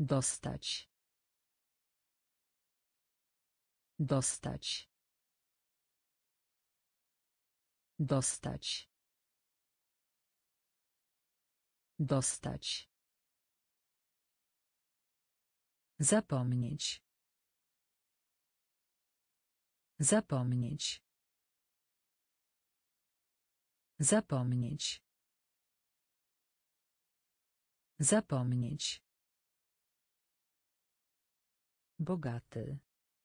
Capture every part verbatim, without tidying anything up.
Dostać. Dostać. Dostać. Dostać. Zapomnieć. Zapomnieć. Zapomnieć. Zapomnieć. Bogaty.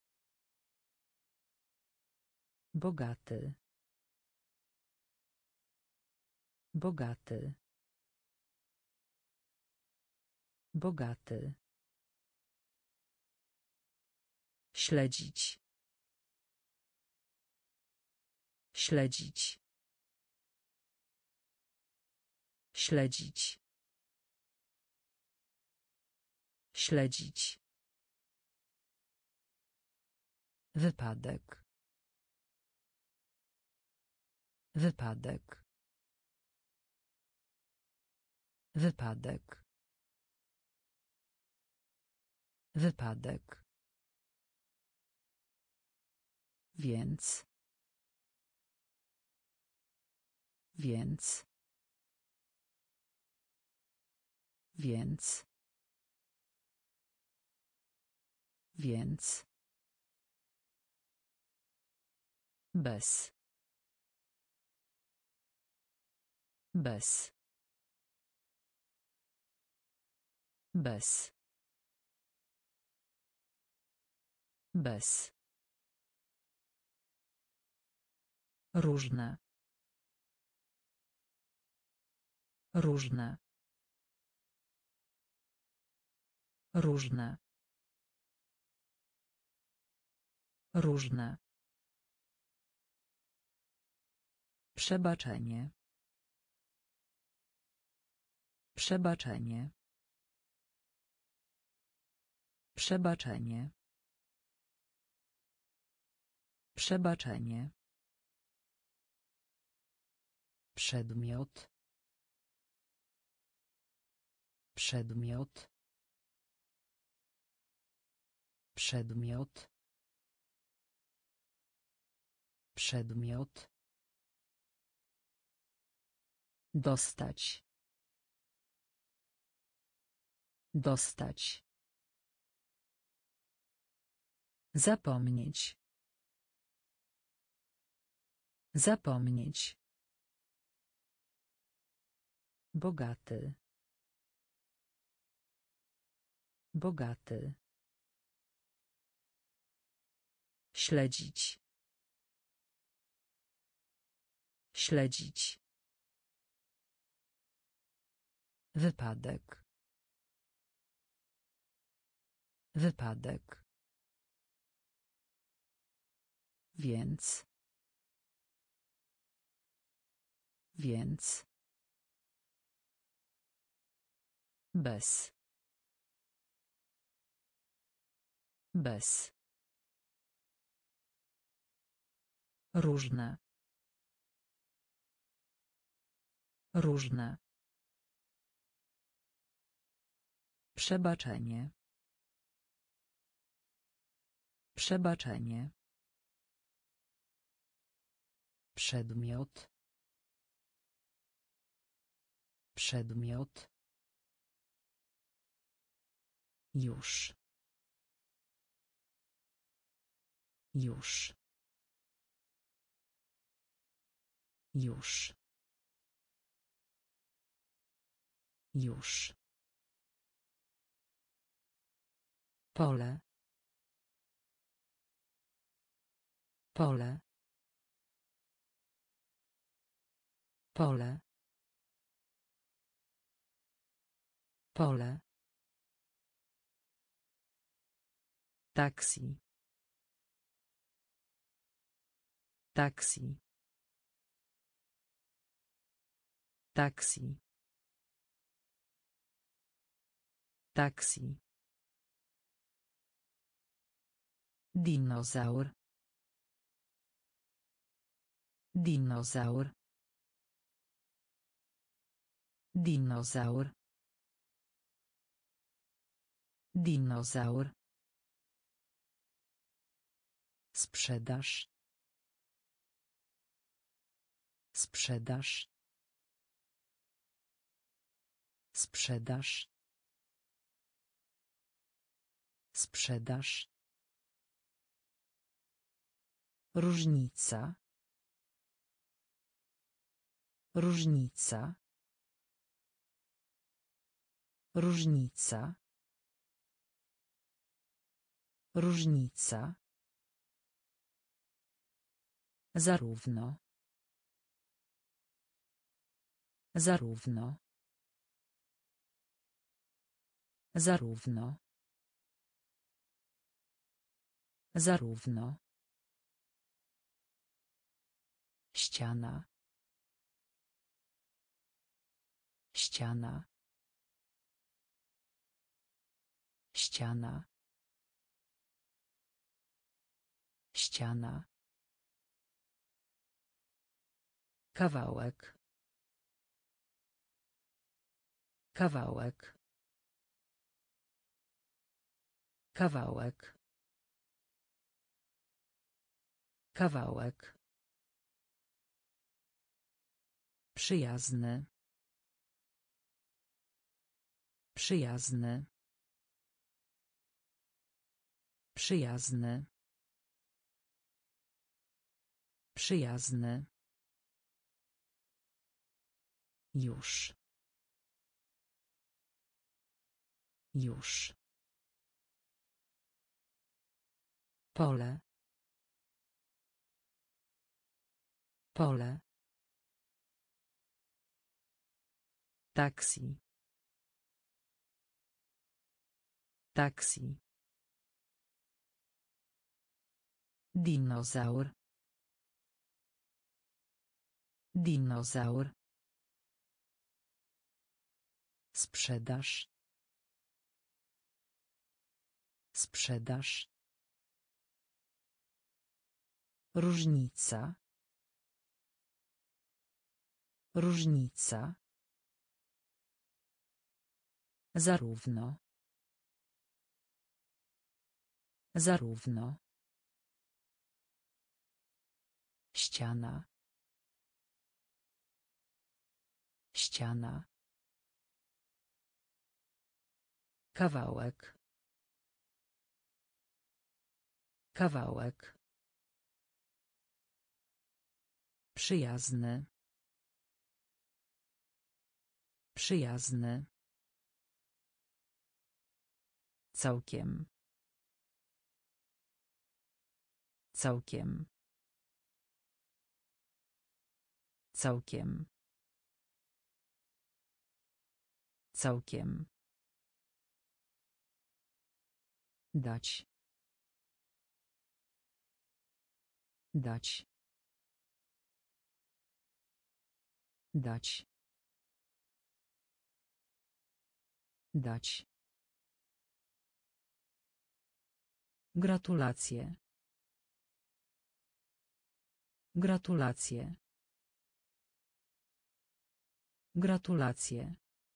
Bogaty. Bogaty. Bogaty. Śledzić. Śledzić. Śledzić. Śledzić. Wypadek. Wypadek. Wypadek. Wypadek. Więc. Więc. Więc. Więc. Bez. Bez. Bez. Bez. Różne. Różne. Różne. Różne. Przebaczenie. Przebaczenie. Przebaczenie. Przebaczenie. Przedmiot. Przedmiot. Przedmiot. Przedmiot. Dostać. Dostać. Zapomnieć. Zapomnieć. Bogaty. Bogaty. Śledzić. Śledzić. Wypadek. Wypadek. Więc. Więc. Bez. Bez. Różne. Różne. Przebaczenie. Przebaczenie. Przedmiot. Przedmiot. Już. Już. Już. Już. Pole. Pole. Pole. Pole. Taksi. Taksi. Taksi. Taksi. Dinozaur. Dinozaur. Dinozaur. Dinozaur. Sprzedaż. Sprzedaż. Sprzedaż. Sprzedaż. Różnica. Różnica. Różnica. Różnica. Zarówno. Zarówno. Zarówno. Zarówno. Ściana. Ściana. Ściana. Ściana. Kawałek. Kawałek. Kawałek. Kawałek. Przyjazny. Przyjazny. Przyjazny. Przyjazny. Już. Już. Pole. Pole. Taksi. Taksi. Dinozaur. Dinozaur. Sprzedaż. Sprzedaż. Różnica. Różnica. Zarówno. Zarówno. Ściana. Ściana. Kawałek. Kawałek. Przyjazny. Przyjazny. Całkiem. Całkiem. Całkiem. Całkiem. Dać. Dać. Dać. Dać. Gratulacje. Gratulacje. Gratulacje.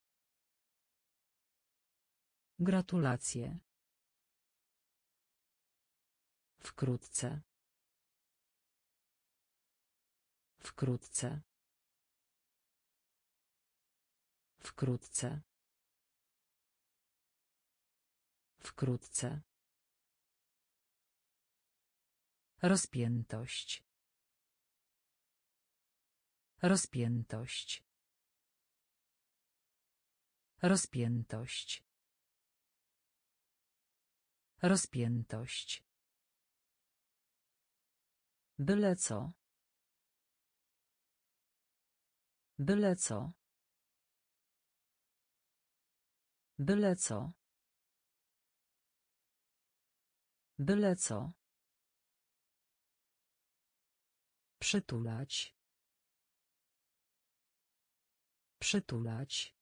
Gratulacje. Wkrótce. Wkrótce. Wkrótce. Wkrótce. Rozpiętość. Rozpiętość. Rozpiętość. Rozpiętość. Byle co. Byle co. Byle co. Byle co. Przytulać. Przytulać.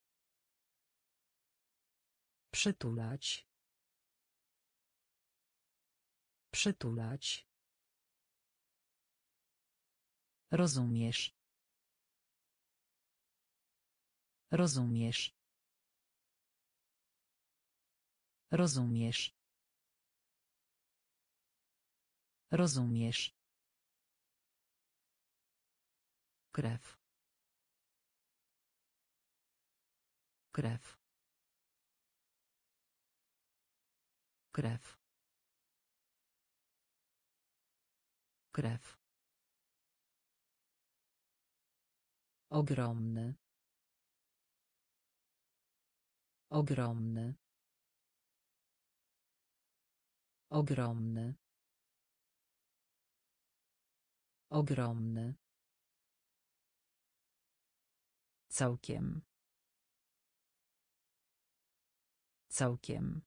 Przytulać. Przytulać. Rozumiesz. Rozumiesz. Rozumiesz. Rozumiesz. Krew. Krew. Krew. Krew. Ogromny. Ogromny. Ogromny. Ogromny. Całkiem. Całkiem.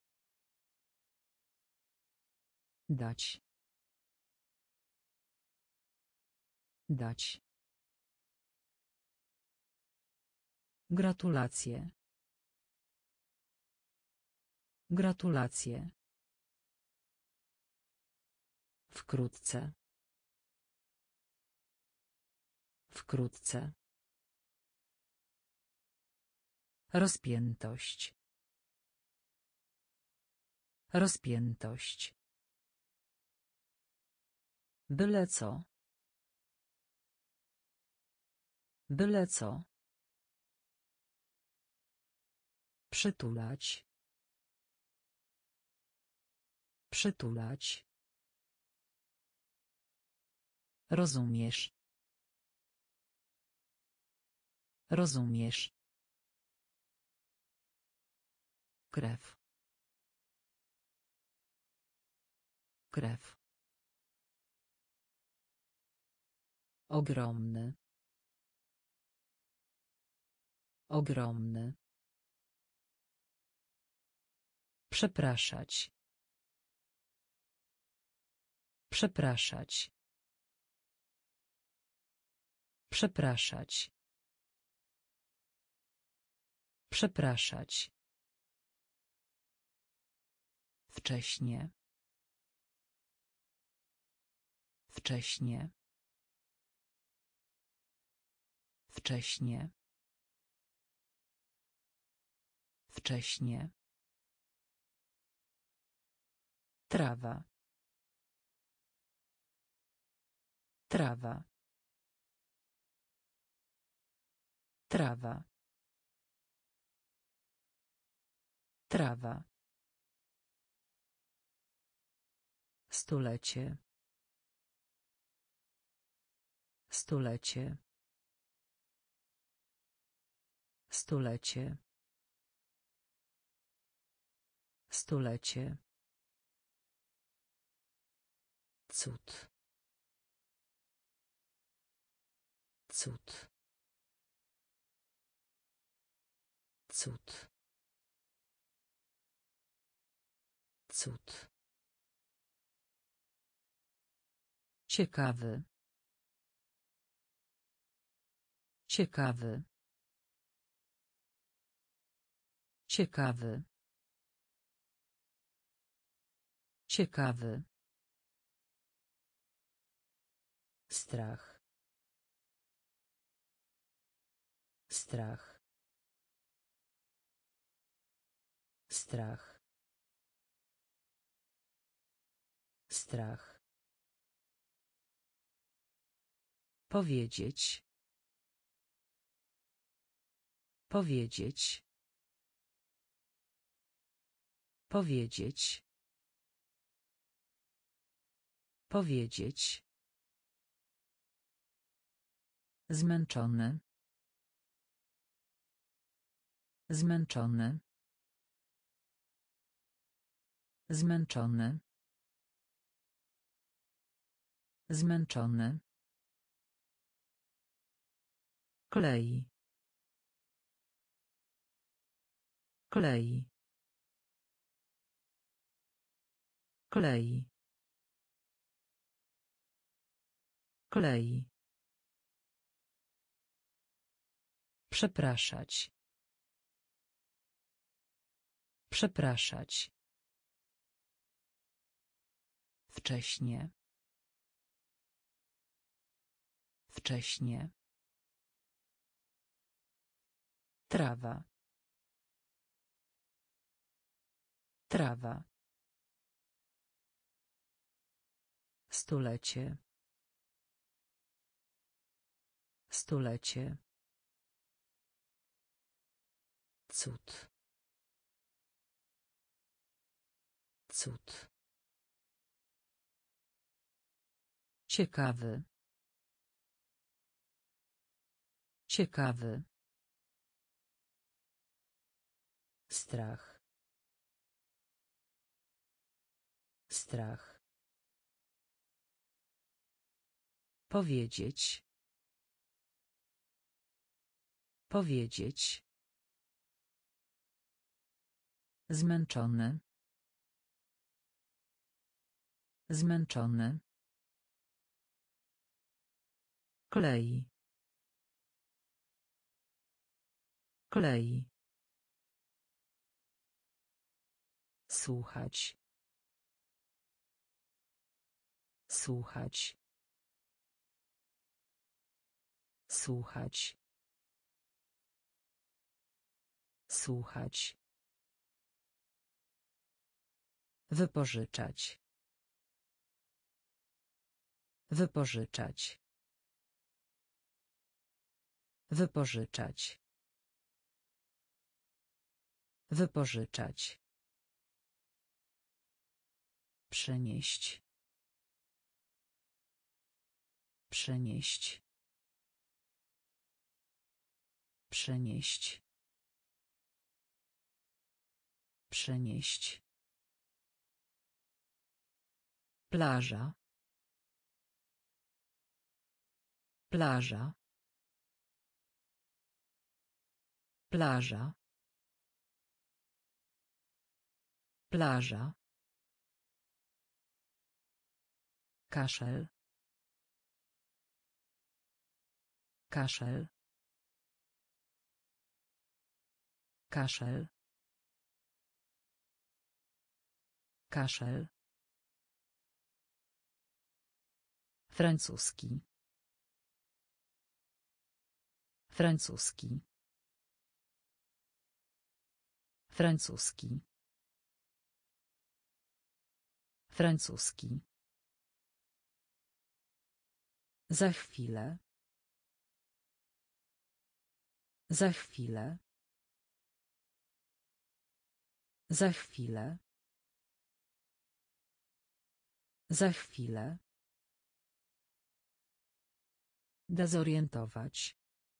Dać. Dać. Gratulacje. Gratulacje. Wkrótce. Wkrótce. Rozpiętość. Rozpiętość. Byle co. Byle co. Przytulać. Przytulać. Rozumiesz. Rozumiesz. Krew. Krew. Ogromny. Ogromny. Przepraszać. Przepraszać. Przepraszać. Przepraszać. Wcześnie. Wcześnie. Wcześnie. Wcześnie. Trawa. Trawa. Trawa. Trawa. Stulecie. Stulecie. Stulecie. Stulecie. Cud. Cud. Cud. Cud. Ciekawy. Ciekawy. Ciekawy. Ciekawy. Strach. Strach. Strach. Strach. Powiedzieć. Powiedzieć. Powiedzieć. Powiedzieć. Zmęczony. Zmęczony. Zmęczony. Zmęczony. Klei. Klei. Klei. Klei. Przepraszać. Przepraszać. Wcześnie. Wcześnie. Trawa. Trawa. Stulecie. Stulecie. Cud. Cud. Ciekawy. Ciekawy. Strach. Strach. Powiedzieć. Powiedzieć. Zmęczony. Zmęczony. Klei. Klei. Słuchać. Słuchać. Słuchać. Słuchać. Wypożyczać. Wypożyczać. Wypożyczać. Wypożyczać. Przenieść. Przenieść. Przenieść. Przenieść. Plaża. Plaża. Plaża. Plaża. Kaszel. Kaszel. Kaszel. Kaszel. Francuski. Francuski. Francuski. Francuski. Za chwilę. Za chwilę. Za chwilę. Za chwilę. Dezorientować.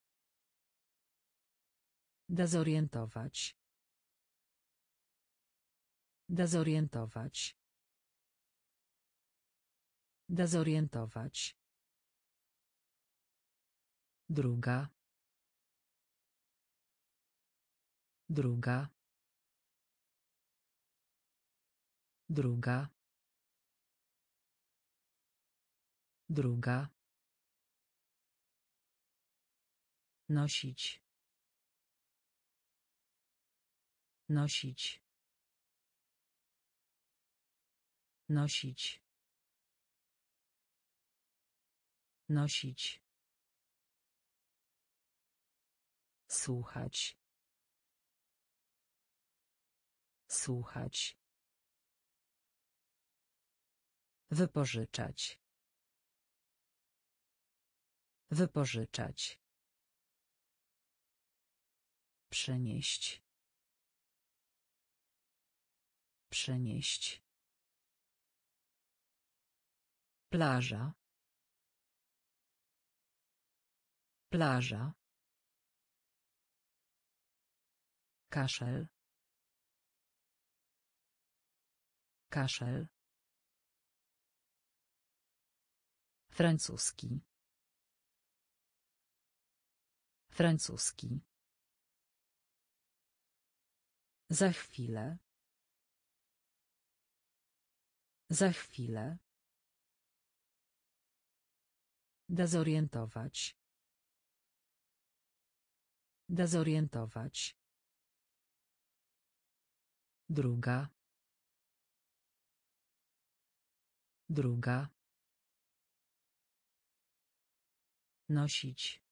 Dezorientować. Dezorientować. Dezorientować. Druga. Druga. Druga. Druga. Nosić. Nosić. Nosić. Nosić. Słuchać. Słuchać. Wypożyczać. Wypożyczać. Przenieść. Przenieść. Plaża. Plaża. Kaszel. Kaszel. Francuski. Francuski. Za chwilę. Za chwilę. Dezorientować. Dezorientować. Druga. Druga. Nosić.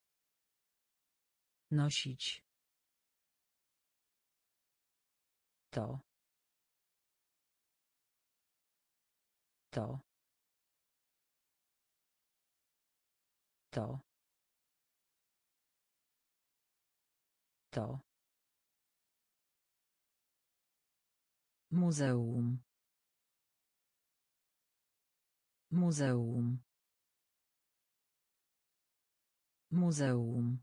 Nosić. To. To. To. To. Muzeum. Muzeum. Muzeum.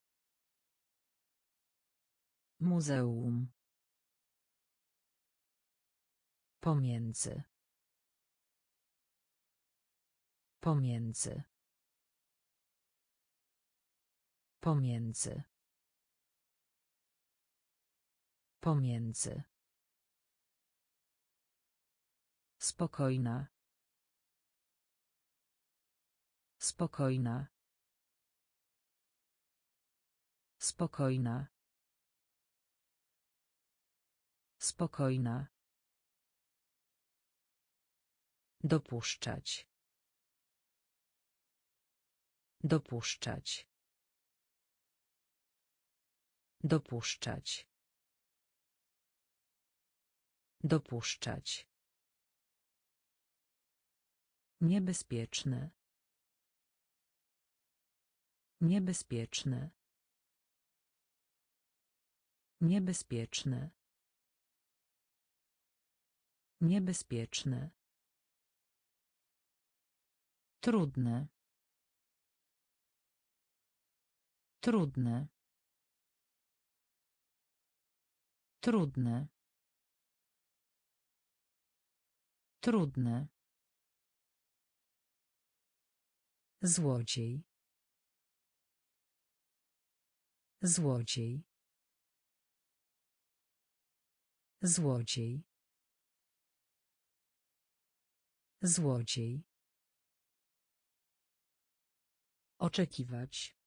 Muzeum. Pomiędzy. Pomiędzy. Pomiędzy. Pomiędzy. Spokojna. Spokojna. Spokojna. Spokojna. Dopuszczać. Dopuszczać. Dopuszczać. Dopuszczać. Niebezpieczne. Niebezpieczne. Niebezpieczne. Niebezpieczne. Trudne. Trudne. Trudne. Trudne. Złodziej. Złodziej. Złodziej. Złodziej. Oczekiwać.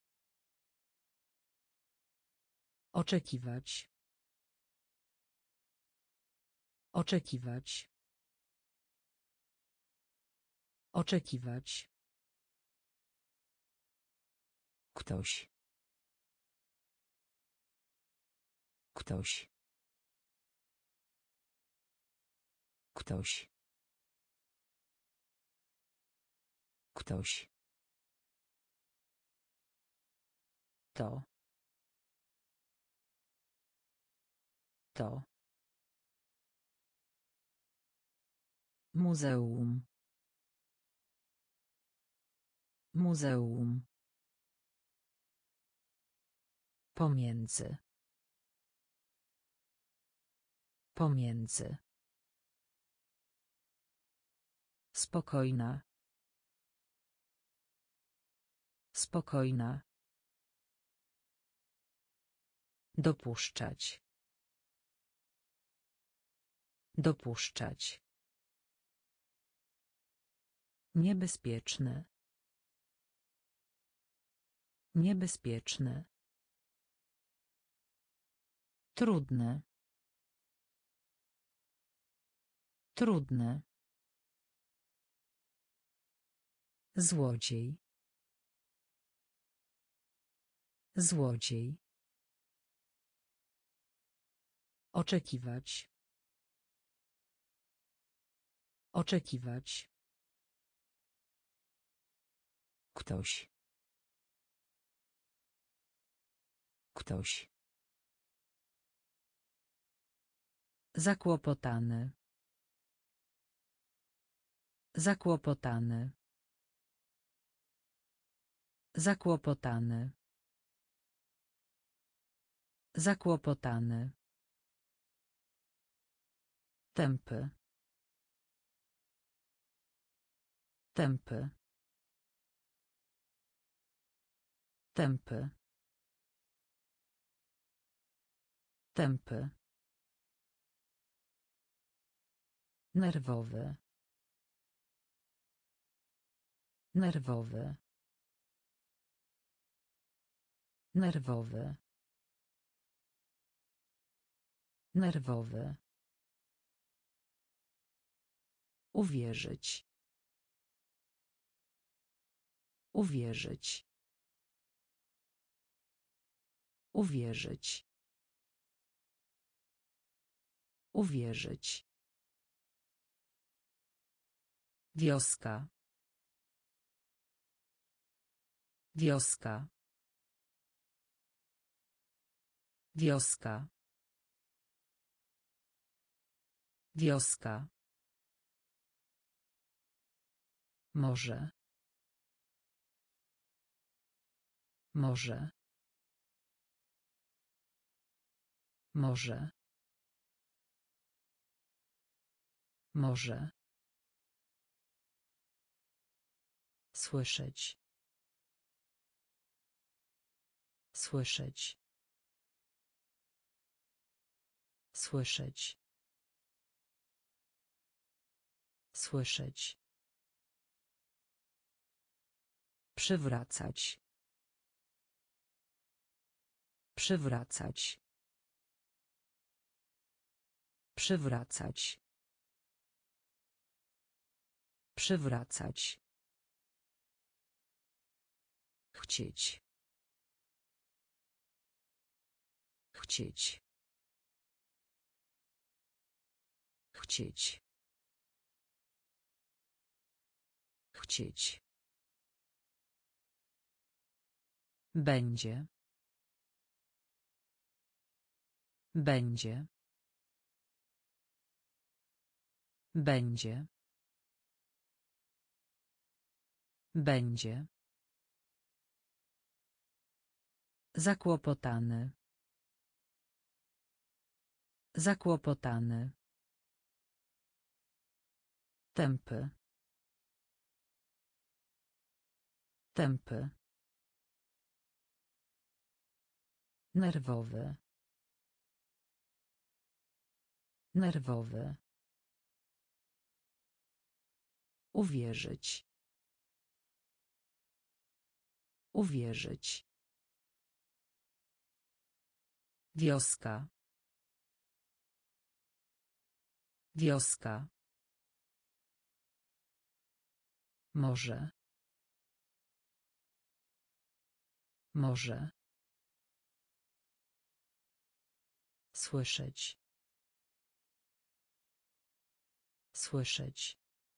Oczekiwać. Oczekiwać. Oczekiwać. Ktoś. Ktoś. Ktoś. Ktoś. To. To. Muzeum. Muzeum. Pomiędzy. Pomiędzy. Spokojna. Spokojna. Dopuszczać. Dopuszczać. Niebezpieczne. Niebezpieczne. Trudne. Trudne. Złodziej. Złodziej. Oczekiwać. Oczekiwać. Ktoś. Ktoś. Zakłopotany. Zakłopotany. Zakłopotany. Zakłopotany. Tępy. Tępy. Tępy. Tępy. Nerwowy. Nerwowy. Nerwowy. Nerwowy. Uwierzyć. Uwierzyć. Uwierzyć. Uwierzyć. Wioska. Wioska. Wioska. Wioska. Może. Może. Może. Może. Słyszeć. Słyszeć. Słyszeć. Słyszeć. Przywracać. Przywracać. Przywracać. Przywracać. Chcieć. Chcieć. Chcieć. Chcieć. Będzie. Będzie. Będzie. Będzie. Zakłopotany. Zakłopotany. Tępy. Tępy. Nerwowy. Nerwowy. Uwierzyć. Uwierzyć. Wioska. Wioska. Może. Może. Słyszeć. Słyszeć.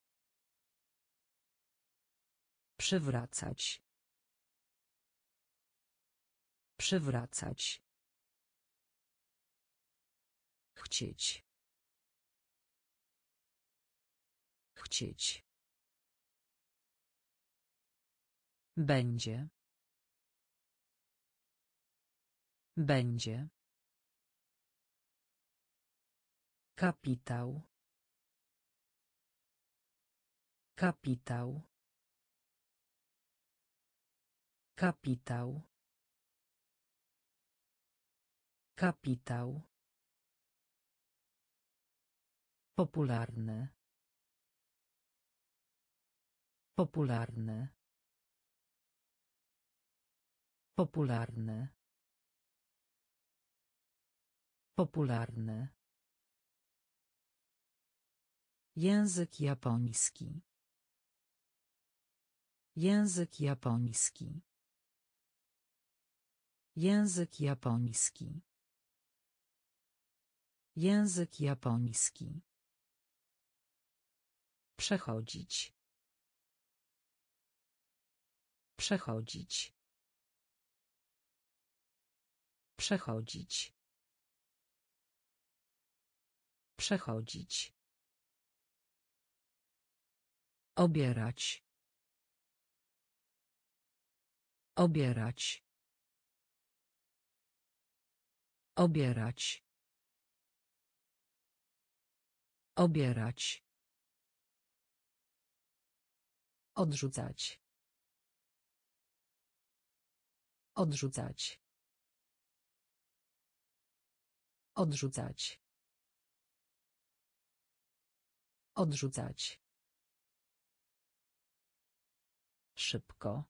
Przywracać. Przywracać. Chcieć. Chcieć. Będzie. Będzie. Kapitał. Kapitał. Kapitał. Kapitał. Popularny. Popularny. Popularny. Popularny. Język japoński. Język japoński. Język japoński. Język japoński. Przechodzić. Przechodzić. Przechodzić. Przechodzić. Obierać. Obierać. Obierać. Obierać. Odrzucać. Odrzucać. Odrzucać. Odrzucać. Szybko.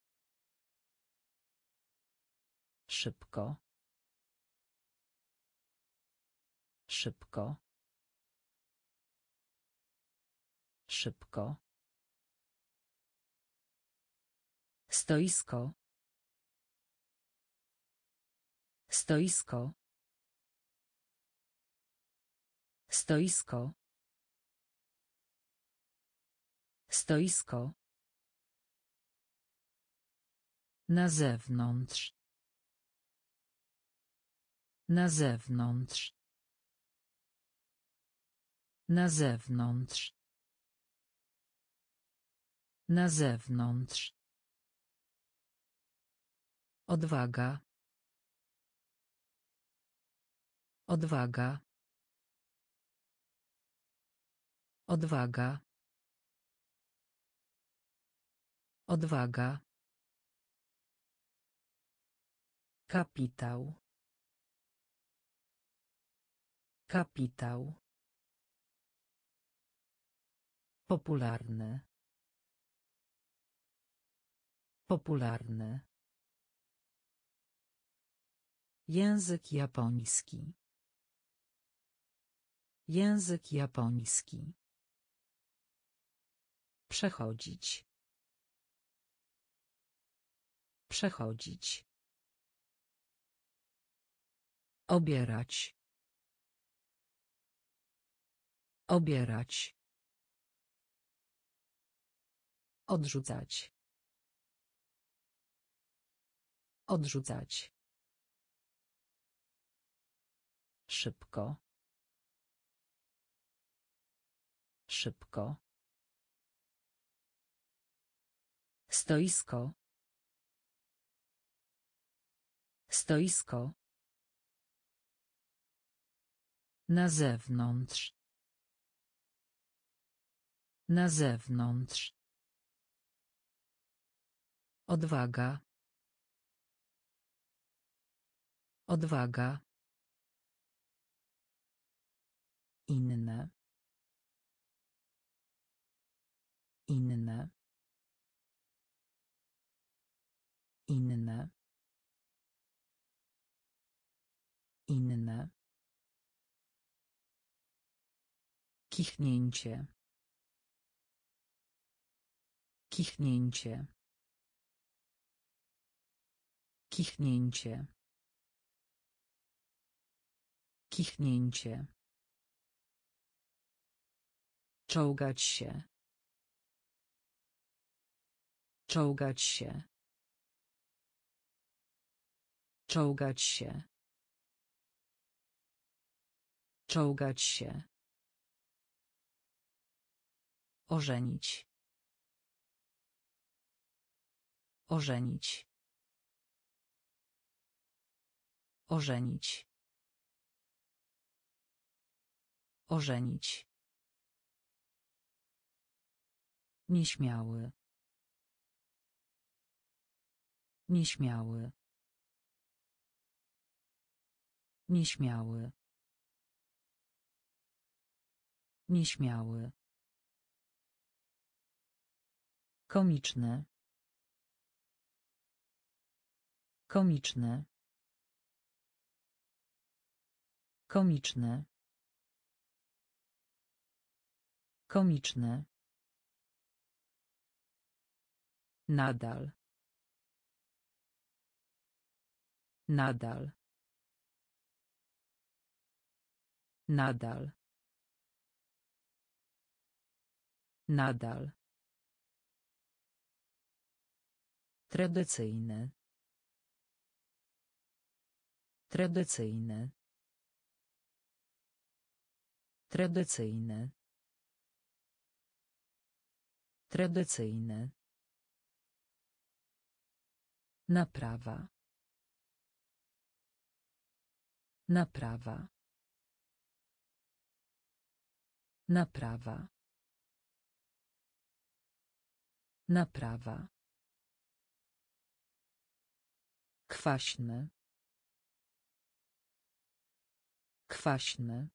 Szybko. Szybko. Szybko. Stoisko. Stoisko. Stoisko. Stoisko. Na zewnątrz. Na zewnątrz. Na zewnątrz. Na zewnątrz. Odwaga. Odwaga. Odwaga. Odwaga. Kapitał. Kapitał. Popularny. Popularny. Język japoński. Język japoński. Przechodzić. Przechodzić. Obierać. Obierać. Odrzucać. Odrzucać. Szybko. Szybko. Stoisko. Stoisko. Na zewnątrz. Na zewnątrz. Odwaga. Odwaga. Inne. Inne. Inne. Inne. Kichnięcie. Kichnięcie. Kichnięcie. Kichnięcie. Czołgać się. Czołgać się. Czołgać się. Czołgać się. Ożenić. Ożenić. Ożenić. Ożenić. Nieśmiały. Nieśmiały. Nieśmiały. Nieśmiały. Komiczny. Komiczny. Komiczny. Komiczny. Nadal. Nadal. Nadal. Nadal. Tradycyjny. Tradycyjny. Tradycyjny. Tradycyjny. Naprawa. Naprawa. Naprawa. Naprawa. Kwaśny. Kwaśny.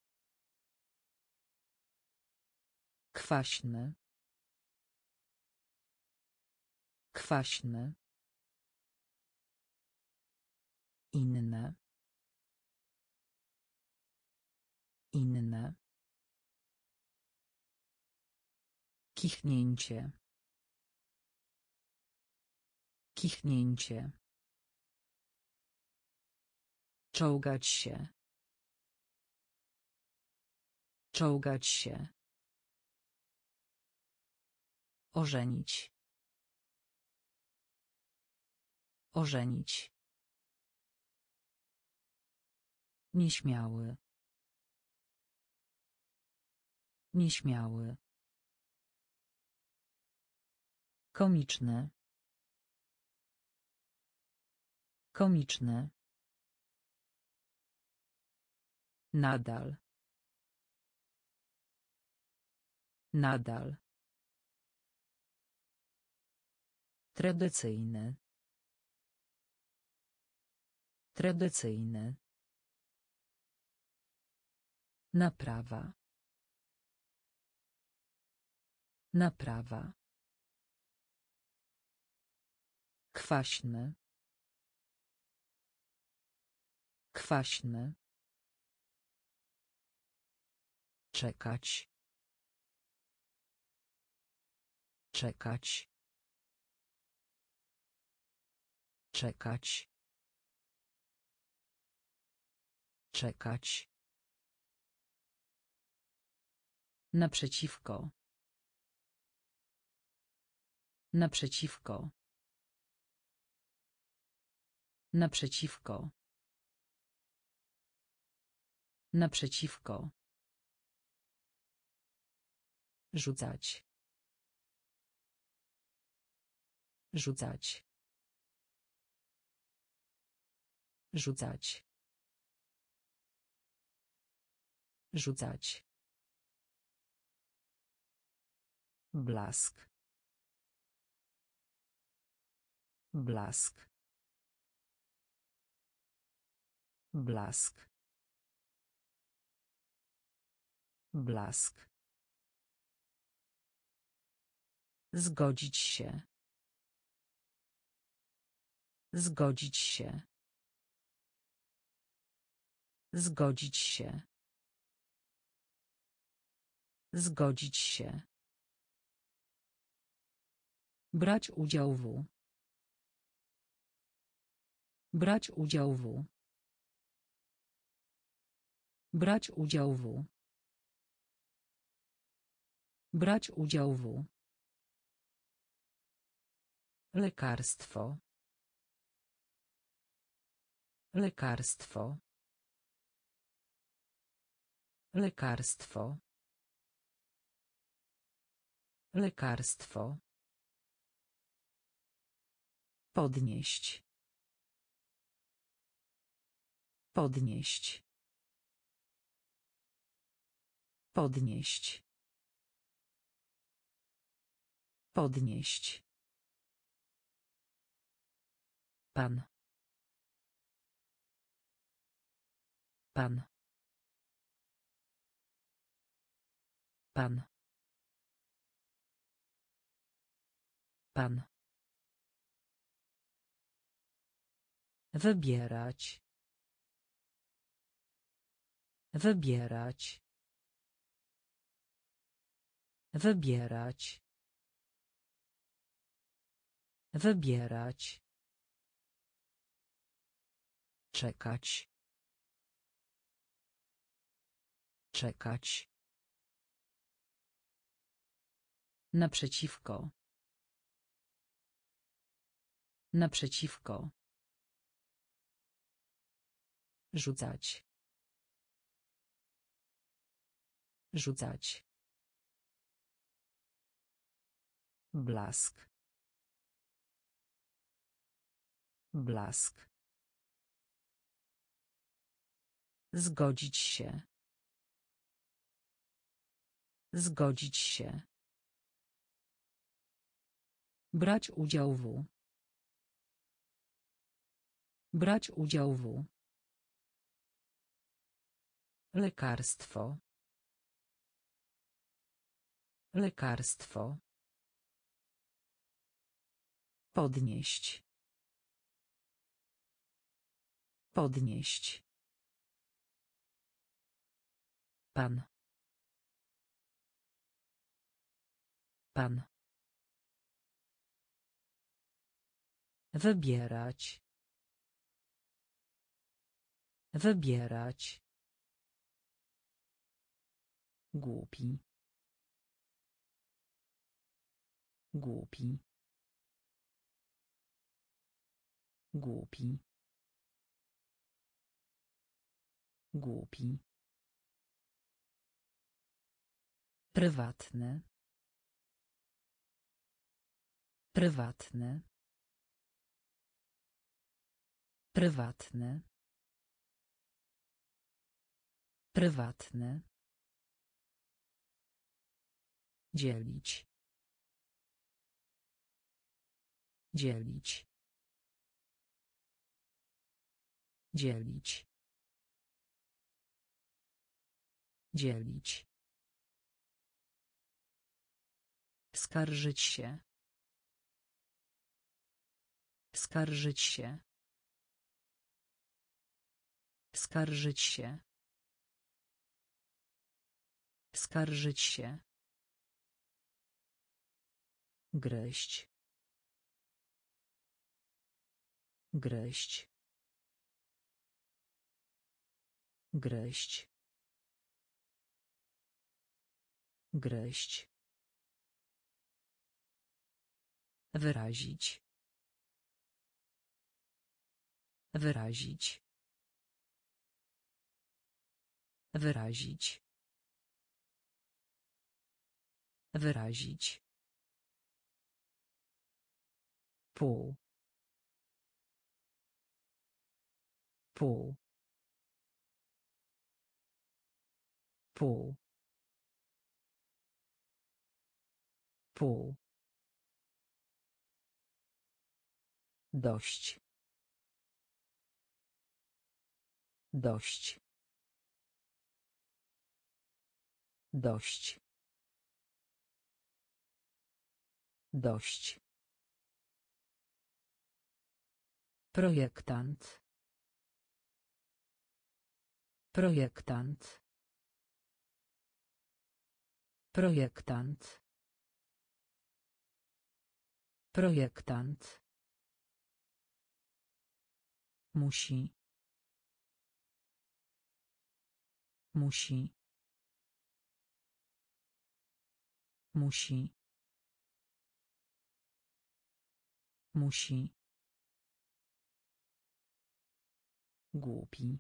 Kwaśny. Kwaśny. Inne. Inne. Kichnięcie. Kichnięcie. Czołgać się. Czołgać się. Ożenić. Ożenić. Nieśmiały. Nieśmiały. Komiczny. Komiczny. Nadal. Nadal. Tradycyjny. Tradycyjny. Naprawa. Naprawa. Kwaśny. Kwaśny. Czekać. Czekać. Czekać. Czekać. Naprzeciwko. Naprzeciwko. Naprzeciwko. Naprzeciwko. Rzucać. Rzucać. Rzucać. Rzucać. Blask. Blask. Blask. Blask. Zgodzić się. Zgodzić się. Zgodzić się. Zgodzić się. Brać udział w. Brać udział w. Brać udział w. Brać udział w. Lekarstwo. Lekarstwo. Lekarstwo. Lekarstwo. Podnieść. Podnieść. Podnieść. Podnieść. Pan. Pan. Pan. Pan. Wybierać. Wybierać. Wybierać. Wybierać. Czekać. Czekać. Naprzeciwko. Naprzeciwko. Rzucać. Rzucać. Blask. Blask. Zgodzić się. Zgodzić się. Brać udział w. Brać udział w. Lekarstwo. Lekarstwo. Podnieść. Podnieść. Pan. Pan. Wybierać. Wybierać. Głupi. Głupi. Głupi. Głupi. Prywatne. Prywatne. Prywatne. Prywatne. Dzielić. Dzielić. Dzielić. Dzielić. Skarżyć się. Skarżyć się. Skarżyć się. Skarżyć się. Gryźć. Gryźć. Gryźć. Gryźć. Wyrazić. Wyrazić. Wyrazić. Wyrazić. Pół. Pół. Pół. Pół. Dość. Dość. Dość. Dość. Projektant. Projektant. Projektant. Projektant. Musi. Musi. Musi. Musi. Głupi.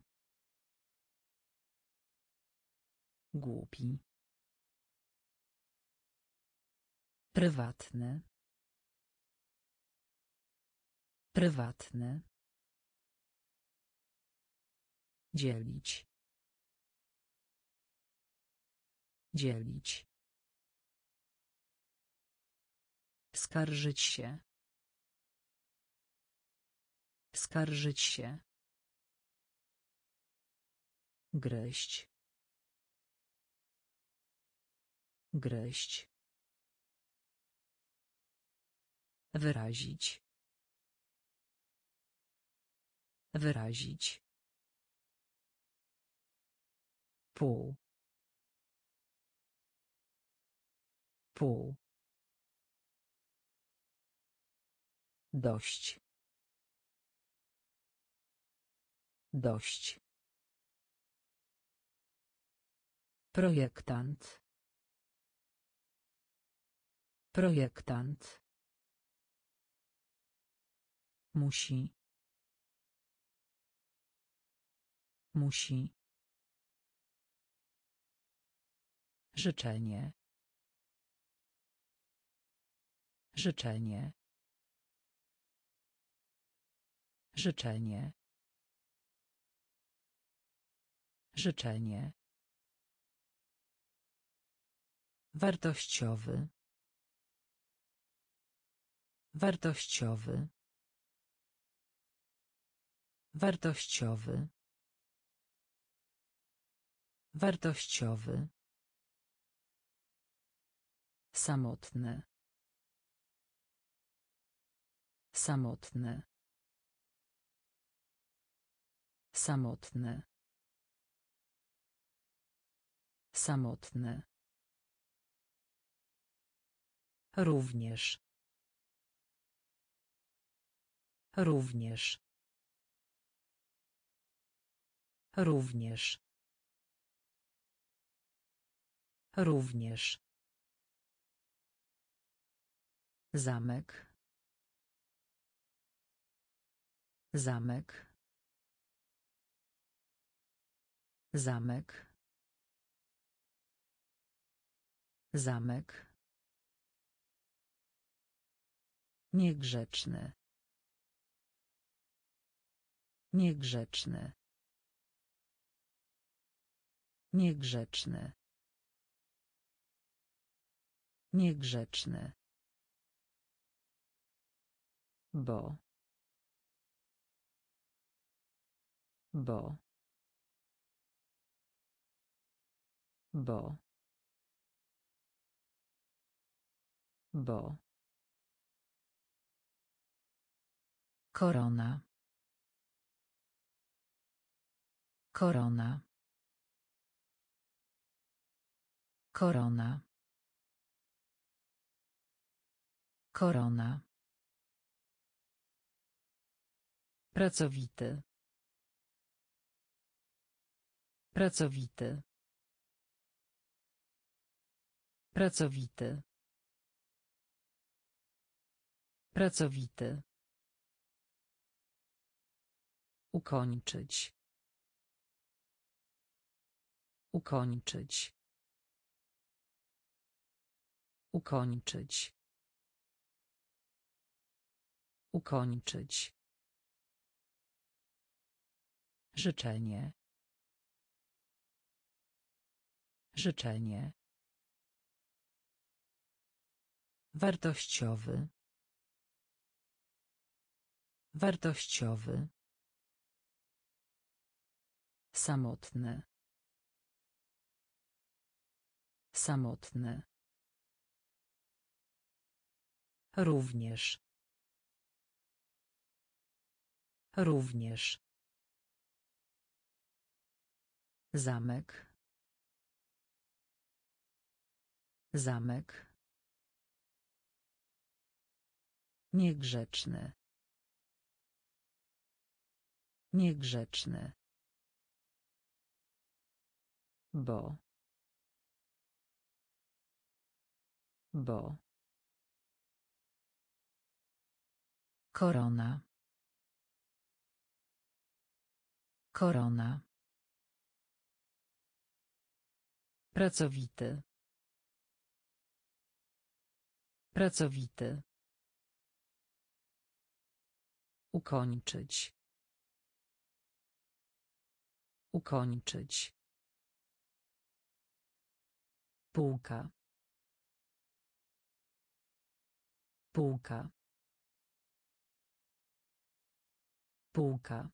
Głupi. Prywatne. Prywatne. Dzielić. Dzielić. Skarżyć się. Skarżyć się. Gryźć. Gryźć. Wyrazić. Wyrazić. Pół. Pół. Dość. Dość. Projektant. Projektant. Musi. Musi. Życzenie. Życzenie. Życzenie. Życzenie. Wartościowy. Wartościowy. Wartościowy. Wartościowy. Samotne. Samotne. Samotne. Samotne. Również. Również. Również. Również. Zamek. Zamek. Zamek. Zamek. Niegrzeczny. Niegrzeczny. Niegrzeczny. Niegrzeczny. Bo. Bo. Bo. Bo. Korona. Korona. Korona. Korona. Pracowity. Pracowity. Pracowity. Pracowity. Ukończyć. Ukończyć. Ukończyć. Ukończyć. Życzenie. Życzenie. Wartościowy. Wartościowy. Samotny. Samotny. Również. Również. Zamek. Zamek. Niegrzeczny. Niegrzeczny. Bo. Bo. Korona. Korona. Pracowity. Pracowity. Ukończyć. Ukończyć. Półka. Półka. Półka.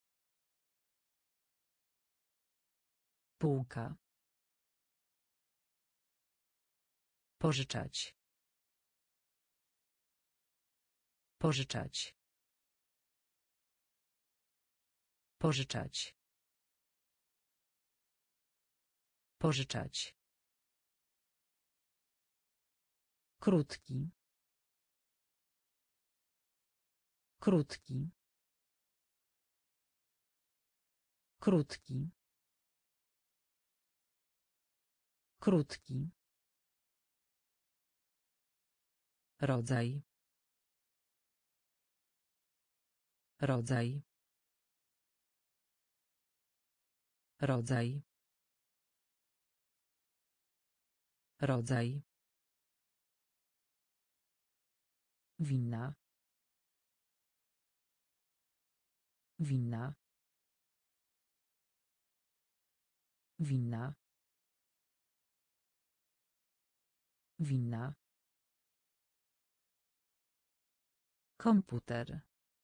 Półka. Pożyczać. Pożyczać. Pożyczać. Pożyczać. Krótki. Krótki. Krótki. Krótki. Rodzaj. Rodzaj. Rodzaj. Rodzaj. Winna. Winna. Winna. Winna. Komputer.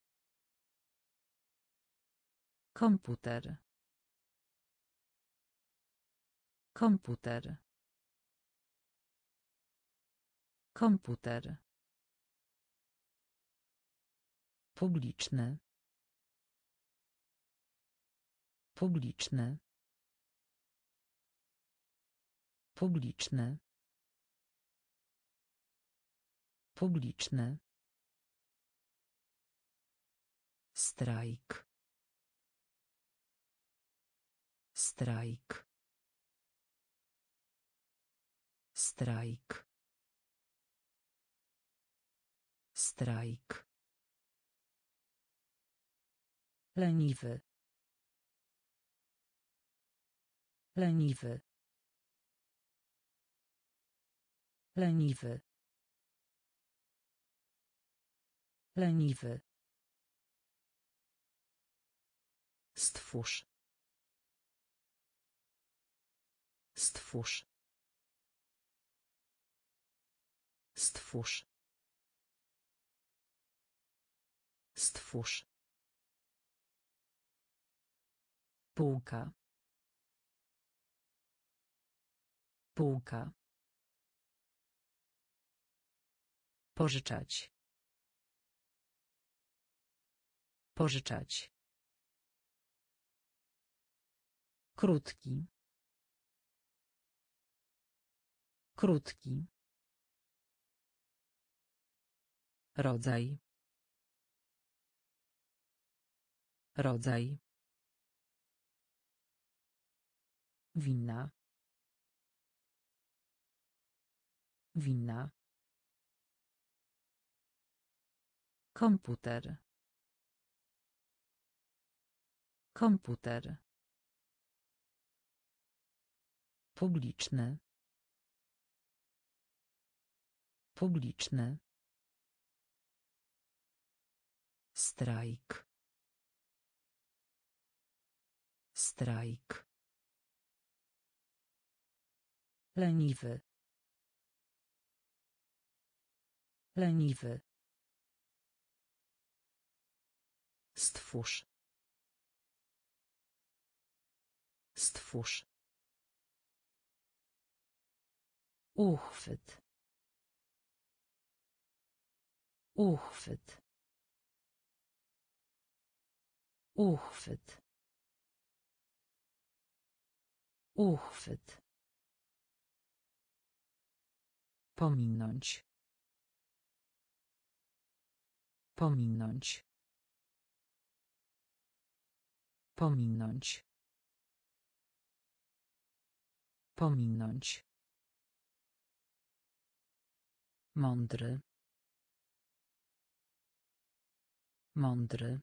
Komputer. Komputer. Komputer. Publiczny. Publiczny. Publiczny. Publiczny. Strajk. Strajk. Strajk. Strajk. Leniwy. Leniwy. Leniwy. Leniwy. Stwórz. Stwórz. Stwórz. Stwórz. Półka. Półka. Pożyczać. Pożyczać. Krótki. Krótki. Rodzaj. Rodzaj. Winna. Winna. Komputer. Komputer. Publiczny. Publiczny. Strajk. Strajk. Leniwy. Leniwy. Stwórz. Stwórz. Uchwyt. Uchwyt. Uchwyt. Uchwyt. Pominąć. Pominąć. Pominąć. Pominąć. Mądry. Mądry.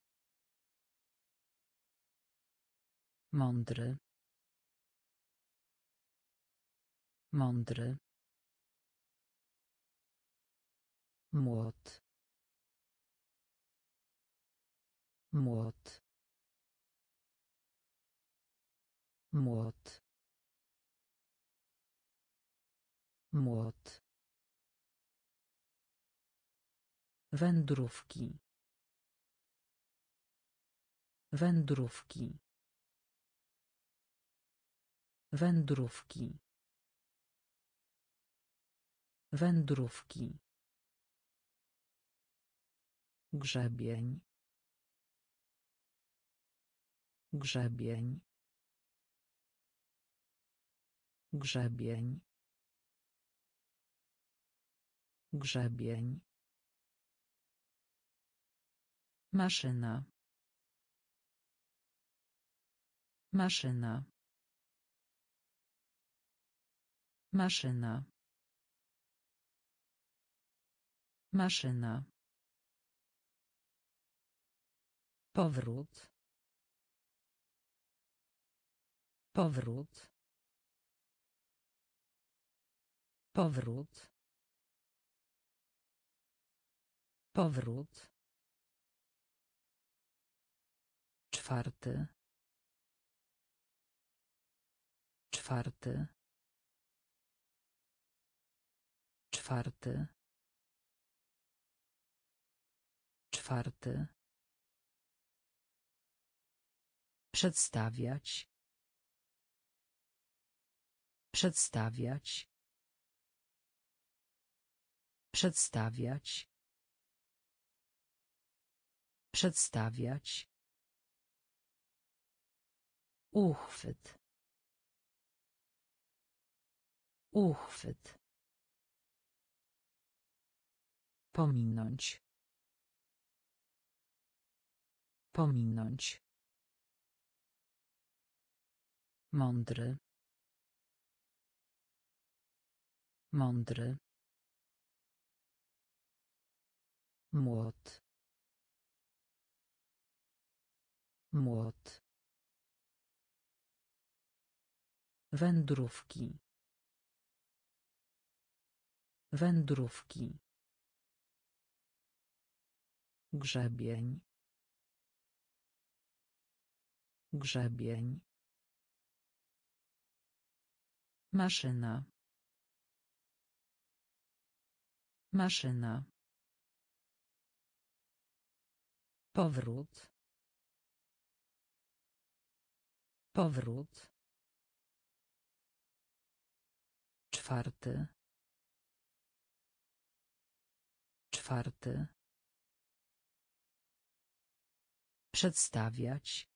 Mądry. Mądry. Młot. Młot. Młot. Młot. Wędrówki. Wędrówki. Wędrówki. Wędrówki. Grzebień. Grzebień. Grzebień. Grzebień. Maszyna. Maszyna. Maszyna. Maszyna. Powrót. Powrót. Powrót. Powrót. Czwarty. Czwarty. Czwarty. Czwarty. Przedstawiać. Przedstawiać. Przedstawiać. Przedstawiać. Uchwyt. Uchwyt. Pominąć. Pominąć. Mądry. Mądry. Młot. Młot. Wędrówki. Wędrówki. Grzebień. Grzebień. Maszyna. Maszyna. Powrót. Powrót. Czwarty. Czwarty. Przedstawiać.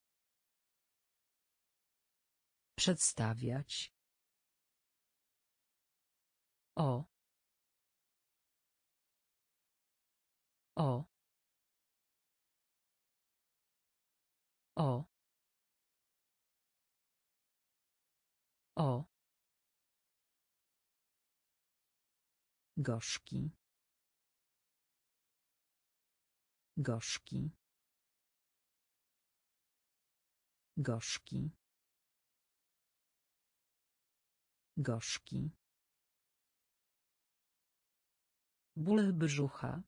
Przedstawiać. O. O. O. O. Gorzki. Gorzki. Gorzki. Gorzki. Ból brzucha.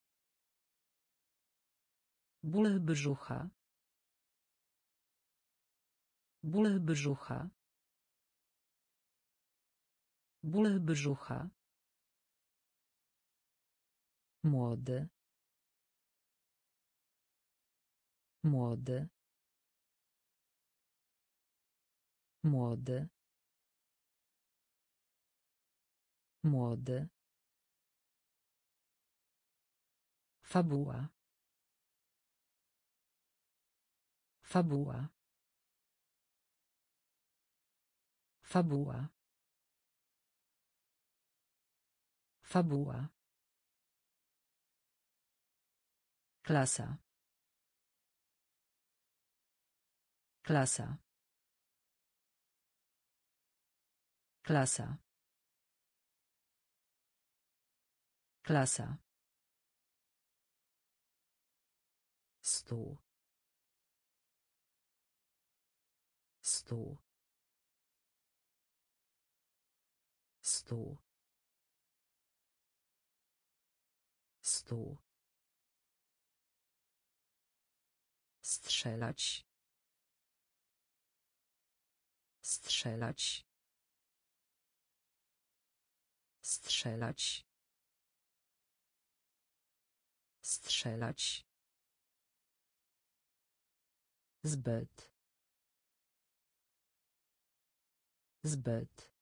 Ból brzucha. Ból brzucha. Ból brzucha. Młody. Młody. Młody. Młody. Fabuła. Fabuła. Fabuła. Fabuła. Klasa. Klasa. Klasa. Klasa. Stół. Stół. Stół. Stół. Strzelać. Strzelać. Strzelać. Strzelać. Zbyt. Zbyt.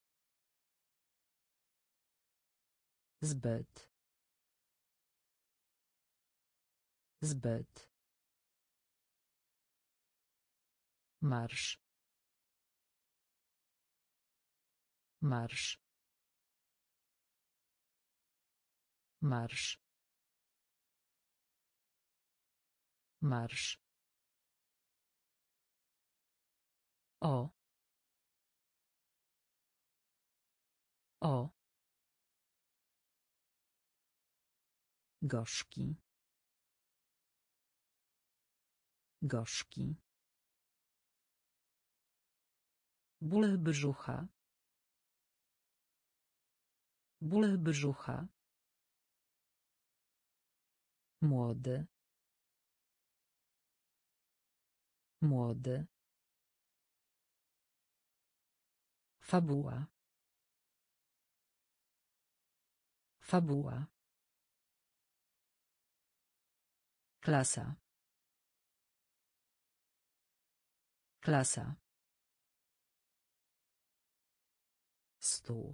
Zbyt. Zbyt. Marsz. Marsz. Marsz. Marsz. O. O. Gorzki. Gorzki. Ból brzucha. Ból brzucha. Młody. Młody. Fabuła. Fabuła. Klasa. Klasa. Stół.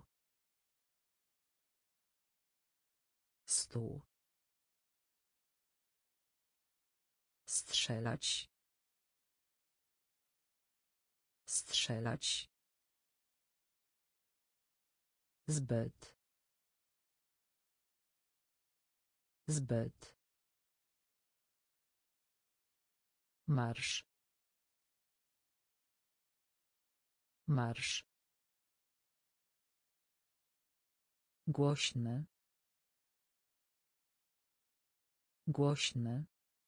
Stół. Strzelać. Strzelać. Zbyt. Zbyt. Marsz. Marsz. Głośny. Głośny.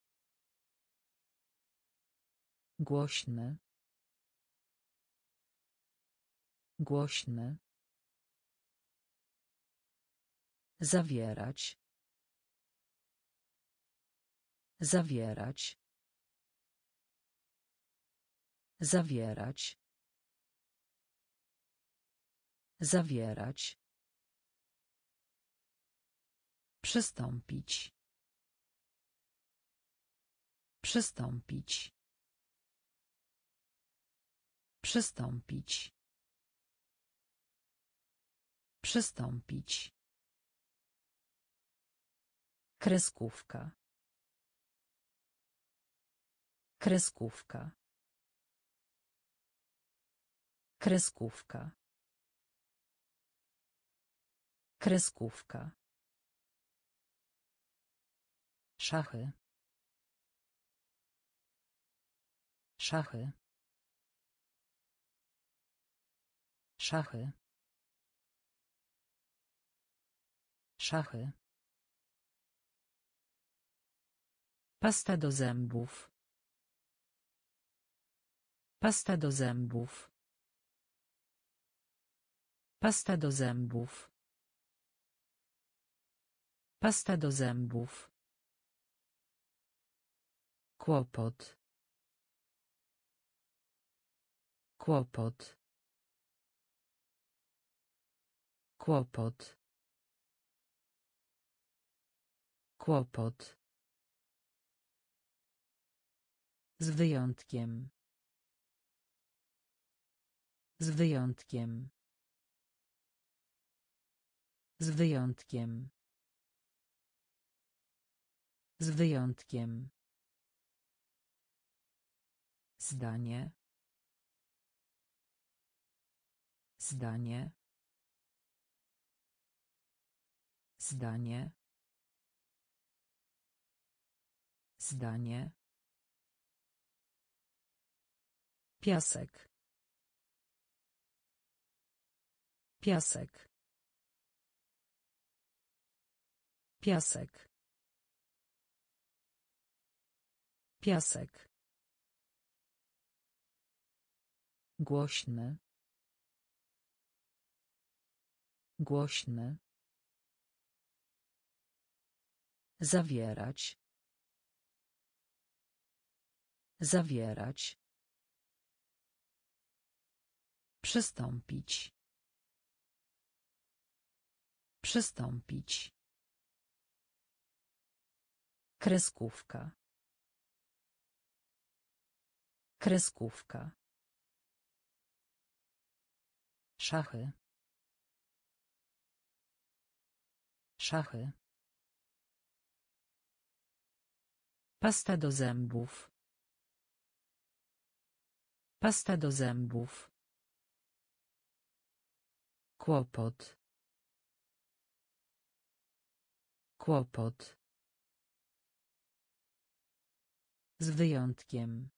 Głośny. Głośny. Zawierać. Zawierać. Zawierać. Zawierać. Przystąpić. Przystąpić. Przystąpić. Przystąpić. Kreskówka. Kreskówka. Kreskówka. Kreskówka. Szachy. Szachy. Szachy. Szachy. Pasta do zębów. Pasta do zębów. Pasta do zębów. Pasta do zębów. Kłopot. Kłopot. Kłopot. Kłopot. Z wyjątkiem. Z wyjątkiem. Z wyjątkiem. Z wyjątkiem. Zdanie. Zdanie. Zdanie. Zdanie. Piasek. Piasek. Piasek. Piasek. Głośny. Głośny. Zawierać. Zawierać. Przystąpić. Przystąpić. Kreskówka. Kreskówka. Szachy. Szachy. Pasta do zębów. Pasta do zębów. Kłopot. Kłopot. Z wyjątkiem.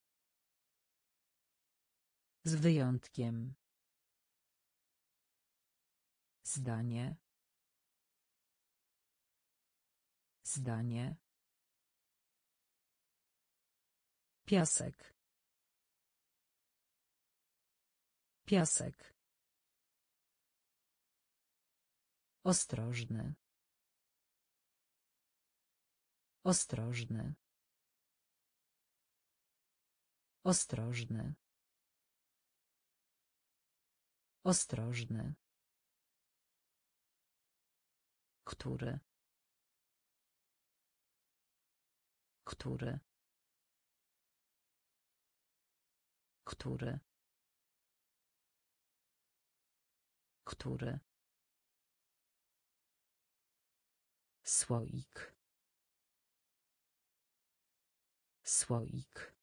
Z wyjątkiem. Zdanie. Zdanie. Piasek. Piasek. Ostrożny. Ostrożny. Ostrożny. Ostrożny. Który. Który. Który. Który. Słoik. Słoik.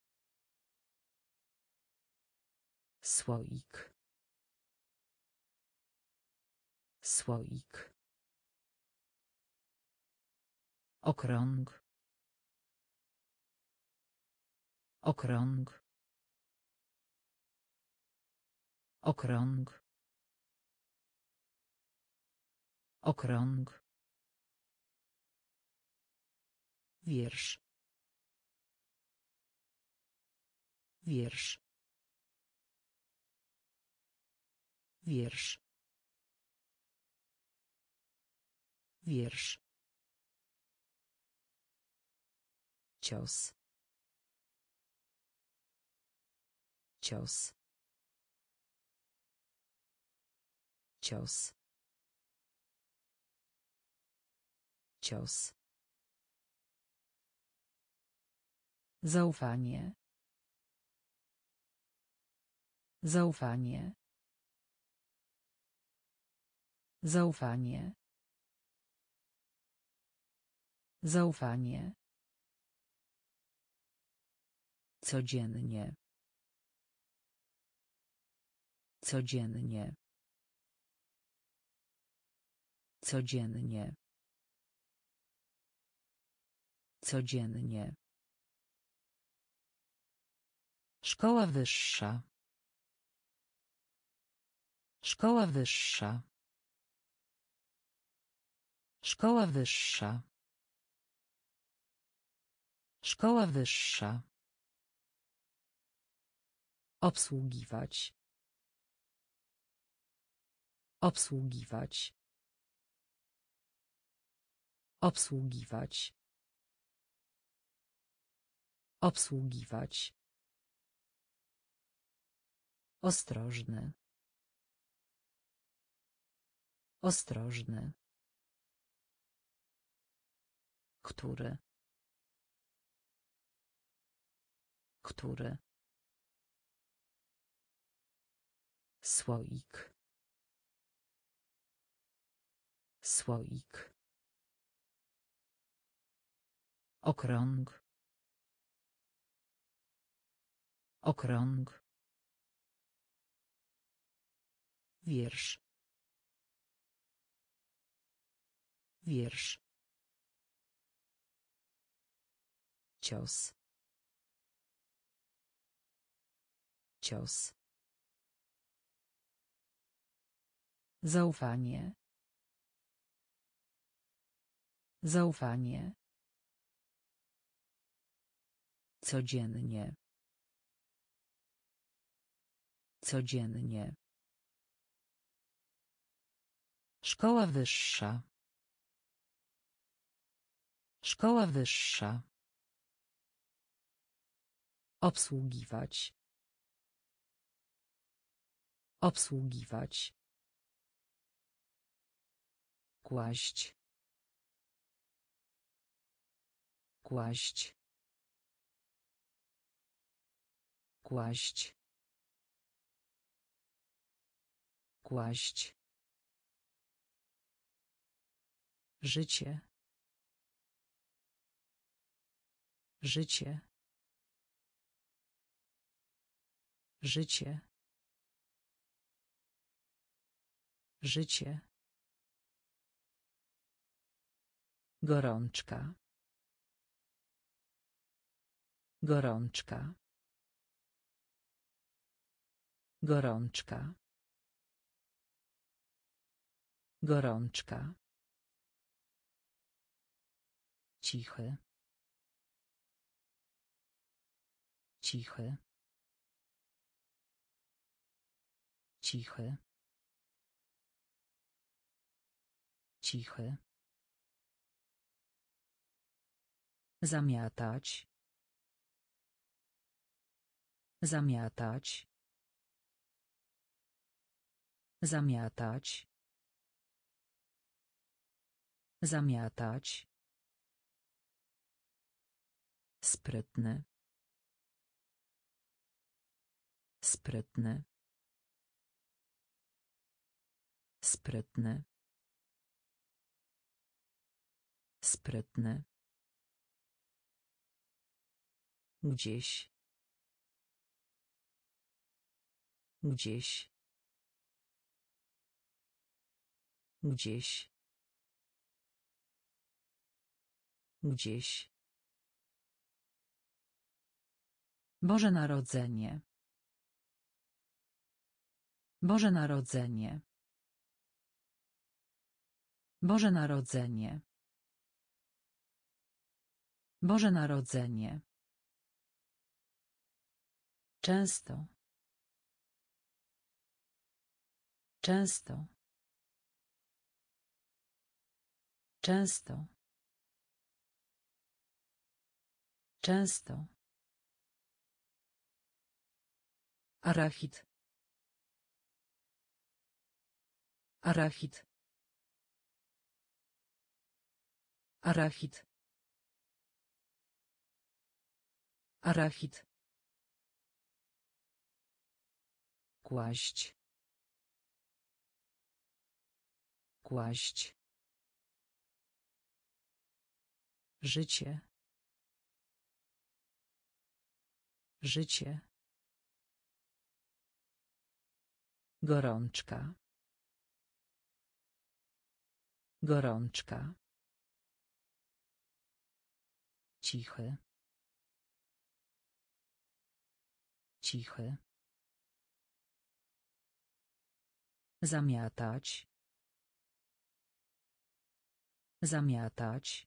Słoik. Słoik. Okrąg. Okrąg. Okrąg. Okrąg. Wiersz. Wiersz. Wiersz. Wiersz. Cios. Cios. Cios. Cios. Zaufanie. Zaufanie. Zaufanie. Zaufanie. Codziennie. Codziennie. Codziennie. Codziennie. Szkoła wyższa. Szkoła wyższa. Szkoła wyższa. Szkoła wyższa. Obsługiwać. Obsługiwać. Obsługiwać. Obsługiwać. Ostrożny. Ostrożny. Który. Który. Słoik. Słoik. Okrąg. Okrąg. Wiersz. Wiersz. Cios. Cios. Zaufanie. Zaufanie. Codziennie. Codziennie. Szkoła wyższa. Szkoła wyższa. Obsługiwać. Obsługiwać. Kłaść. Kłaść. Kłaść. Kłaść. Życie. Życie. Życie. Życie. Gorączka. Gorączka. Gorączka. Gorączka. Cichy. Cichy. Cichy. Cichy. Zamiatać. Zamiatać. Zamiatać. Zamiatać. Sprytny. Sprytny. Sprytny. Sprytny. Gdzieś. Gdzieś. Gdzieś. Gdzieś. Boże Narodzenie. Boże Narodzenie. Boże Narodzenie. Boże Narodzenie. Często. Często. Często. Często. Arachid. Arachid. Arachid. Arachid. Kłaść. Kłaść. Życie. Życie. Gorączka. Gorączka. Cichy. Cichy. Zamiatać. Zamiatać.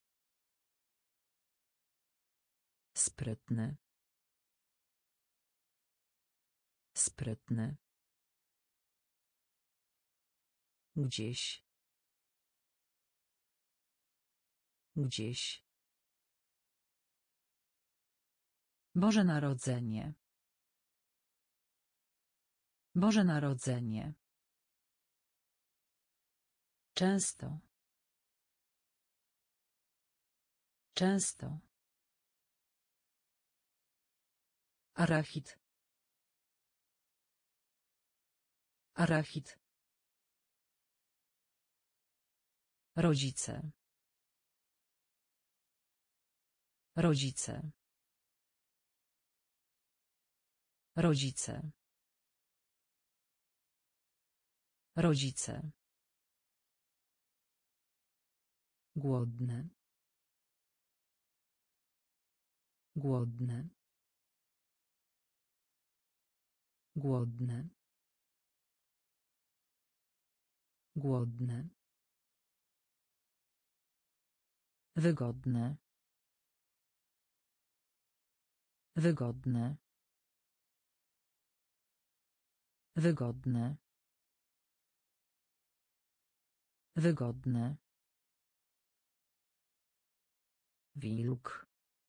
Sprytny. Sprytny. Gdzieś. Gdzieś. Boże Narodzenie. Boże Narodzenie. Często. Często. Arachid. Arachid. Rodzice. Rodzice. Rodzice. Rodzice. Głodny. Głodny. Głodny. Głodny. Wygodne. Wygodne. Wygodne. Wygodne. Wilk.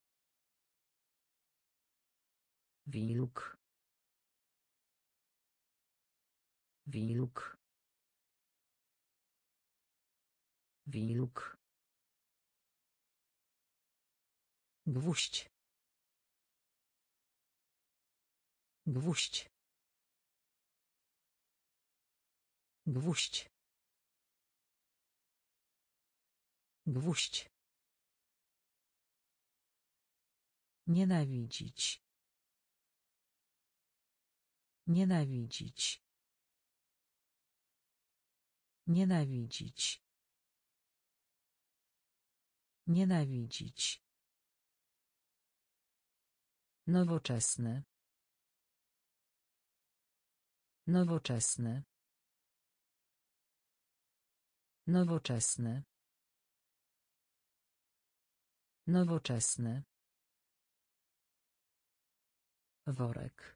Wilk. Wilk. Wilk. Gwóźdź. Gwóźdź. Gwóźdź. Gwóźdź. Nienawidzić. Nienawidzić. Nienawidzić. Nienawidzić. Nowoczesny. Nowoczesny. Nowoczesny. Nowoczesny. Worek.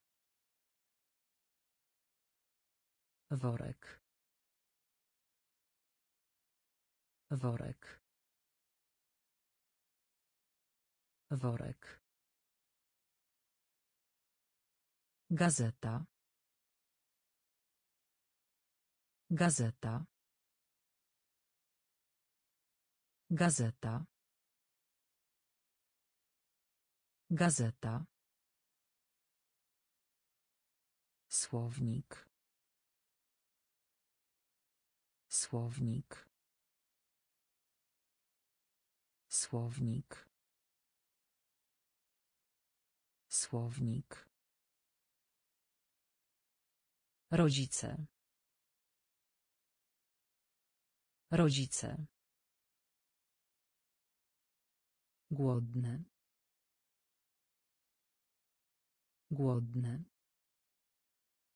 Worek. Worek. Worek. Gazeta. Gazeta. Gazeta. Gazeta. Słownik. Słownik. Słownik. Słownik. Rodzice. Rodzice. Głodny. Głodny.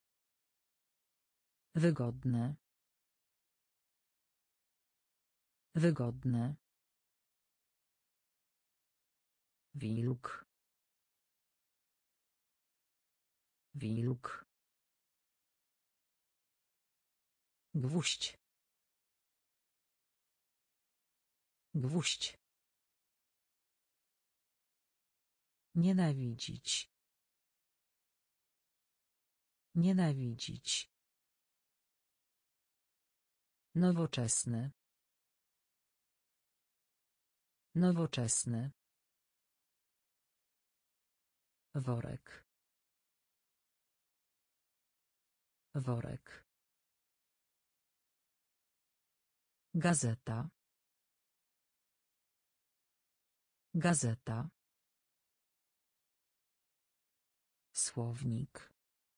Wygodne. Wygodne. Wilk. Wilk. Gwóźdź. Gwóźdź. Nienawidzić. Nienawidzić. Nowoczesny. Nowoczesny. Worek. Worek. Gazeta. Gazeta. Słownik.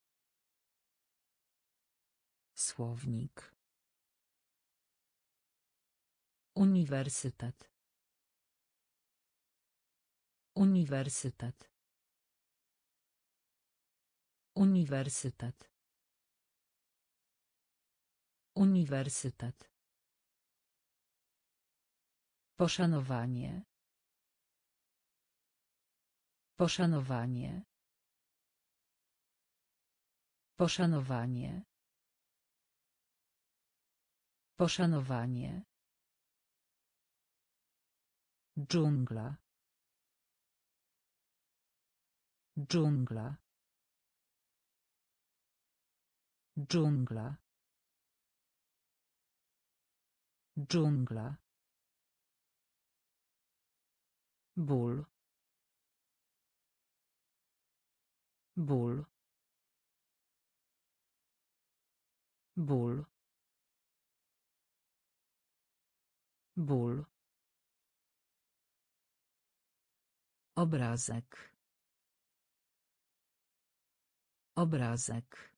Słownik. Uniwersytet. Uniwersytet. Uniwersytet. Uniwersytet. Poszanowanie. Poszanowanie. Poszanowanie. Poszanowanie. Dżungla. Dżungla. Dżungla. Dżungla. Ból. Ból. Ból. Ból. Obrazek. Obrazek.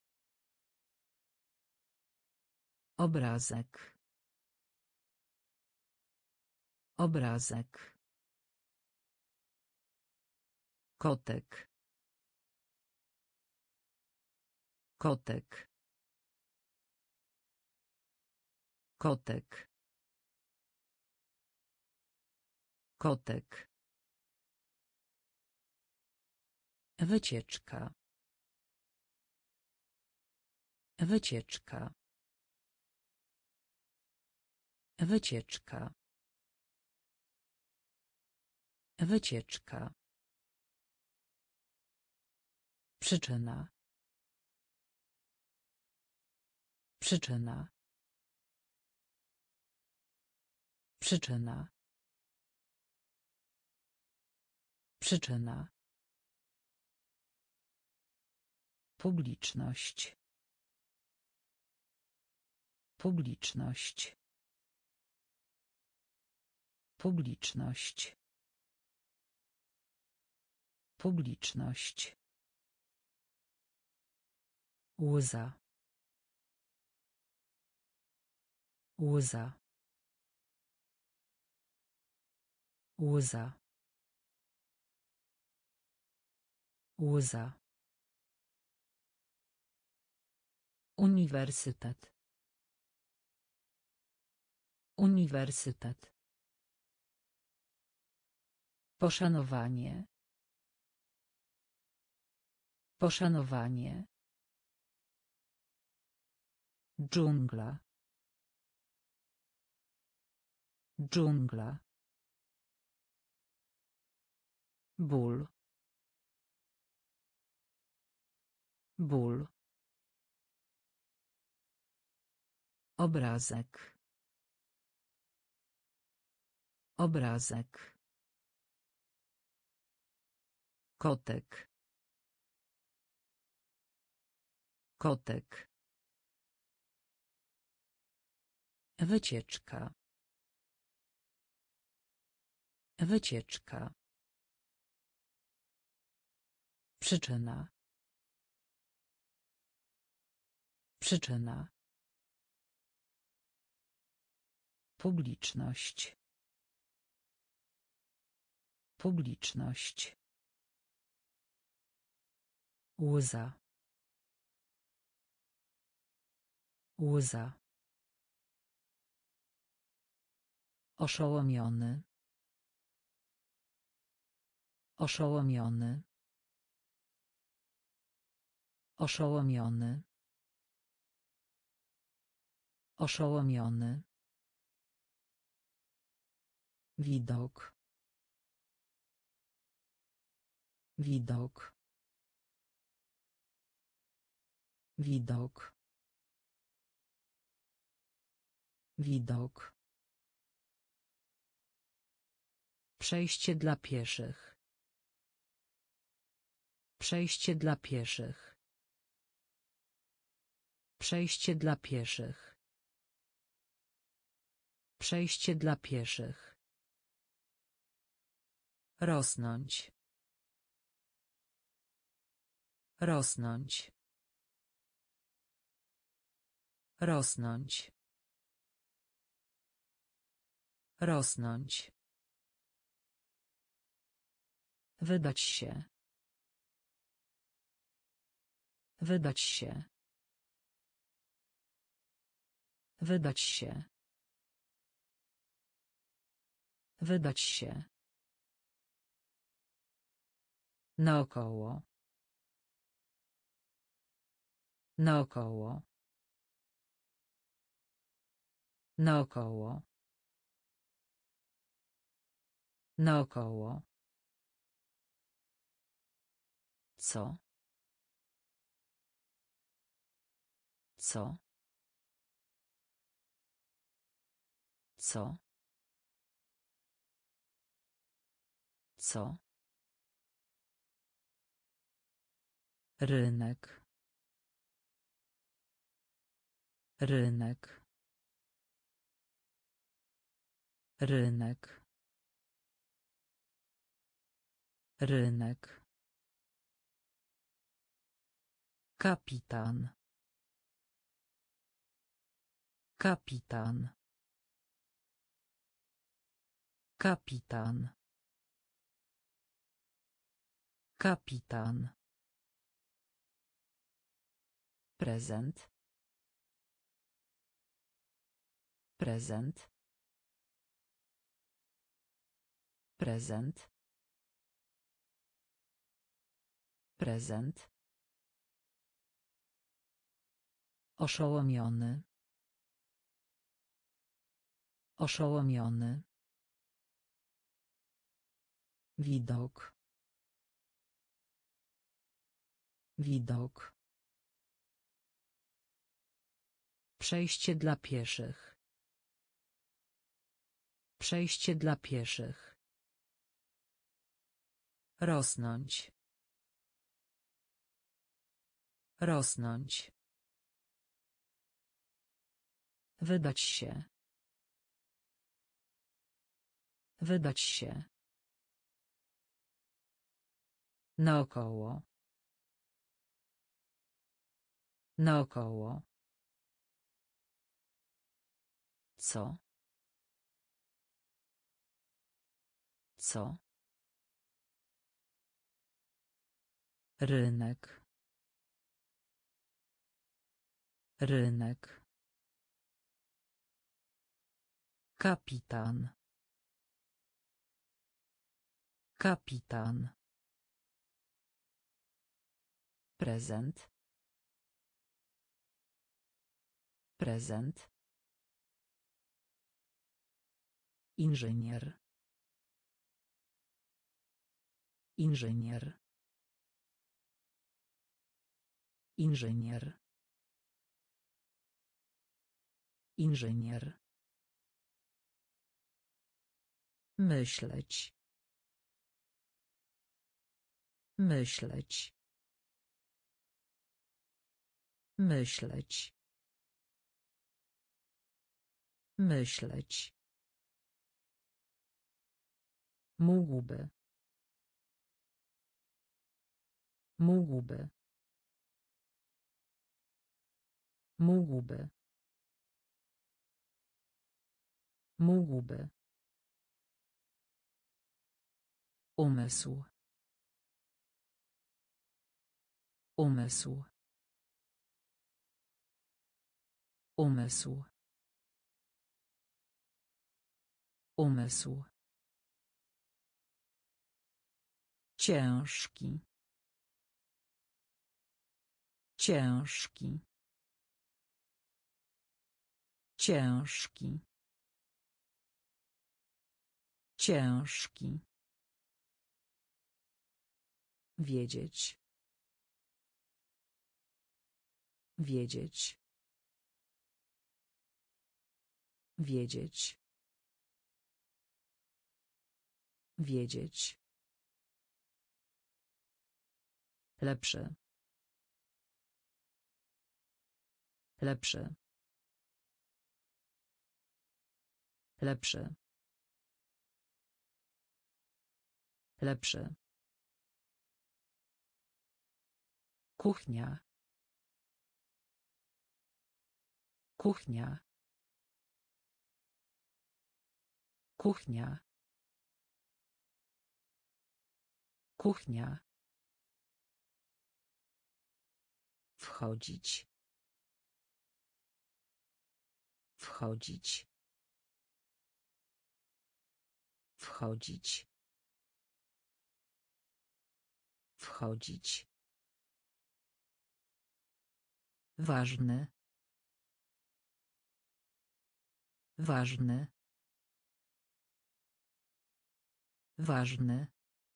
Obrazek. Obrazek. Kotek. Kotek. Kotek. Kotek. Wycieczka. Wycieczka. Wycieczka. Wycieczka. Przyczyna. Przyczyna. Przyczyna. Przyczyna. Publiczność. Publiczność. Publiczność. Publiczność. Łza. Łza. Łza. Łza. Uniwersytet. Uniwersytet. Poszanowanie. Poszanowanie. Dżungla. Dżungla. Ból. Ból. Obrazek. Obrazek. Kotek. Kotek. Wycieczka. Wycieczka. Przyczyna. Przyczyna. Publiczność. Publiczność. Łza. Łza. Oszołomiony. Oszołomiony. Oszołomiony. Oszołomiony. Widok. Widok. Widok. Widok. Przejście dla pieszych. Przejście dla pieszych. Przejście dla pieszych. Przejście dla pieszych. Rosnąć. Rosnąć. Rosnąć. Rosnąć. Wydać się. Wydać się. Wydać się. Wydać się. Naokoło. Naokoło. Naokoło. Naokoło. Co? Co? Co? Co? Rynek. Rynek. Rynek. Rynek. Kapitan. Kapitan. Kapitan. Kapitan. Prezent. Prezent. Prezent. Prezent. Oszołomiony. Oszołomiony. Widok. Widok. Przejście dla pieszych. Przejście dla pieszych. Rosnąć. Rosnąć. Wydać się. Wydać się. Naokoło. Naokoło. Co? Co? Rynek. Rynek. Kapitan. Kapitan. Prezent. Prezent. Inżynier. Inżynier. Inżynier. Inżynier. Myśleć. Myśleć. Myśleć. Myśleć. Mógłby. Mógłby. Mógłby. Mógłby. Umysł. Umysł. Umysł. Umysł. Ciężki. Ciężki. Ciężki. Ciężki. Wiedzieć. Wiedzieć. Wiedzieć. Wiedzieć. Lepszy. Lepszy. Lepszy. Lepszy. Kuchnia. Kuchnia. Kuchnia. Kuchnia. Wchodzić. Wchodzić. Wchodzić. Wchodzić. Ważny. Ważny. Ważny.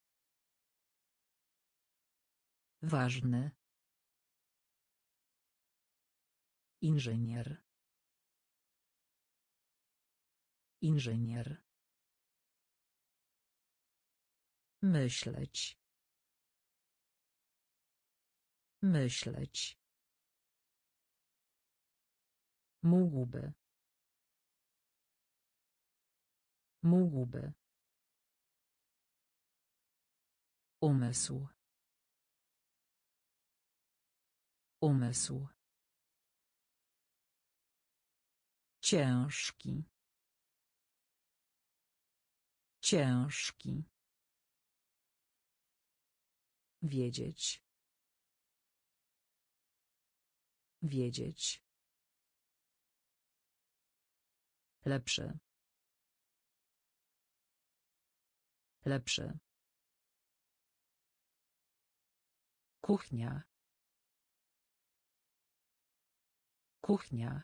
Ważny. Inżynier. Inżynier. Myśleć. Myśleć. Mógłby. Mógłby. Umysł. Umysł. Ciężki. Ciężki. Wiedzieć. Wiedzieć. Lepszy. Lepszy. Kuchnia. Kuchnia.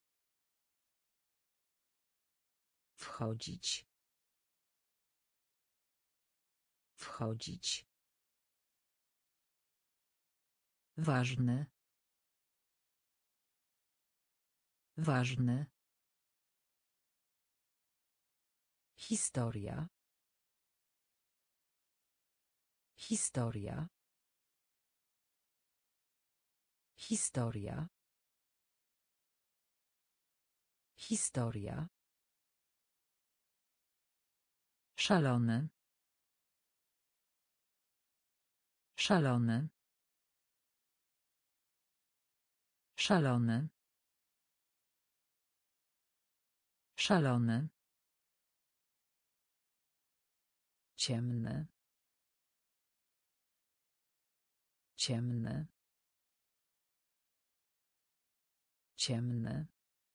Wchodzić. Wchodzić. Ważny. Ważny. Historia. Historia. Historia. Historia. Szalony. Szalony. Szalony. Szalony. Ciemny. Ciemny. Ciemny.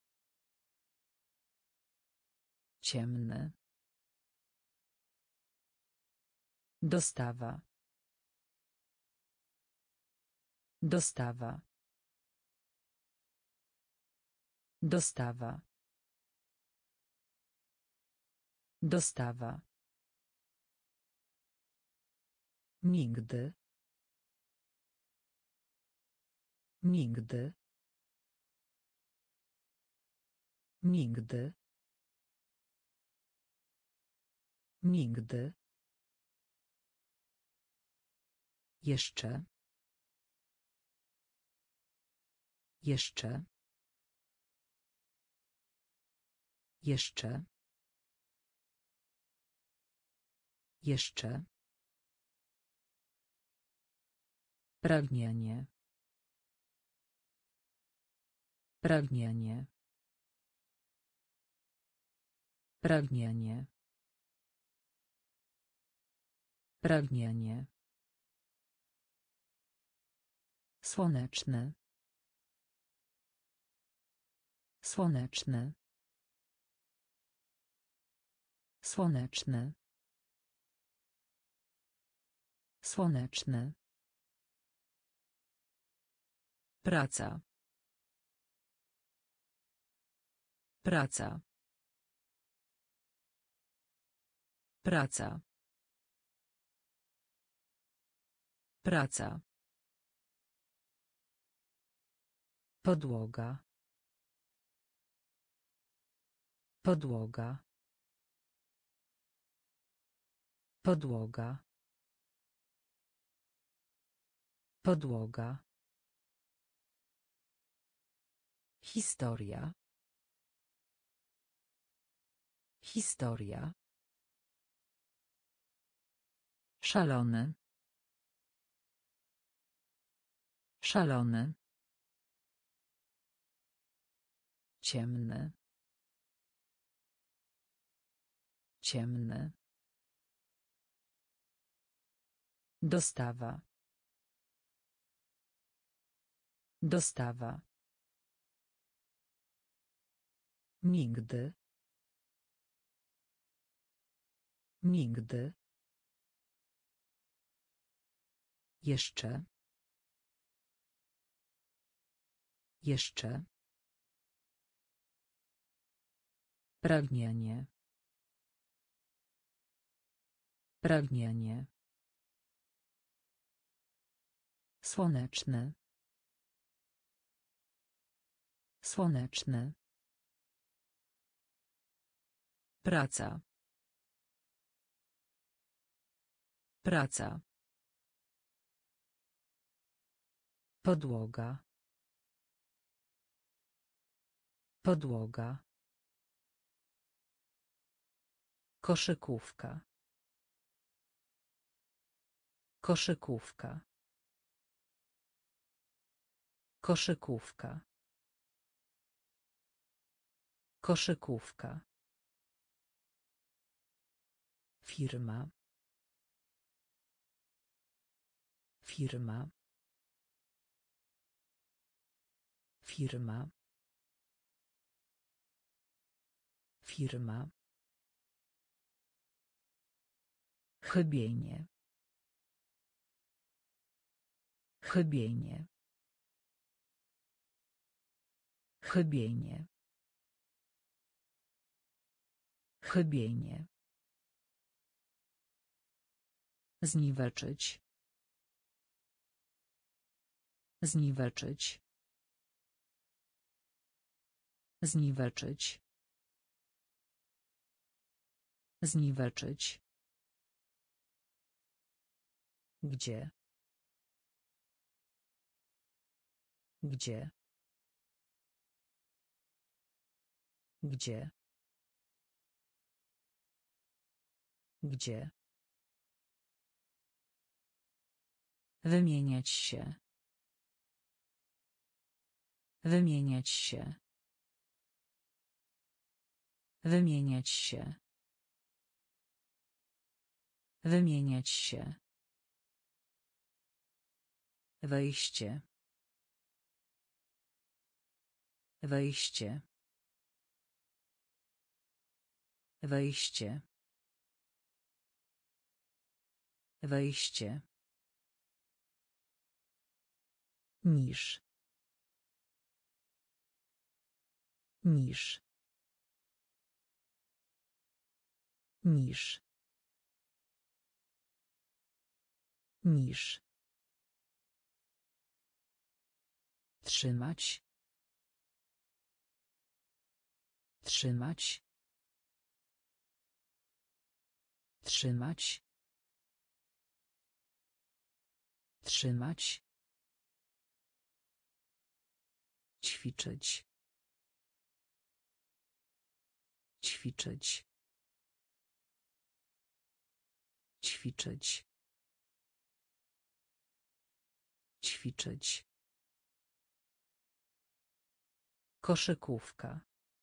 Ciemny. Dostawa. Dostawa. Dostawa. Dostawa. Nigdy. Nigdy. Nigdy. Nigdy. Jeszcze. Jeszcze. Jeszcze. Jeszcze. Pragnienie. Pragnienie. Pragnienie. Pragnienie. Słoneczny. Słoneczny. Słoneczny. Słoneczny. Praca. Praca. Praca. Praca. Podłoga. Podłoga. Podłoga. Podłoga. Historia. Historia. Szalony. Szalony. Ciemny. Ciemny. Dostawa. Dostawa. Nigdy. Nigdy. Jeszcze. Jeszcze. Pragnienie. Pragnienie. Słoneczny. Słoneczny. Praca. Praca. Podłoga. Podłoga. Koszykówka. Koszykówka. Koszykówka. Koszykówka. Firma. Firma. Firma. Firma. Chybienie. Chybienie. Chybienie. Chybienie. Zniweczyć. Zniweczyć. Zniweczyć. Zniweczyć. Gdzie? Gdzie? Gdzie? Gdzie? Wymieniać się. Wymieniać się. Wymieniać się. Wymieniać się. Wejście. Wejście. Wejście. Wejście. Niż. Niż. Niż. Niż. Trzymać. Trzymać. Trzymać. Trzymać. Ćwiczyć. Ćwiczyć. Ćwiczyć. Ćwiczyć. Koszykówka.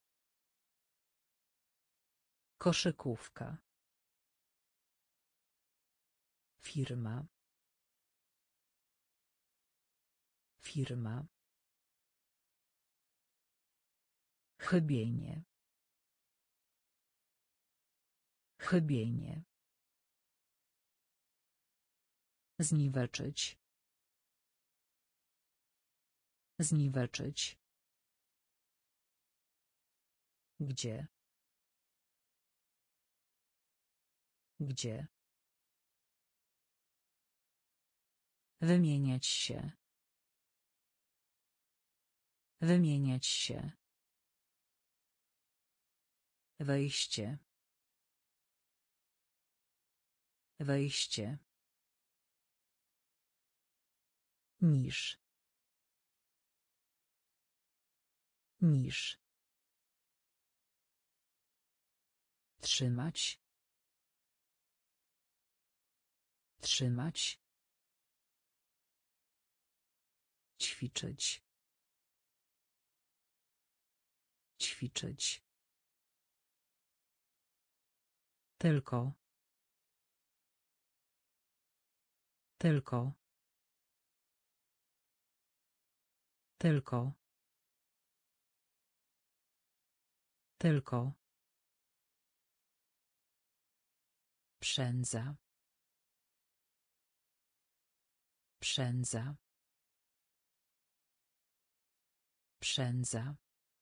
Koszykówka. Firma. Firma. Chybienie. Chybienie. Zniweczyć. Zniweczyć. Gdzie? Gdzie? Wymieniać się. Wymieniać się. Wejście. Wejście. Niż. Niż. Trzymać. Trzymać. Ćwiczyć. Ćwiczyć. Tylko. Tylko. Tylko. Tylko. Przędza. Przędza. Przędza.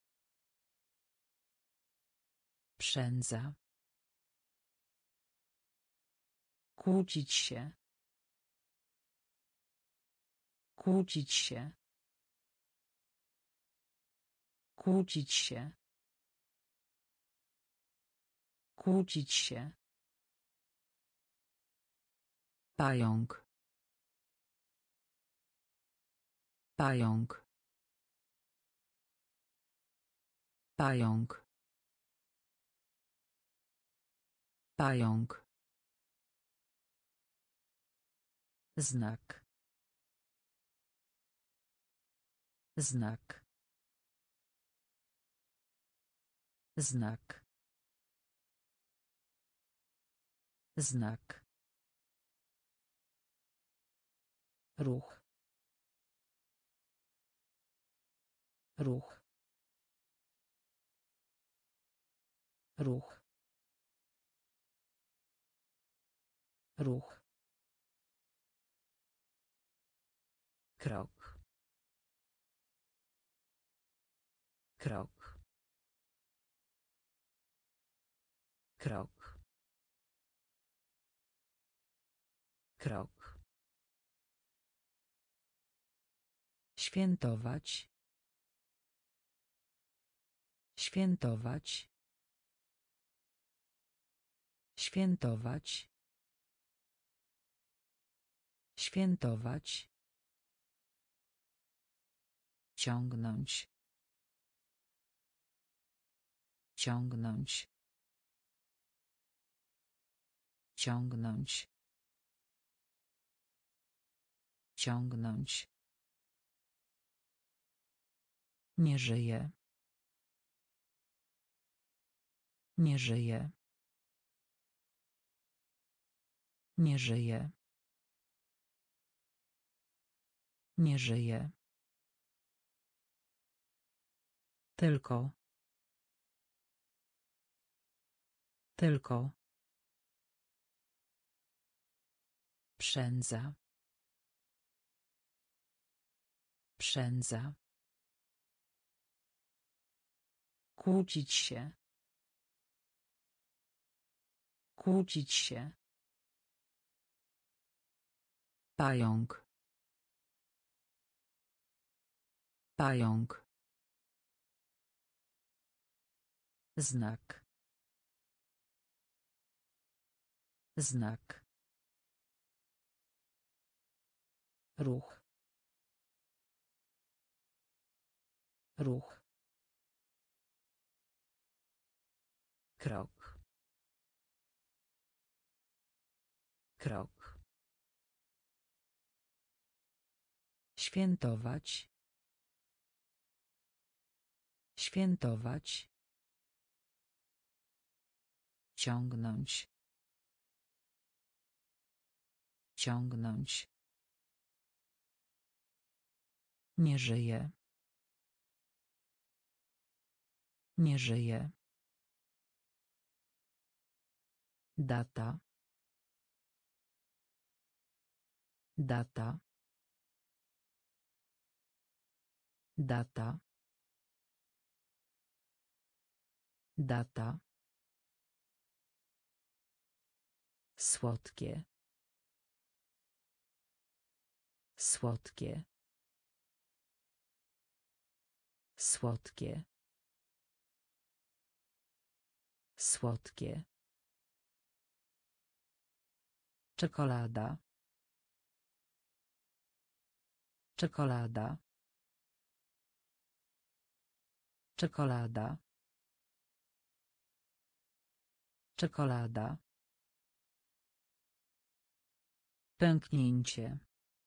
Przędza. Kłócić się. Kłócić się. Kłócić się. Kłócić się. Pająk. Pająk. Pająk. Pająk. Znak. Znak. Znak. Znak. Ruch. Ruch. Ruch. Ruch. Krok. Krok. Krok. Krok. Świętować. Świętować. Świętować. Świętować. Ciągnąć. Ciągnąć. Ciągnąć. Ciągnąć. Nie żyje. Nie żyje. Nie żyje. Nie żyje. Tylko. Tylko. Przędza. Przędza. Kłócić się. Kłócić się. Pająk. Pająk. Znak. Znak. Ruch. Ruch. Krok. Krok. Świętować. Świętować. Ciągnąć. Ciągnąć. Nie żyje. Nie żyje. Data. Data. Data. Data. Słodkie. Słodkie. Słodkie. Słodkie. Czekolada. Czekolada. Czekolada. Czekolada. Pęknięcie.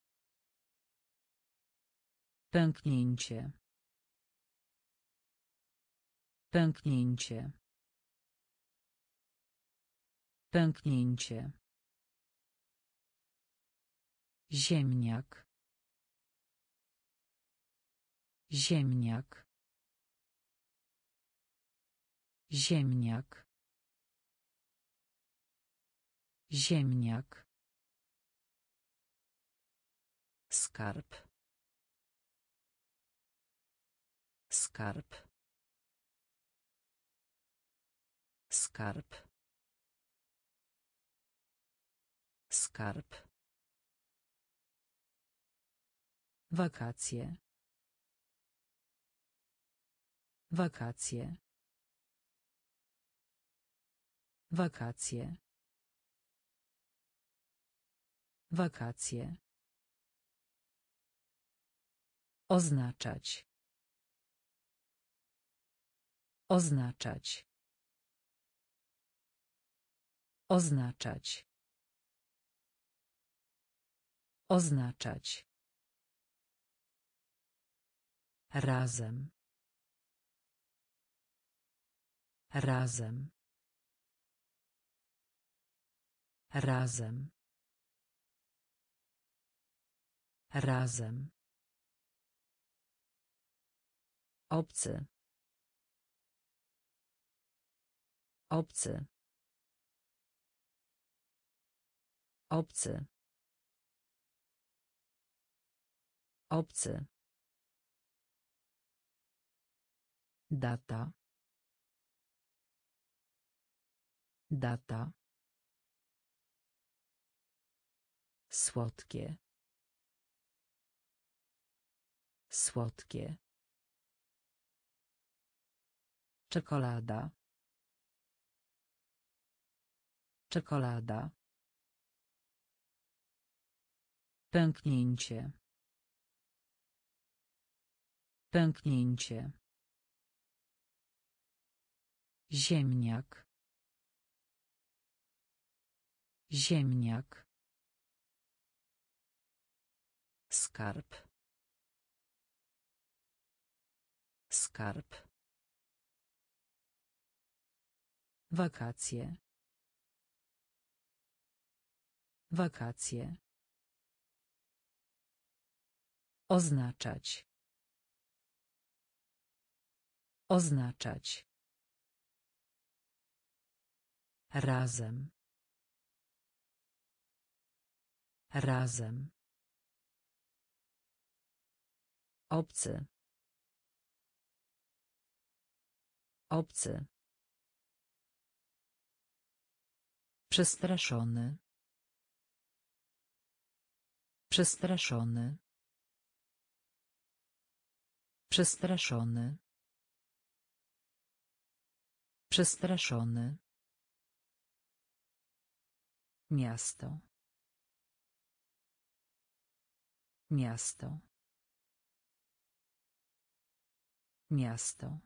Pęknięcie. Pęknięcie. Pęknięcie. Ziemniak. Ziemniak. Ziemniak. Ziemniak. Skarb. Skarb. Skarb. Skarb. Wakacje. Wakacje. Wakacje. Wakacje. Oznaczać. Oznaczać. Oznaczać. Oznaczać. Razem. Razem. Razem. Razem. Obcy. Obcy. Obcy. Obcy. Data. Data. Słodkie. Słodkie. Czekolada. Czekolada. Pęknięcie. Pęknięcie. Ziemniak. Ziemniak. Skarb. Skarb. Wakacje. Wakacje. Oznaczać. Oznaczać. Razem. Razem. Obcy. Obcy. Przestraszony. Przestraszony. Przestraszony. Przestraszony. Miasto. Miasto. Miasto.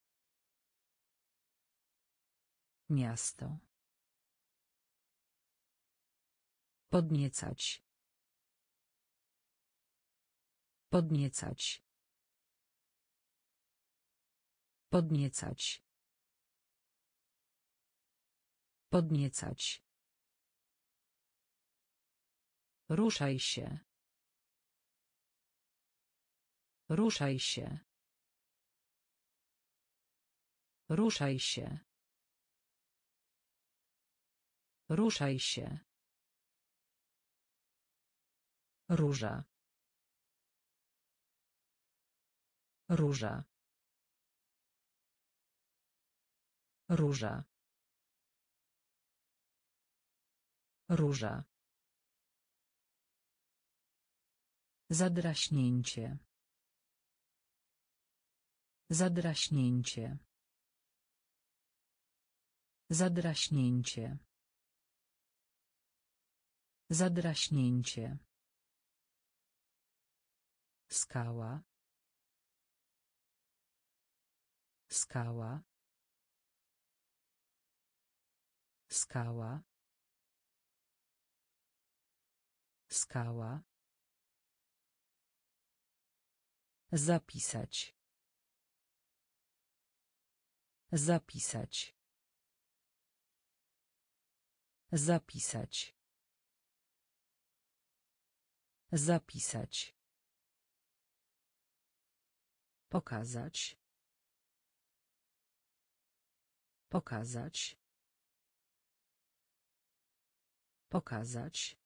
Miasto. Podniecać. Podniecać. Podniecać. Podniecać. Ruszaj się. Ruszaj się. Ruszaj się. Ruszaj się. Róża. Róża. Róża. Róża. Zadraśnięcie. Zadraśnięcie. Zadraśnięcie. Zadraśnięcie. Skała. Skała. Skała. Skała. Zapisać. Zapisać. Zapisać. Zapisać. Pokazać. Pokazać. Pokazać.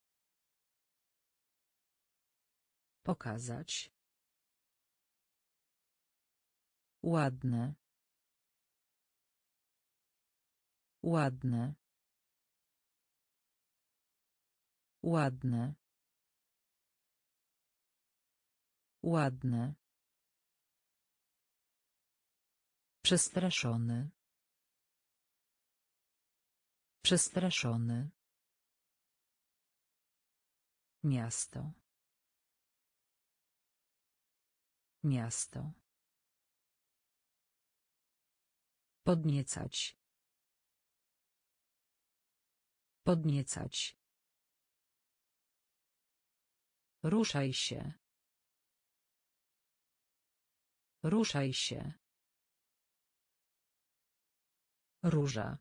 Pokazać. Ładne. Ładne. Ładne. Ładne. Przestraszony. Przestraszony. Miasto. Miasto. Podniecać. Podniecać. Ruszaj się. Ruszaj się. Róża.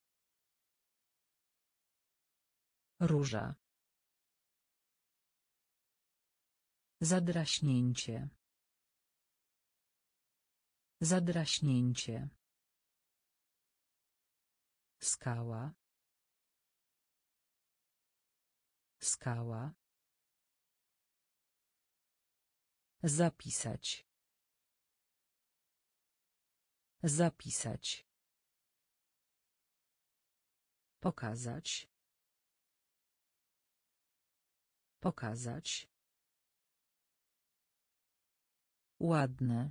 Róża. Zadraśnięcie. Zadraśnięcie. Skała. Skała. Zapisać. Zapisać. Pokazać. Pokazać. Ładne.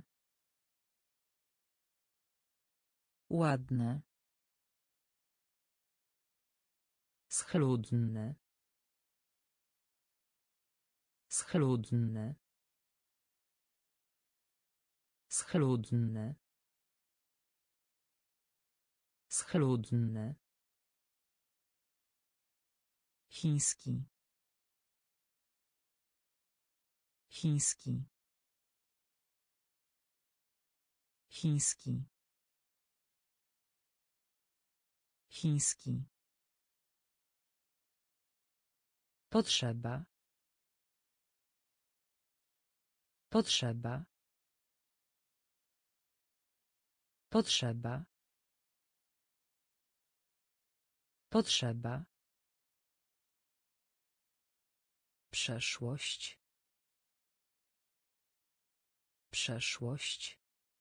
Ładne. Schludny. Schludny. Schludny. Schludny. Chiński. Chiński. Chiński. Chiński. Potrzeba. Potrzeba. Potrzeba. Potrzeba. Przeszłość. Przeszłość.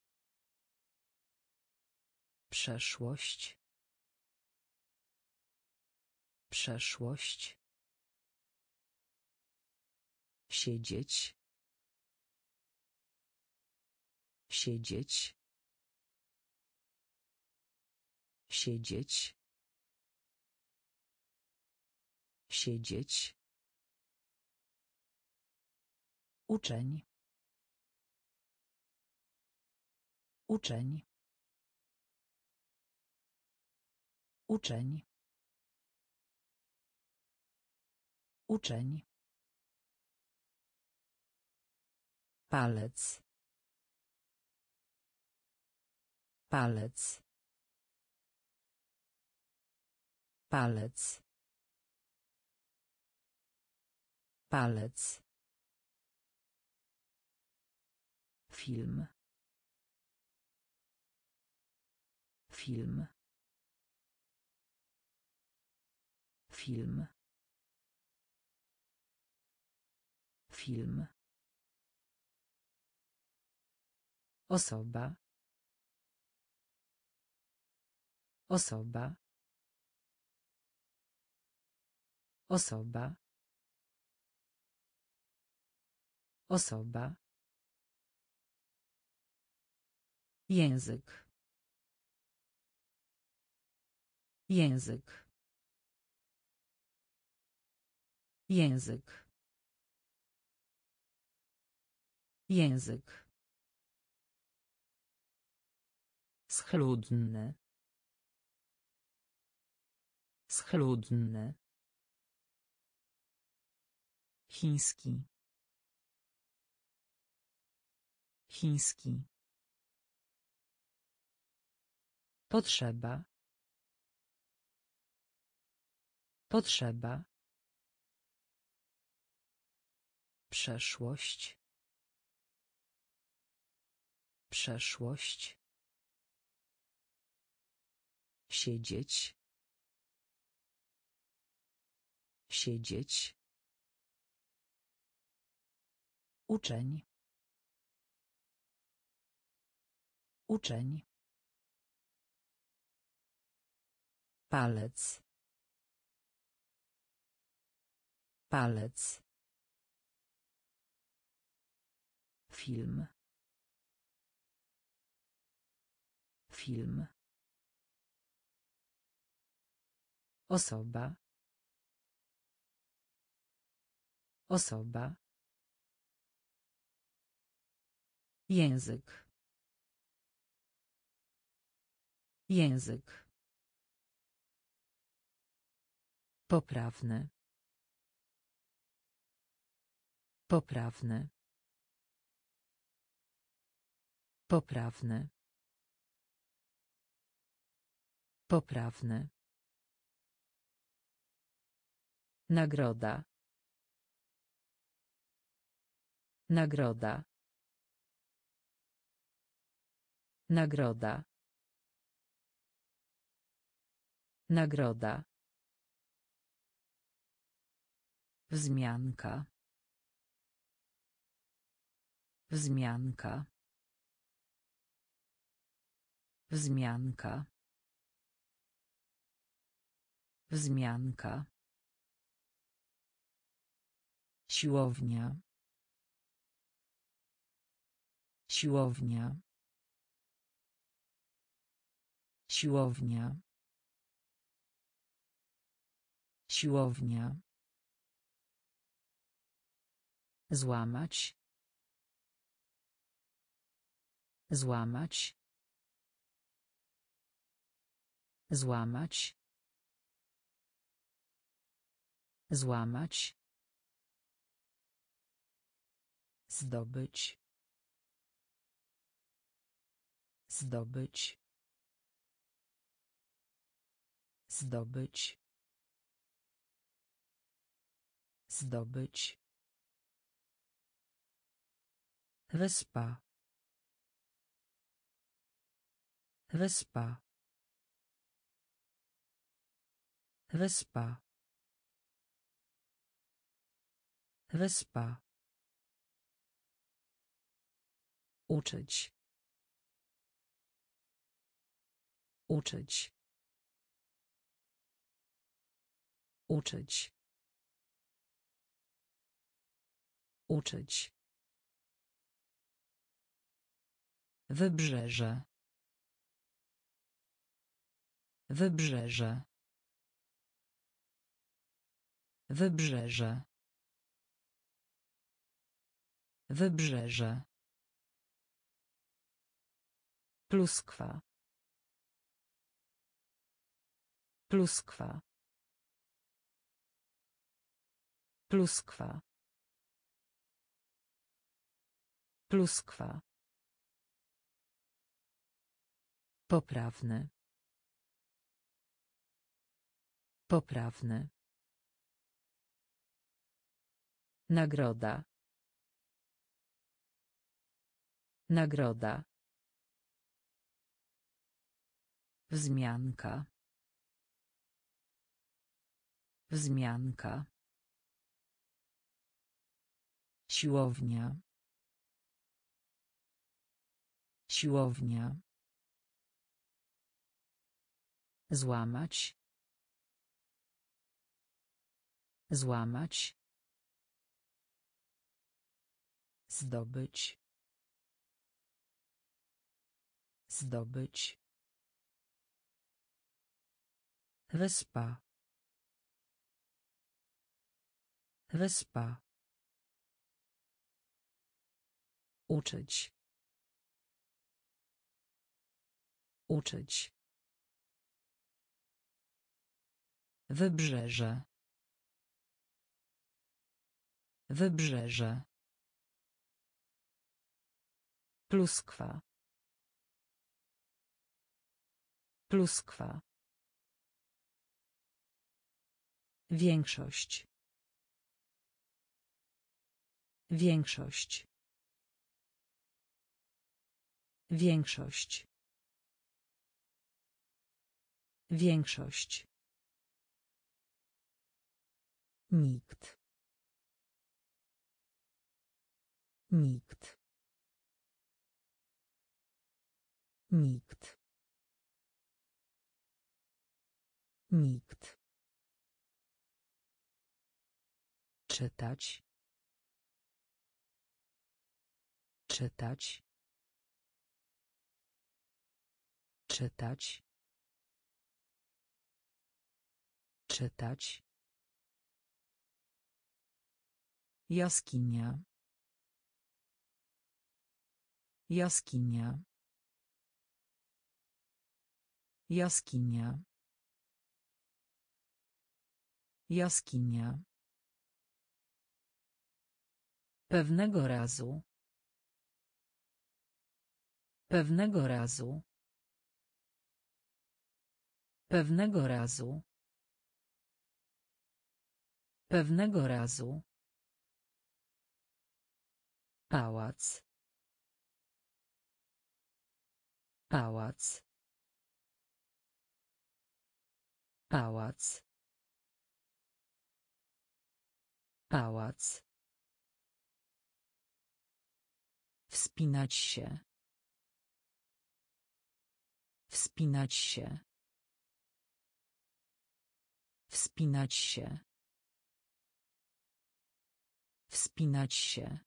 Przeszłość. Przeszłość. Siedzieć. Siedzieć. Siedzieć. Siedzieć. Uczeń. Uczeń. Uczeń. Uczeń. Palec. Palec. Palec. Palec. Film. Film. Film. Film. Osoba. Osoba. Osoba. Osoba. Język. Język. Język. Język. Schludny. Schludny. Chiński. Chiński. Potrzeba. Potrzeba. Przeszłość. Przeszłość. Siedzieć. Siedzieć. Uczeń. Uczeń. Palec. Palec. Film. Film. Osoba. Osoba. Język. Język. Poprawny. Poprawny. Poprawny. Poprawny. Nagroda. Nagroda. Nagroda. Nagroda. Wzmianka. Wzmianka. Wzmianka. Wzmianka. Siłownia. Siłownia. Siłownia. Siłownia. Złamać. Złamać. Złamać. Złamać. Zdobyć. Zdobyć. Zdobyć. Zdobyć. Wyspa. Wyspa. Wyspa. Wyspa. Uczyć. Uczyć. Uczyć. Uczyć. Wybrzeże. Wybrzeże. Wybrzeże. Wybrzeże. Pluskwa. Pluskwa. Pluskwa. Pluskwa. Poprawny. Poprawny. Nagroda. Nagroda. Wzmianka. Wzmianka. Siłownia. Siłownia. Złamać. Złamać. Zdobyć. Zdobyć. Wyspa. Wyspa. Uczyć. Uczyć. Wybrzeże. Wybrzeże. Pluskwa. Pluskwa. Większość. Większość. Większość. Większość. Nikt. Nikt. Nikt. Nikt. Czytać. Czytać. Czytać. Czytać. Jaskinia. Jaskinia. Jaskinia. Jaskinia. Pewnego razu. Pewnego razu. Pewnego razu. Pewnego razu. Pałac. Pałac. Pałac. Pałac. Wspinać się. Wspinać się. Wspinać się. Wspinać się.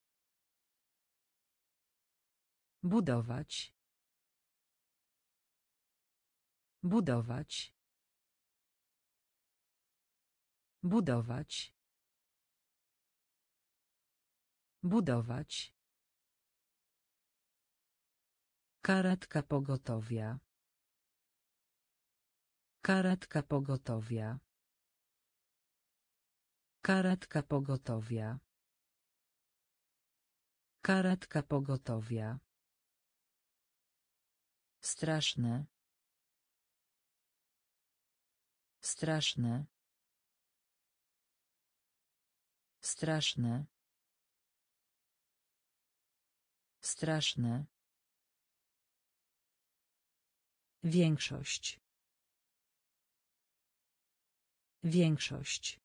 Budować. Budować. Budować. Budować. Karetka pogotowia. Karetka pogotowia. Karetka pogotowia. Karetka pogotowia. Straszne. Straszne. Straszne. Straszne. Większość. Większość.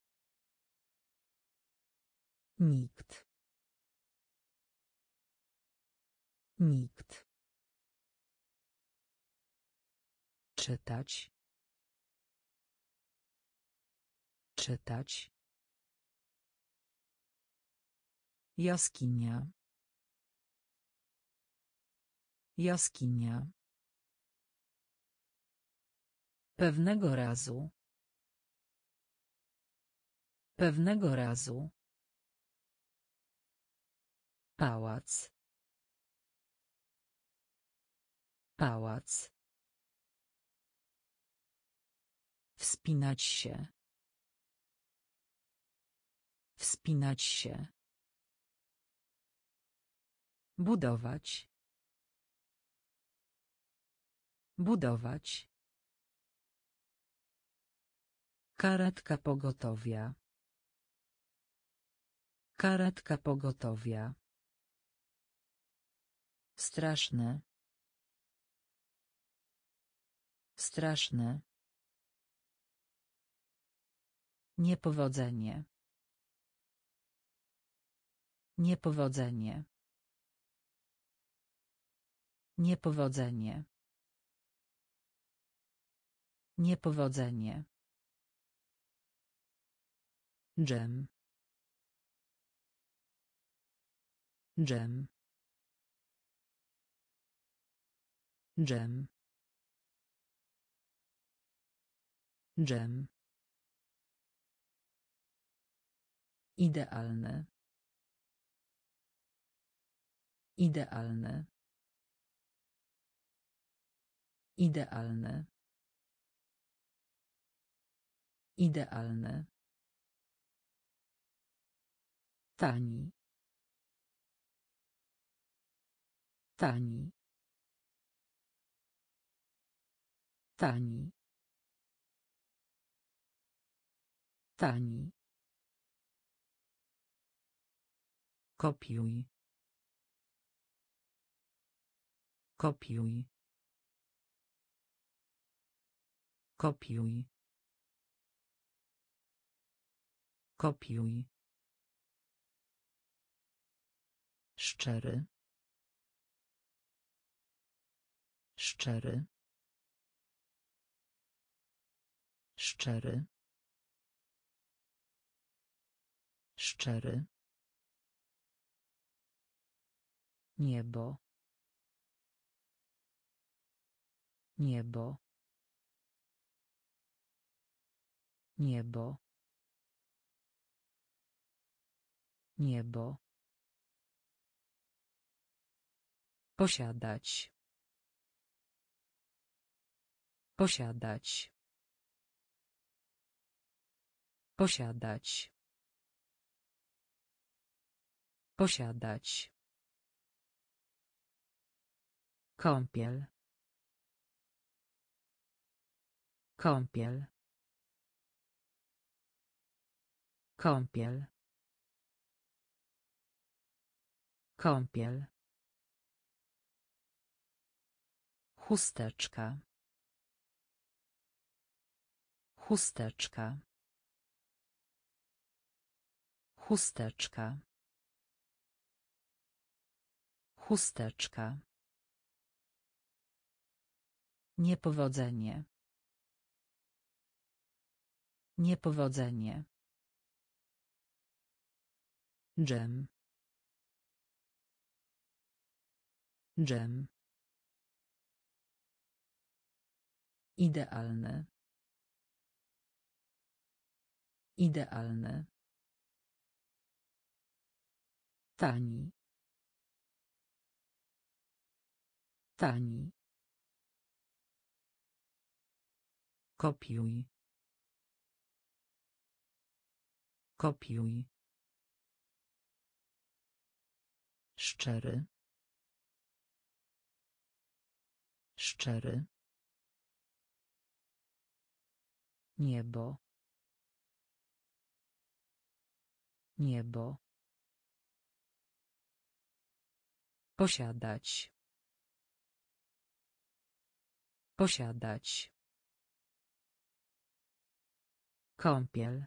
Nikt. Nikt. Czytać. Czytać. Jaskinia. Jaskinia. Pewnego razu. Pewnego razu. Pałac. Pałac. Wspinać się. Wspinać się. Budować. Budować. Karetka pogotowia. Karetka pogotowia. Straszne. Straszne. Niepowodzenie. Niepowodzenie. Niepowodzenie. Niepowodzenie. Dżem. Dżem. Dżem. Dżem. Idealne. Idealne. Idealne. Idealne. Tani. Tani. Tani. Tani. Kopiuj. Kopiuj. Kopiuj. Kopiuj. Szczery. Szczery. Szczery. Szczery. Niebo. Niebo. Niebo. Niebo. Posiadać. Posiadać. Posiadać. Posiadać. Kąpiel. Kąpiel. Kąpiel. Kąpiel. Chusteczka. Chusteczka. Chusteczka. Chusteczka. Niepowodzenie. Niepowodzenie. Dżem. Dżem. Idealne. Idealne. Tani. Tani. Kopiuj. Kopiuj. Szczery. Szczery. Niebo. Niebo. Posiadać. Posiadać. Kąpiel.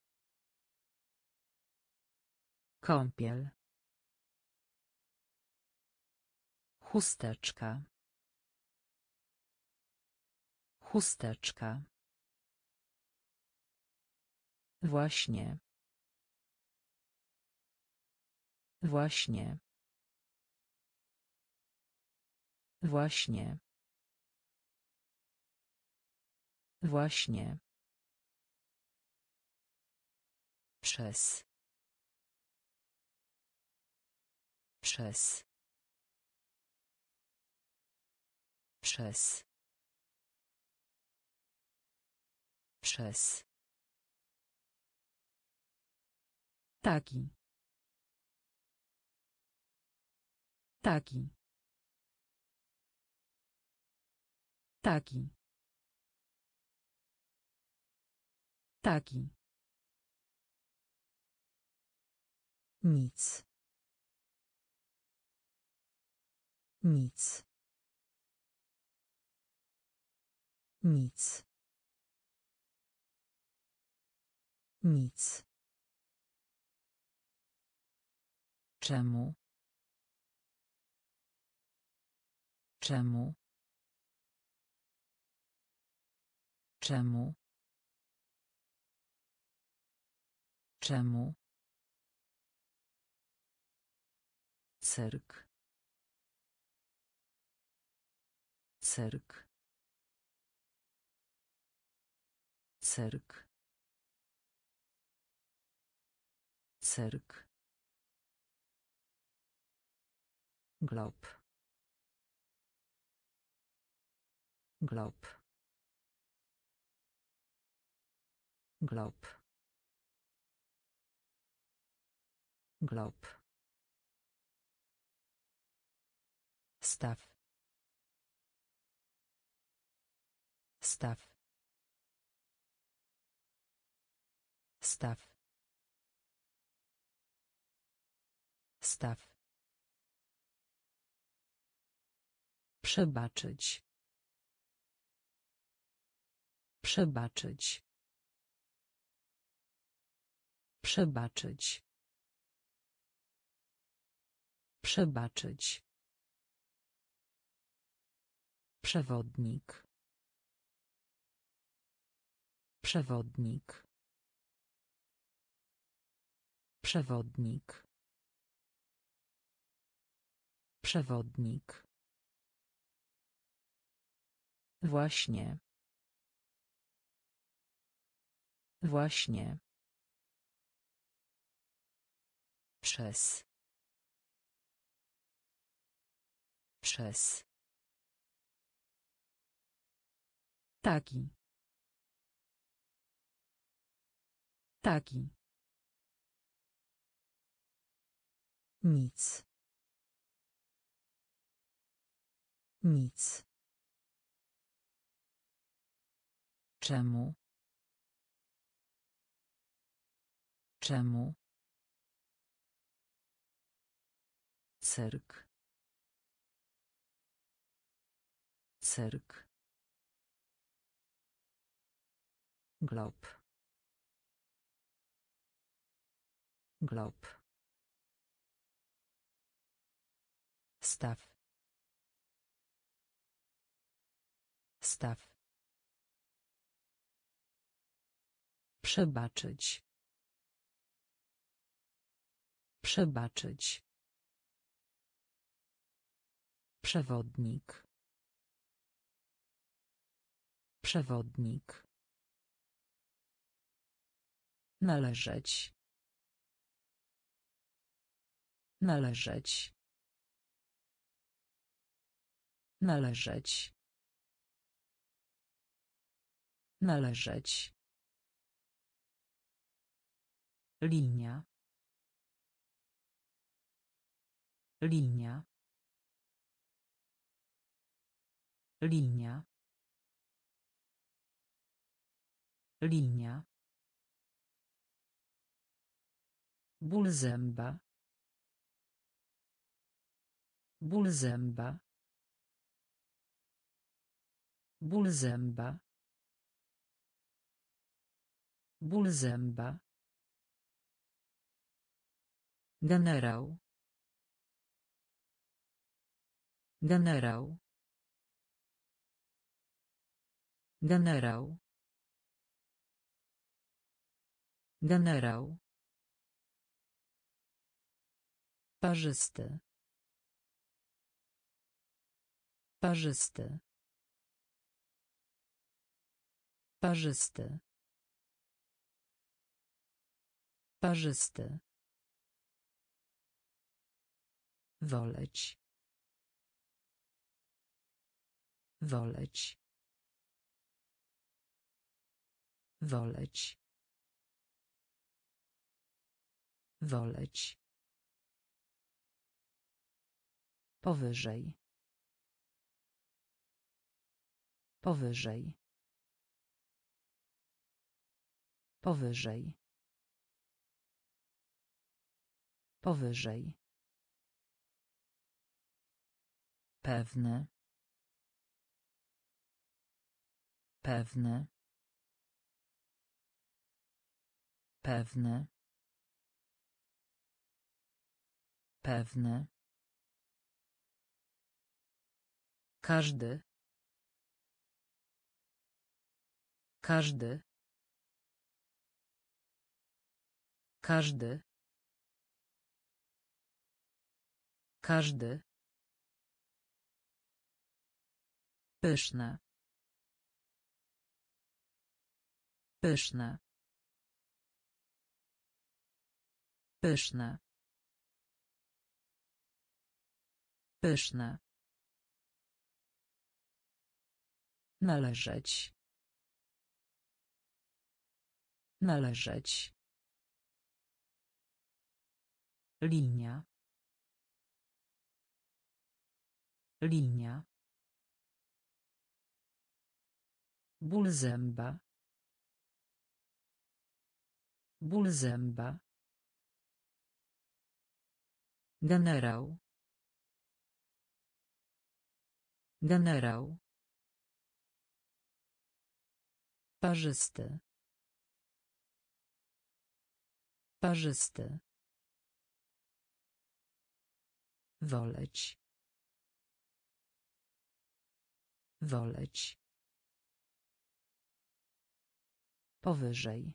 Kąpiel. Chusteczka. Chusteczka. Właśnie. Właśnie. Właśnie. Właśnie. Przez. Przez. Przez. Przez. Taki. Taki. Taki. Taki. Nic. Nic. Nic. Nic. Czemu? Czemu? Czemu? Czemu? Cyrk. Cyrk. Cyrk. Cyrk. Glob. Glob. Glob. Glob. Staw. Staw. Staw. Staw. Przebaczyć. Przebaczyć. Przebaczyć. Przebaczyć. Przewodnik. Przewodnik. Przewodnik. Przewodnik. Właśnie. Właśnie. Przez. Przez. Taki. Taki. Nic. Nic. Czemu? Czemu? Cyrk. Cyrk. Glob. Glob. Staw. Staw. Przebaczyć. Przebaczyć. Przewodnik. Przewodnik. Należeć. Należeć. Należeć. Należeć. Linia. Linia. Linia. Linia. Ból zęba. Ból zęba. Ból zęba. Ból zęba. Generał. Generał. Generał. Generał. Parzysty. Parzysty. Parzysty. Parzysty. Woleć. Woleć. Woleć. Woleć. Powyżej. Powyżej. Powyżej. Powyżej. Pewny. Pewny. Pewny. Pewny. Każdy. Każdy. Każdy. Każdy. Pyszne. Pyszne. Pyszne. Pyszne. Należeć. Należeć. Linia. Linia. Ból zęba. Ból zęba. Generał. Generał. Parzysty. Parzysty. Woleć. Woleć. Powyżej.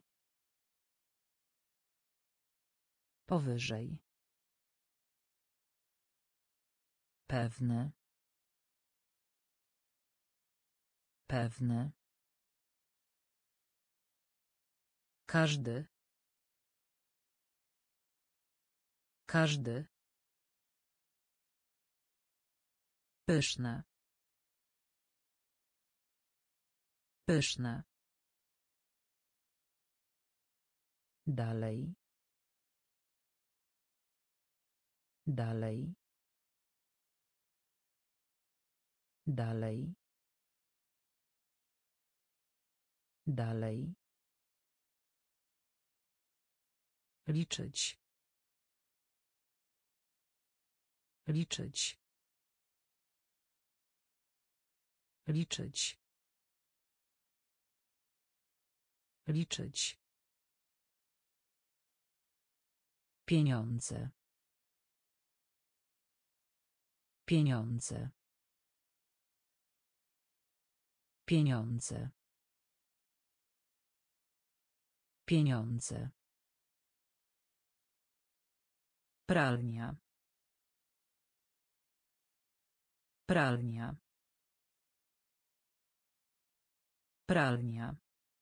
Powyżej. Pewny. Pewny. Każdy. Każdy. Pyszne. Pyszne. Dalej. Dalej. Dalej. Dalej. Liczyć. Liczyć. Liczyć. Liczyć. Pieniądze. Pieniądze. Pieniądze. Pieniądze. Pralnia. Pralnia. Pralnia.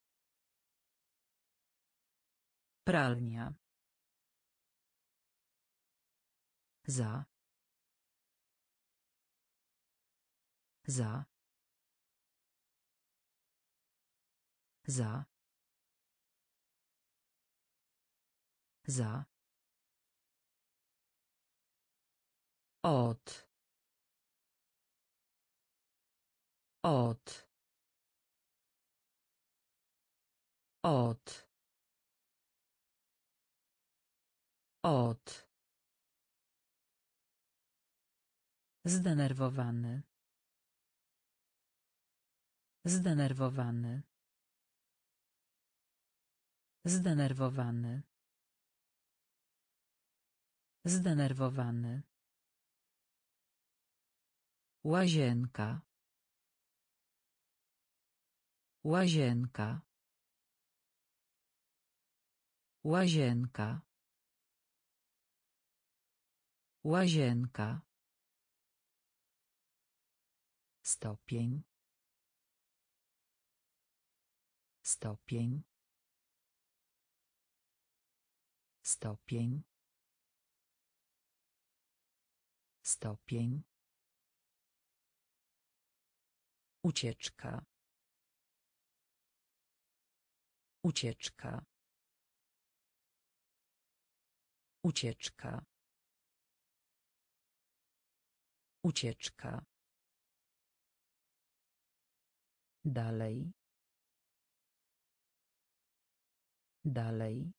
Pralnia. Za. Za. Za. Za. Od. Od. Od. Od. Zdenerwowany. Zdenerwowany. Zdenerwowany. Zdenerwowany. Łazienka. Łazienka. Łazienka. Łazienka. Stopień. Stopień. Stopień. Stopień. Ucieczka. Ucieczka. Ucieczka. Ucieczka. Dalej. Dalej.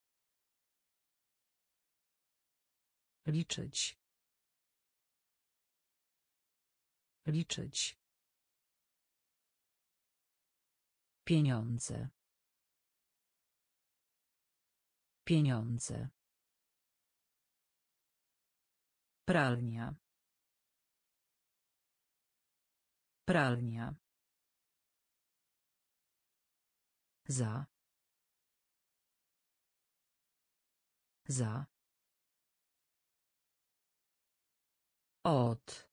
Liczyć. Liczyć. Pieniądze. Pieniądze. Pralnia. Pralnia. Za. Za. Od.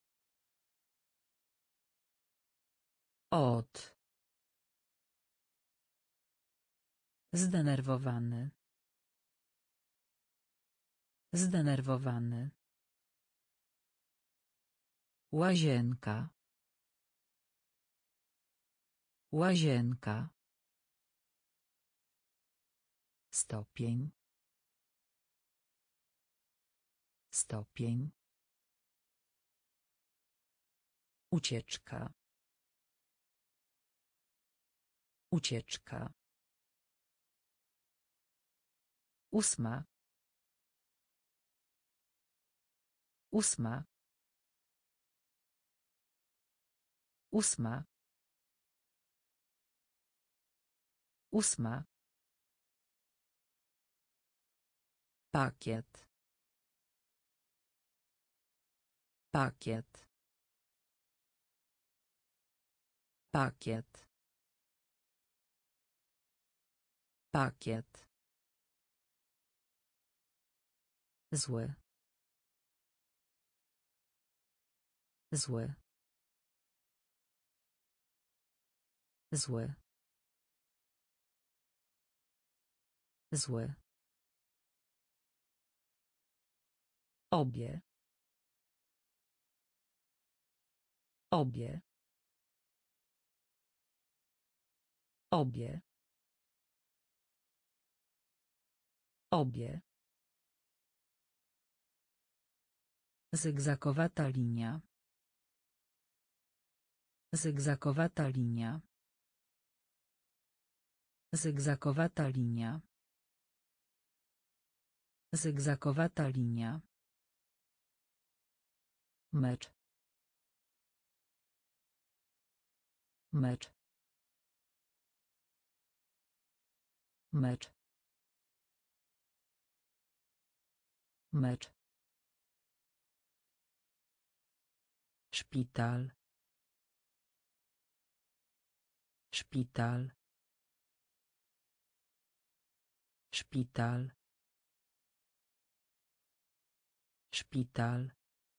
Od. Zdenerwowany. Zdenerwowany. Łazienka. Łazienka. Stopień. Stopień. Ucieczka. Ucieczka. Ósma. Ósma. Ósma. Ósma. Pakiet. Pakiet. Pakiet. Pakiet. Zły. Zły. Zły. Zły. Obie. Obie. Obie. Obie. Zygzakowata linia. Zygzakowata linia. Zygzakowata linia. Zygzakowata linia. Mecz. Mecz. Mecz. Mecz. Szpital. Szpital. Szpital. Szpital.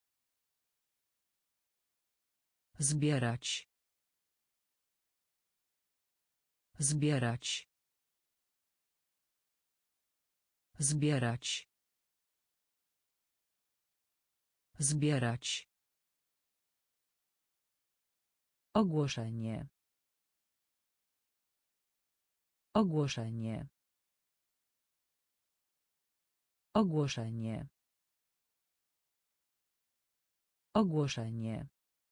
Zbierać. Zbierać. Zbierać. Zbierać. Ogłoszenie. Ogłoszenie. Ogłoszenie. Ogłoszenie.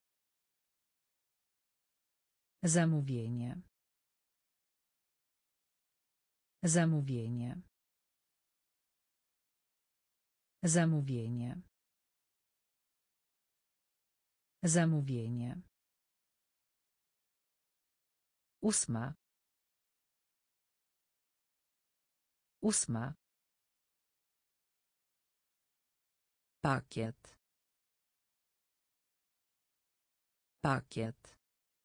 Zamówienie. Zamówienie. Zamówienie. Zamówienie. Ósma. Ósma. Pakiet. Pakiet.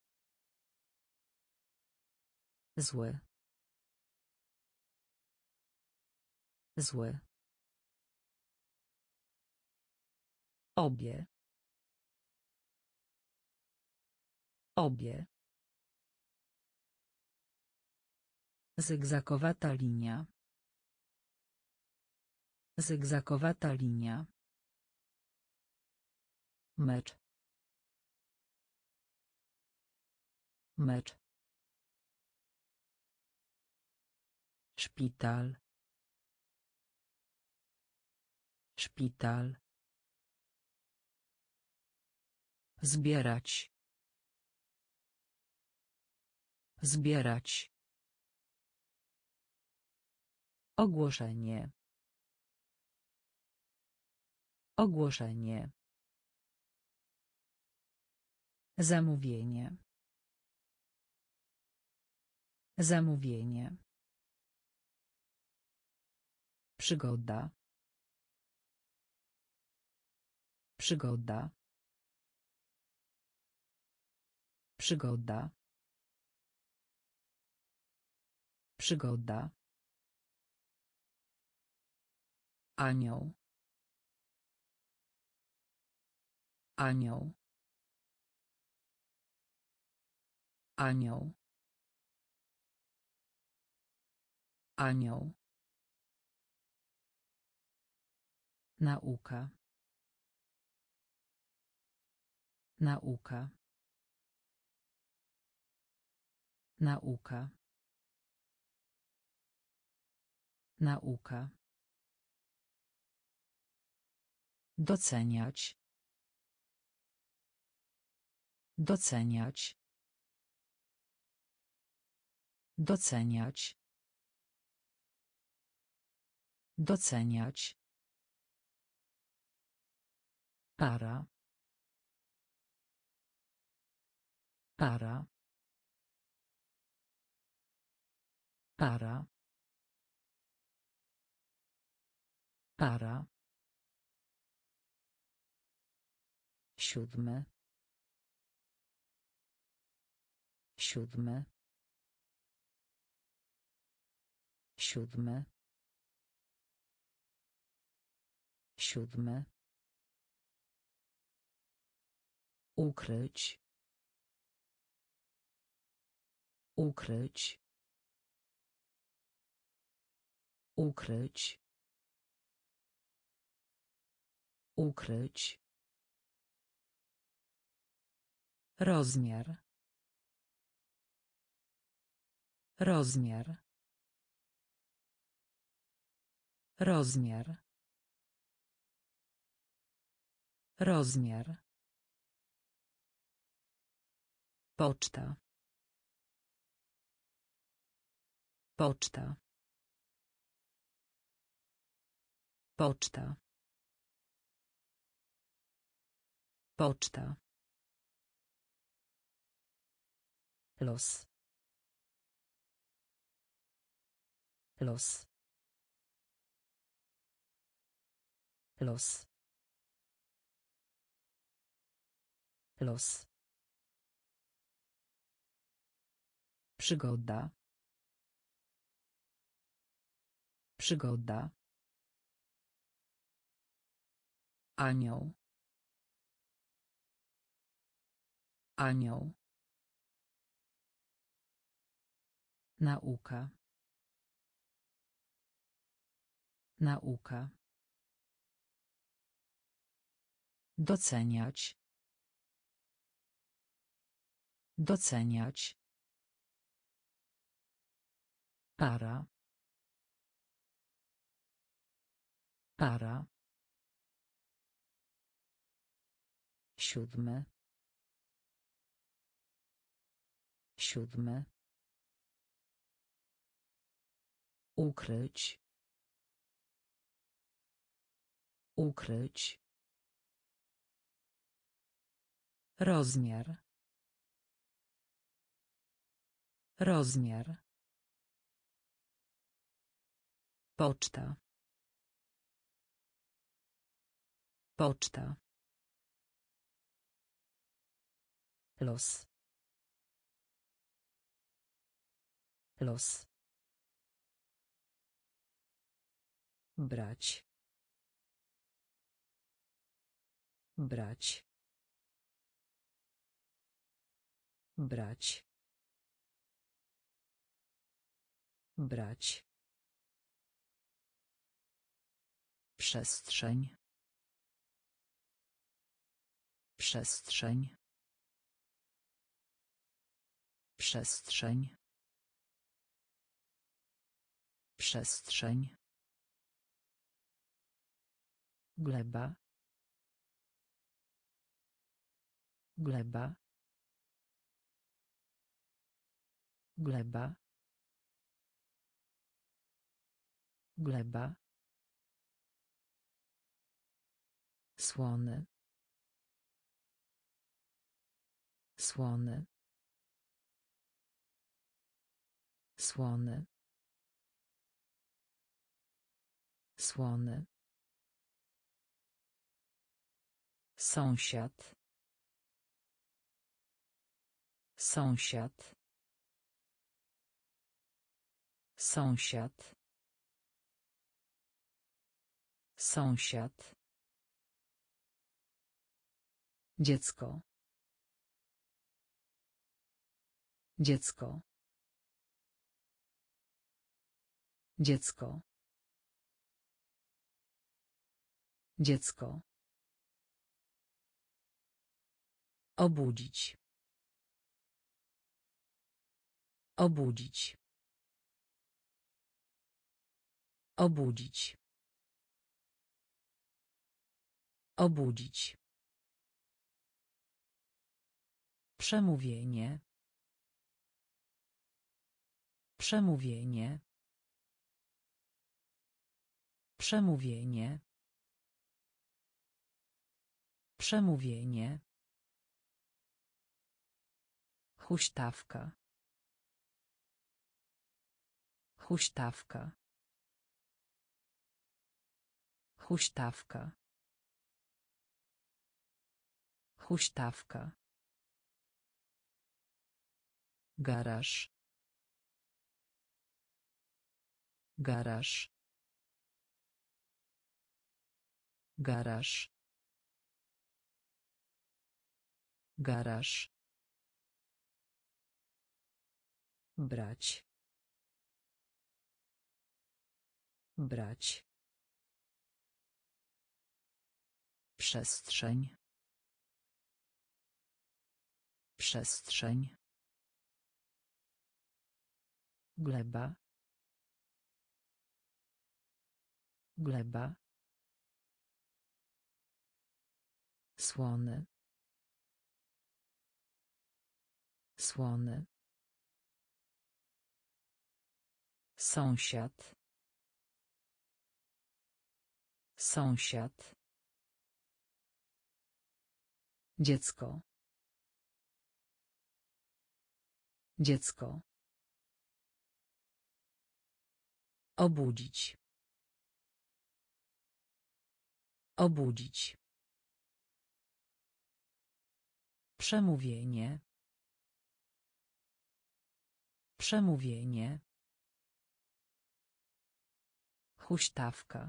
Zły. Zły. Obie. Obie. Zygzakowata linia. Zygzakowata linia. Mecz. Mecz. Szpital. Szpital. Zbierać. Zbierać. Ogłoszenie. Ogłoszenie. Zamówienie. Zamówienie. Przygoda. Przygoda. Przygoda. Przygoda. Anioł. Anioł. Anioł. Anioł. Nauka. Nauka. Nauka. Nauka. Doceniać. Doceniać. Doceniać. Doceniać. Para. Para. Para. Para. Siódmy. Siódmy. Siódmy. Siódmy. Ukryć. Ukryć. Ukryć. Ukryć. Rozmiar. Rozmiar. Rozmiar. Rozmiar. Poczta. Poczta. Poczta. Poczta. Los. Los. Los. Los. Przygoda. Przygoda. Anioł. Anioł. Nauka. Nauka. Doceniać. Doceniać. Para. Para. Siódmy. Siódmy. Ukryć. Ukryć. Rozmiar. Rozmiar. Poczta. Poczta. Los. Los. Brać. Brać. Brać. Brać. Przestrzeń. Przestrzeń. Przestrzeń. Przestrzeń. Gleba. Gleba. Gleba. Gleba. Słony. Słony. Słony. Słony. Sąsiad. Sąsiad. Sąsiad. Sąsiad. Dziecko. Dziecko. Dziecko. Dziecko. Obudzić. Obudzić. Obudzić. Obudzić. Przemówienie. Przemówienie. Przemówienie. Przemówienie. Huśtawka. Huśtawka. Huśtawka. Huśtawka. Garaż. Garaż. Garaż. Garaż. Brać. Brać. Przestrzeń. Przestrzeń. Gleba. Gleba. Słony. Słony. Sąsiad. Sąsiad. Dziecko. Dziecko. Obudzić. Obudzić. Przemówienie. Przemówienie. Huśtawka.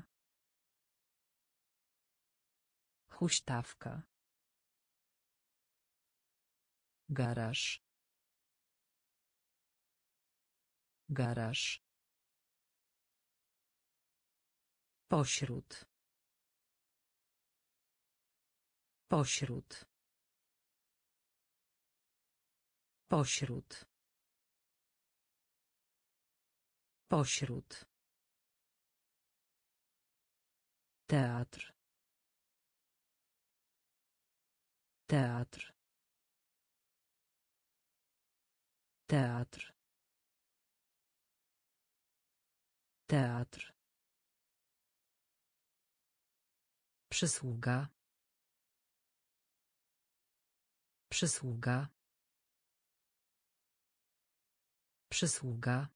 Huśtawka. Garaż. Garaż. Pośród. Pośród. Pośród. Pośród. Teatr. Teatr. Teatr. Teatr. Przysługa. Przysługa. Przysługa.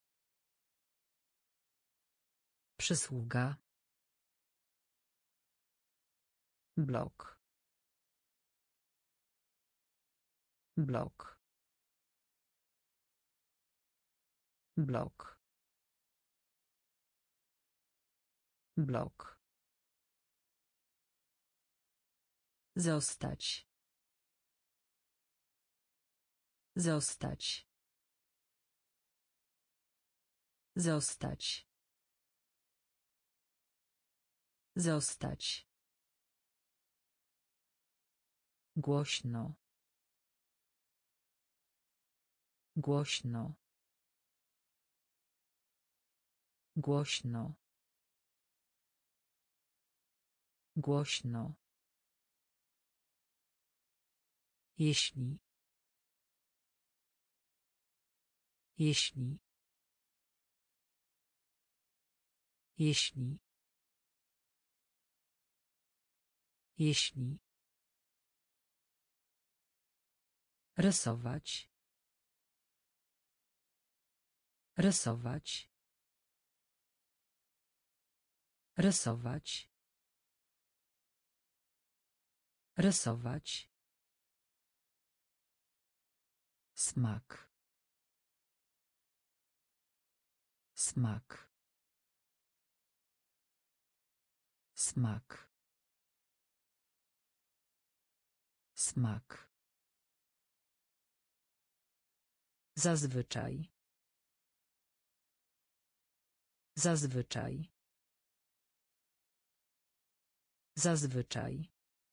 Przysługa. Blok. Blok. Blok. Blok. Zostać. Zostać. Zostać. Zostać. Głośno. Głośno. Głośno. Głośno. Jeśli. Jeśli. Jeśli. Jeśli. Rysować. Rysować. Rysować. Rysować. Smak. Smak. Smak. Smak. Zazwyczaj. Zazwyczaj. Zazwyczaj.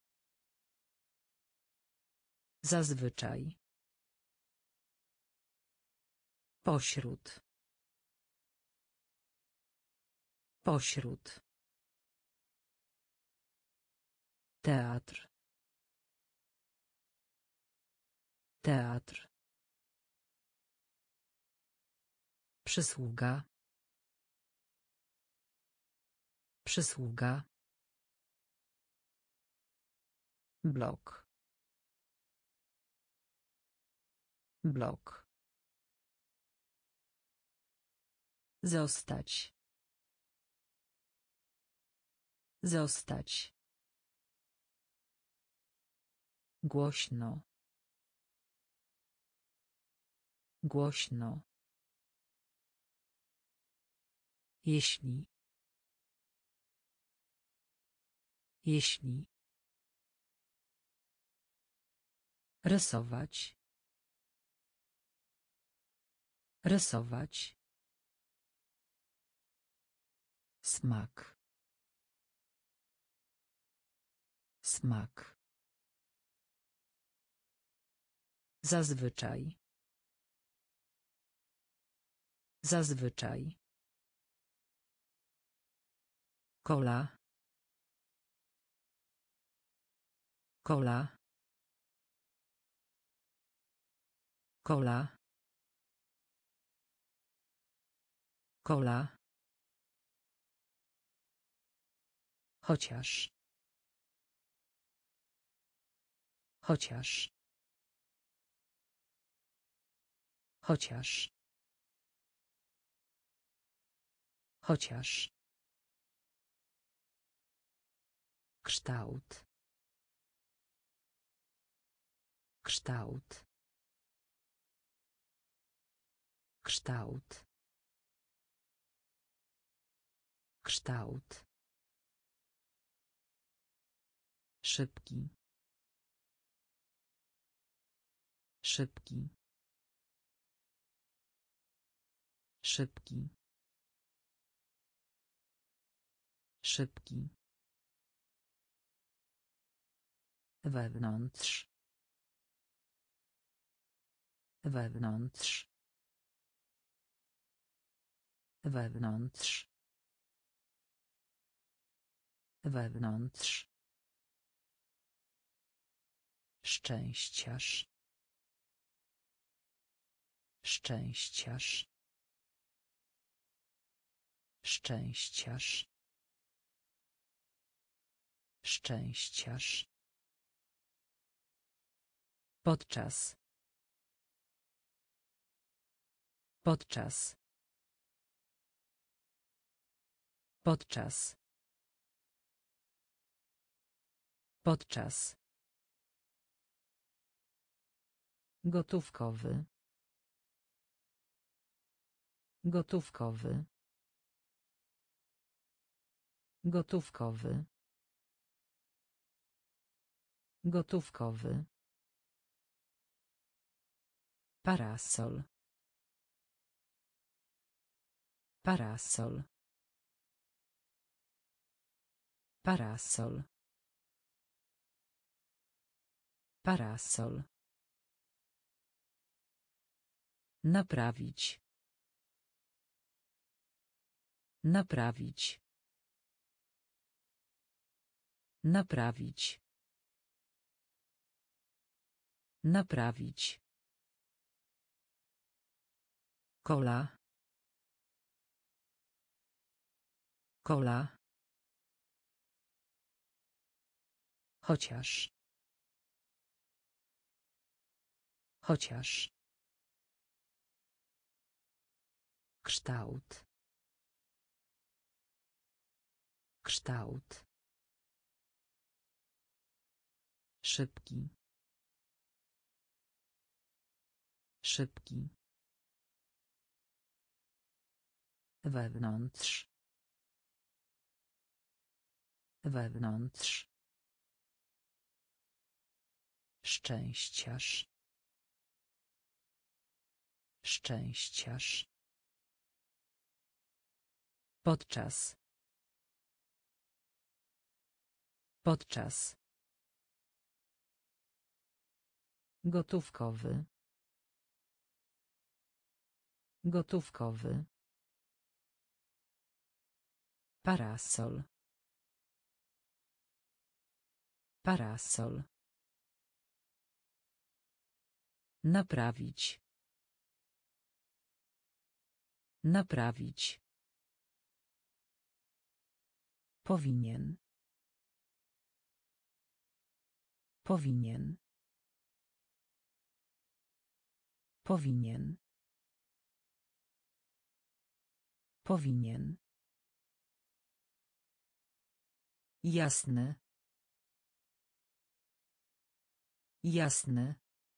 Zazwyczaj. Pośród. Pośród. Teatr. Teatr. Przysługa. Przysługa. Blok. Blok. Zostać. Zostać. Głośno. Głośno. Jeśli. Jeśli. Rysować. Rysować. Smak. Smak. Zazwyczaj. Zazwyczaj. Kola. Kola. Kola. Kola. Chociaż. Chociaż. Chociaż. Chociaż. Kształt. Kształt. Kształt. Kształt. Szybki. Szybki. Szybki. Szybki. Wewnątrz. Wewnątrz. Wewnątrz. Wewnątrz. Szczęściarz. Szczęściarz. Szczęściarz. Szczęściarz. Podczas. Podczas. Podczas. Podczas. Gotówkowy. Gotówkowy. Gotówkowy. Gotówkowy. Parasol. Parasol. Parasol. Parasol. Naprawić. Naprawić. Naprawić. Naprawić. Kola. Kola. Chociaż. Chociaż. Kształt. Kształt. Szybki. Szybki. Wewnątrz. Wewnątrz. Szczęściarz. Szczęściarz. Podczas. Podczas. Gotówkowy. Gotówkowy. Parasol. Parasol. Naprawić. Naprawić. Powinien. Powinien. Powinien. Powinien. Jasny. Jasny.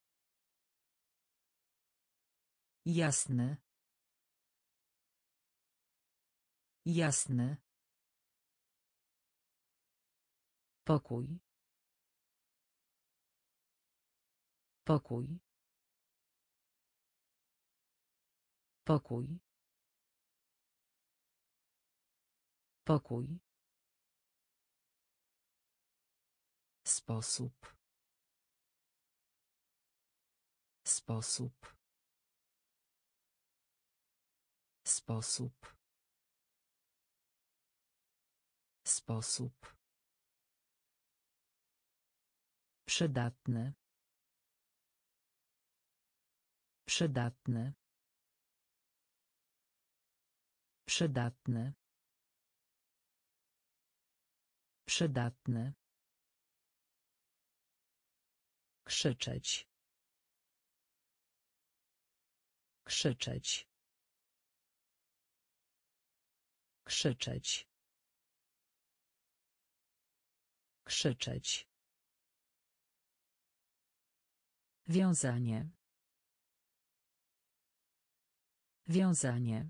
Jasny. Jasny. Pokój. Pokój. Pokój. Pokój. Sposób. Sposób. Sposób. Sposób. Przydatny. Przydatny. Przydatny. Przydatny. Krzyczeć. Krzyczeć. Krzyczeć. Krzyczeć. Wiązanie. Wiązanie.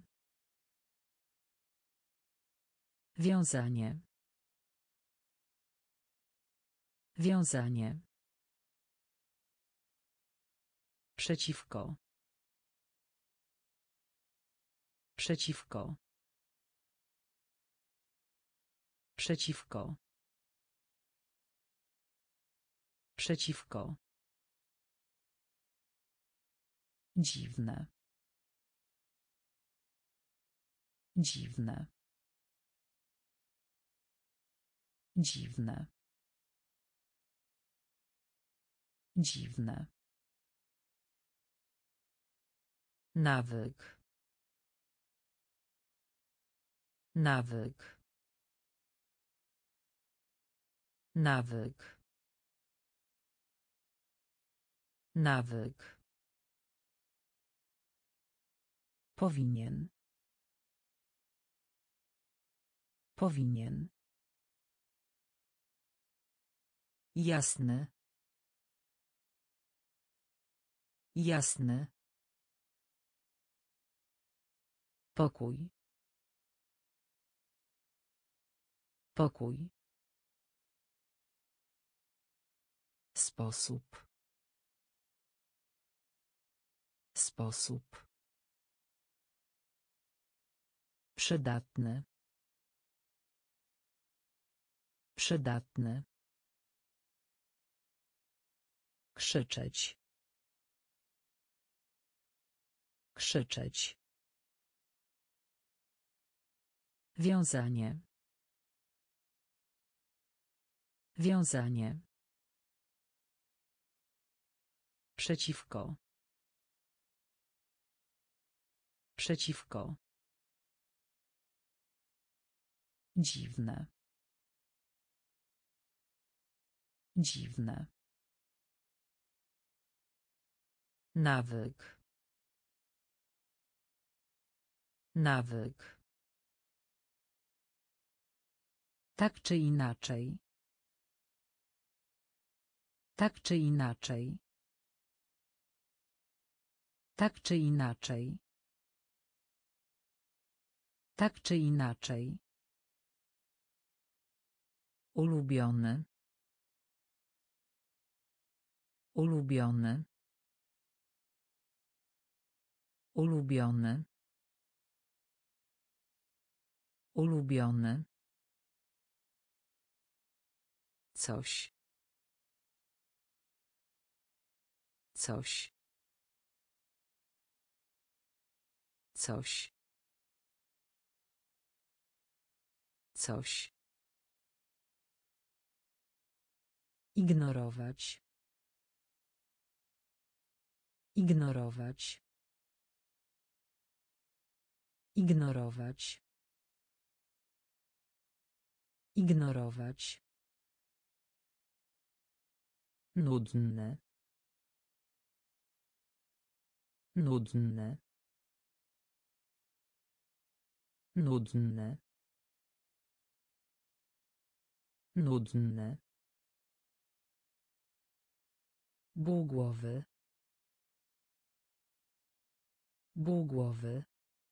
Wiązanie. Wiązanie. Przeciwko. Przeciwko. Przeciwko. Przeciwko. Dziwne. Dziwne. Dziwne. Dziwne. Nawyk. Nawyk. Nawyk. Nawyk. Powinien. Powinien. Jasny. Jasny. Pokój. Pokój. Sposób. Sposób. Przydatny. Przydatny. Krzyczeć. Krzyczeć. Wiązanie. Wiązanie. Przeciwko. Przeciwko. Dziwne. Dziwne. Nawyk. Nawyk. Tak czy inaczej. Tak czy inaczej. Tak czy inaczej. Tak czy inaczej. Ulubiony. Ulubiony. Ulubiony. Ulubiony. Coś. Coś. Coś. Coś. Ignorować. Ignorować. Ignorować. Ignorować. Nudne. Nudne. Nudne. Nudne. Ból głowy. Ból głowy.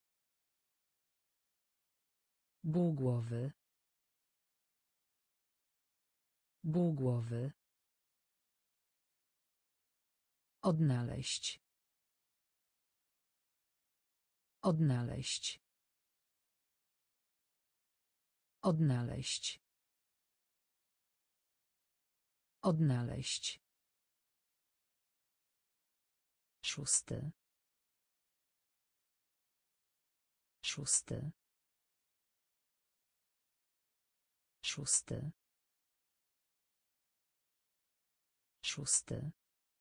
Ból głowy. Ból głowy. Odnaleźć. Odnaleźć. Odnaleźć. Odnaleźć. Szósty. Szósty. Szósty. Szósty.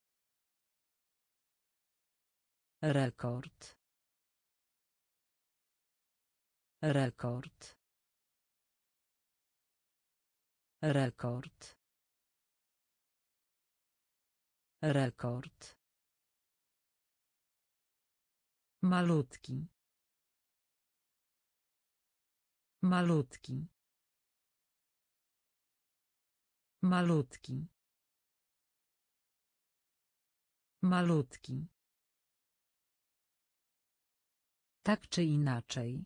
Rekord. Rekord. Rekord. Rekord. Malutki. Malutki. Malutki. Malutki. Tak czy inaczej.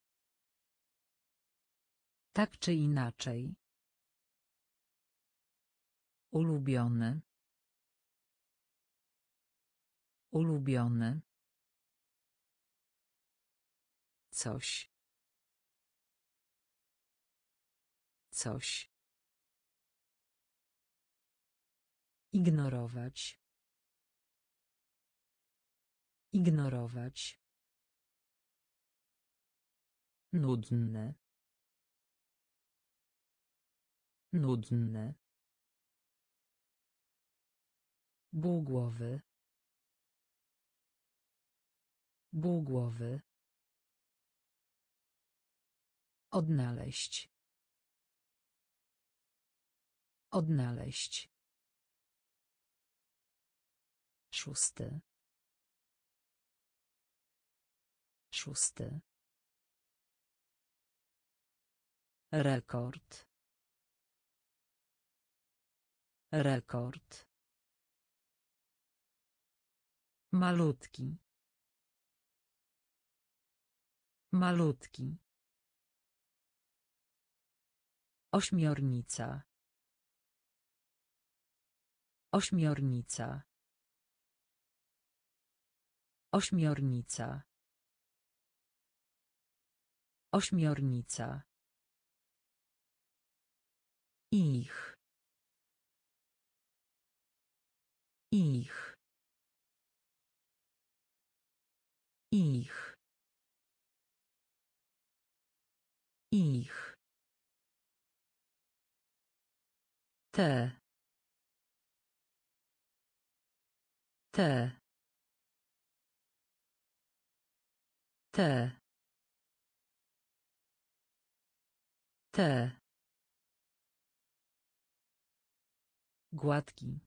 Tak czy inaczej. Ulubiony. Ulubiony. Coś. Coś. Ignorować. Ignorować. Nudne. Nudne. Ból głowy. Ból głowy. Odnaleźć. Odnaleźć. Szósty. Szósty. Rekord. Rekord. Malutki. Malutki. Ośmiornica. Ośmiornica. Ośmiornica. Ośmiornica. Ich. Ich. Ich. Ich. Te. Te. Te. Te. Gładki.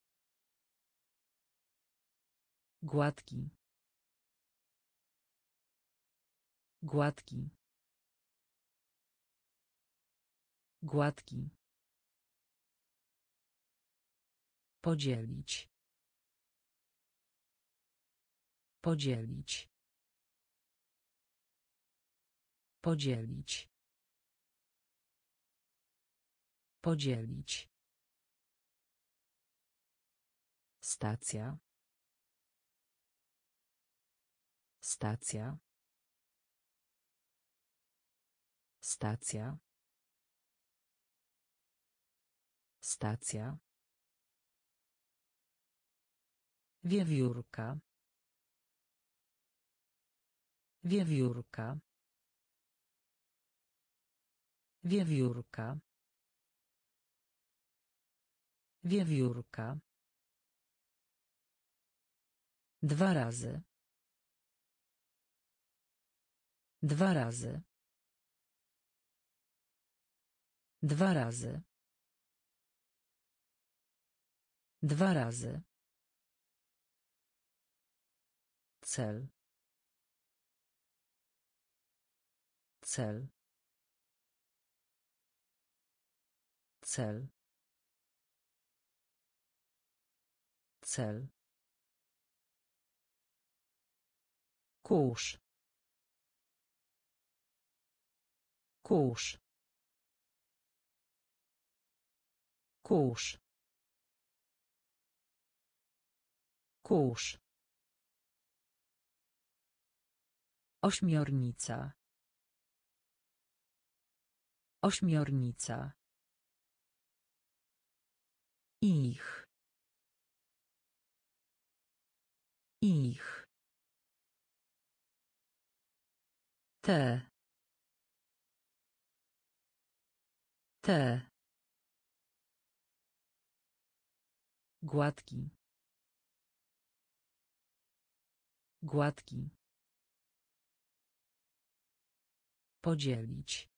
Gładki. Gładki. Gładki. Podzielić. Podzielić. Podzielić. Podzielić. Stacja. Stacja. Stacja. Stacja. Wiewiórka. Wiewiórka. Wiewiórka. Wiewiórka. Dwa razy. Dwa razy. Dwa razy. Dwa razy. Cel. Cel. Cel. Cel. Kurz. Kurz. Kurz. Kurz. Ośmiornica. Ośmiornica. Ich. Ich. Te. Te. Gładki. Gładki. Podzielić.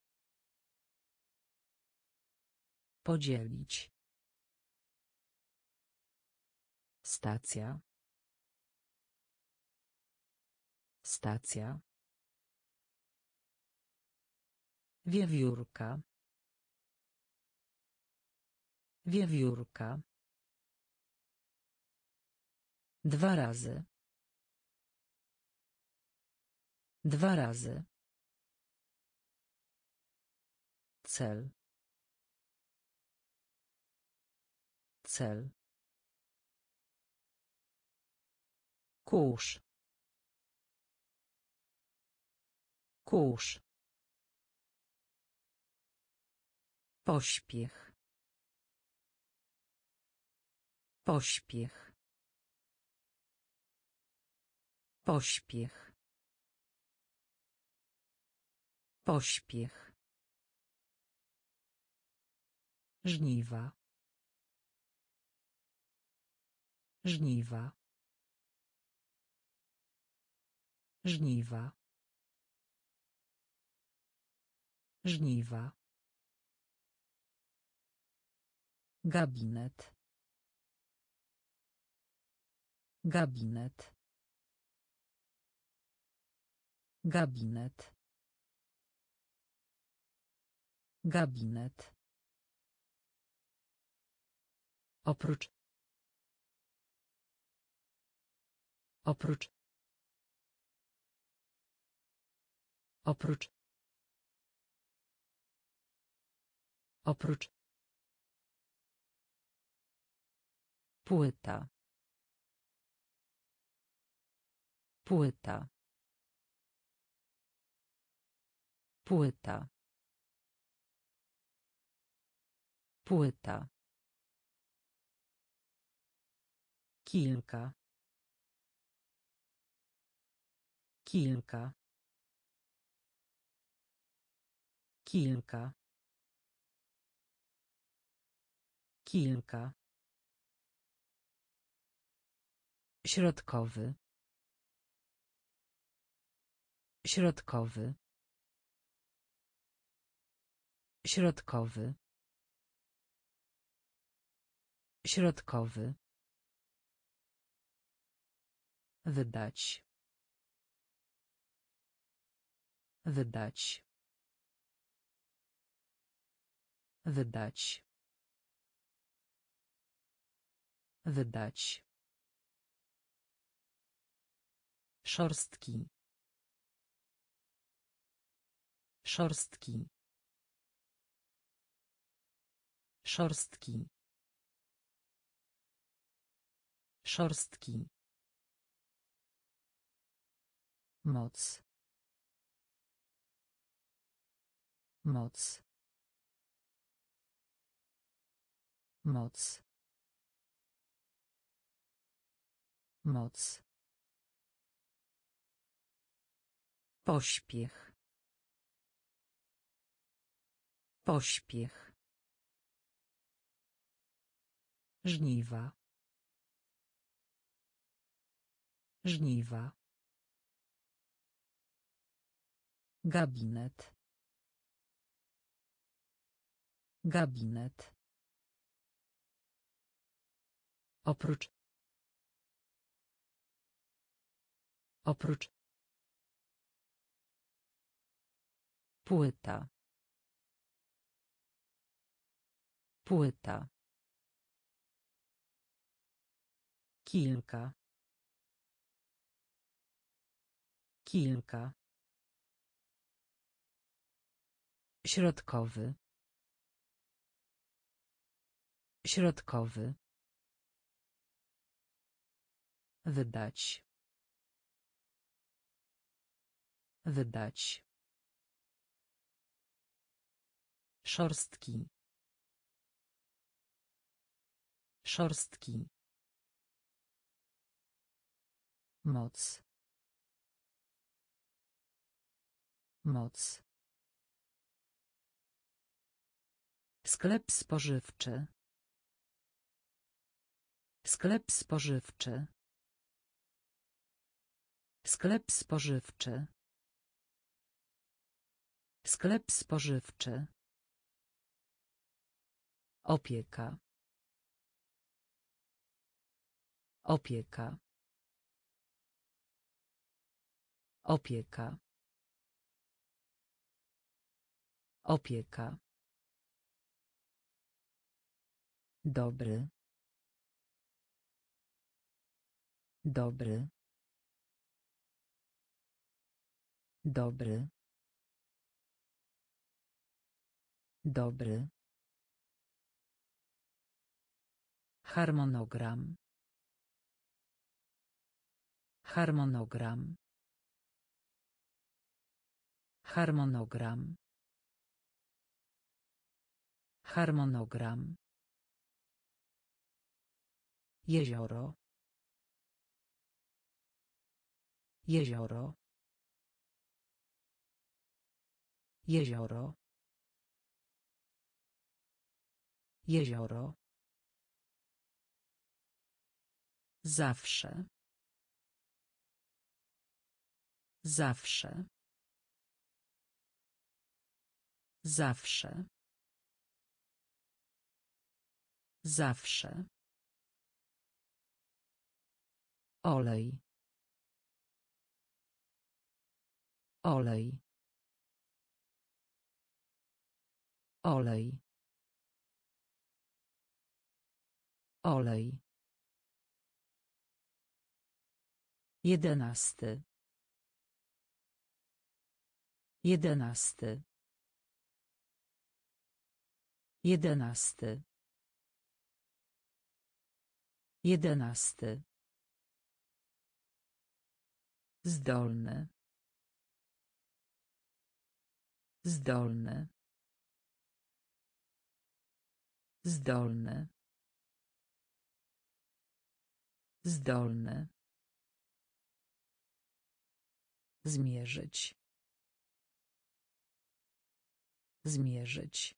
Podzielić. Stacja. Stacja. Wiewiórka. Wiewiórka. Dwa razy. Dwa razy. Cel. Cel. Kurz. Kurz. Pośpiech. Pośpiech. Pośpiech. Pośpiech. Żniwa. Żniwa. Żniwa. Żniwa. Gabinet. Gabinet. Gabinet. Gabinet. Oprócz. Oprócz. Oprócz. Oprócz. Płyta. Płyta. Płyta. Płyta. Kilka. Kilka. Kilka. Kilka. Środkowy. Środkowy. Środkowy. Środkowy. Wydać. Wydać. Wydać. Wydać. Szorstki. Szorstki. Szorstki. Szorstki. Moc. Moc. Moc. Moc. Pośpiech. Pośpiech. Żniwa. Żniwa. Gabinet. Gabinet. Oprócz. Oprócz. Płyta. Płyta. Kilka. Kilka. Środkowy. Środkowy. Wydać. Wydać. Szorstki. Szorstki. Moc. Moc. Sklep spożywczy. Sklep spożywczy. Sklep spożywczy. Sklep spożywczy. Opieka. Opieka. Opieka. Opieka. Dobry. Dobry. Dobry. Dobry. Harmonogram. Harmonogram. Harmonogram. Harmonogram. Jezioro. Jezioro. Jezioro. Jezioro. Zawsze. Zawsze. Zawsze. Zawsze. Olej. Olej. Olej. Olej. Jedenasty. Jedenasty. Jedenasty. Jedenasty. Zdolny. Zdolny. Zdolny. Zdolny. Zmierzyć. Zmierzyć.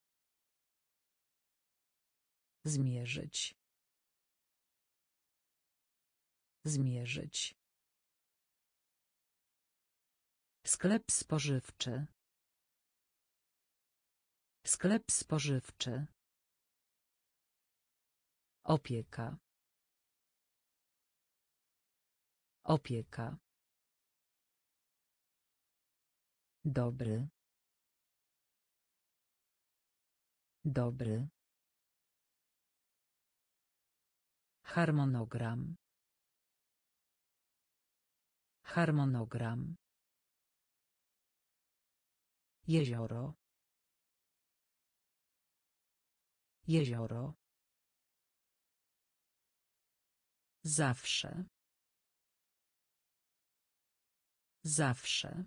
Zmierzyć. Zmierzyć. Sklep spożywczy. Sklep spożywczy. Opieka. Opieka. Dobry. Dobry. Harmonogram. Harmonogram. Jezioro. Jezioro. Zawsze. Zawsze.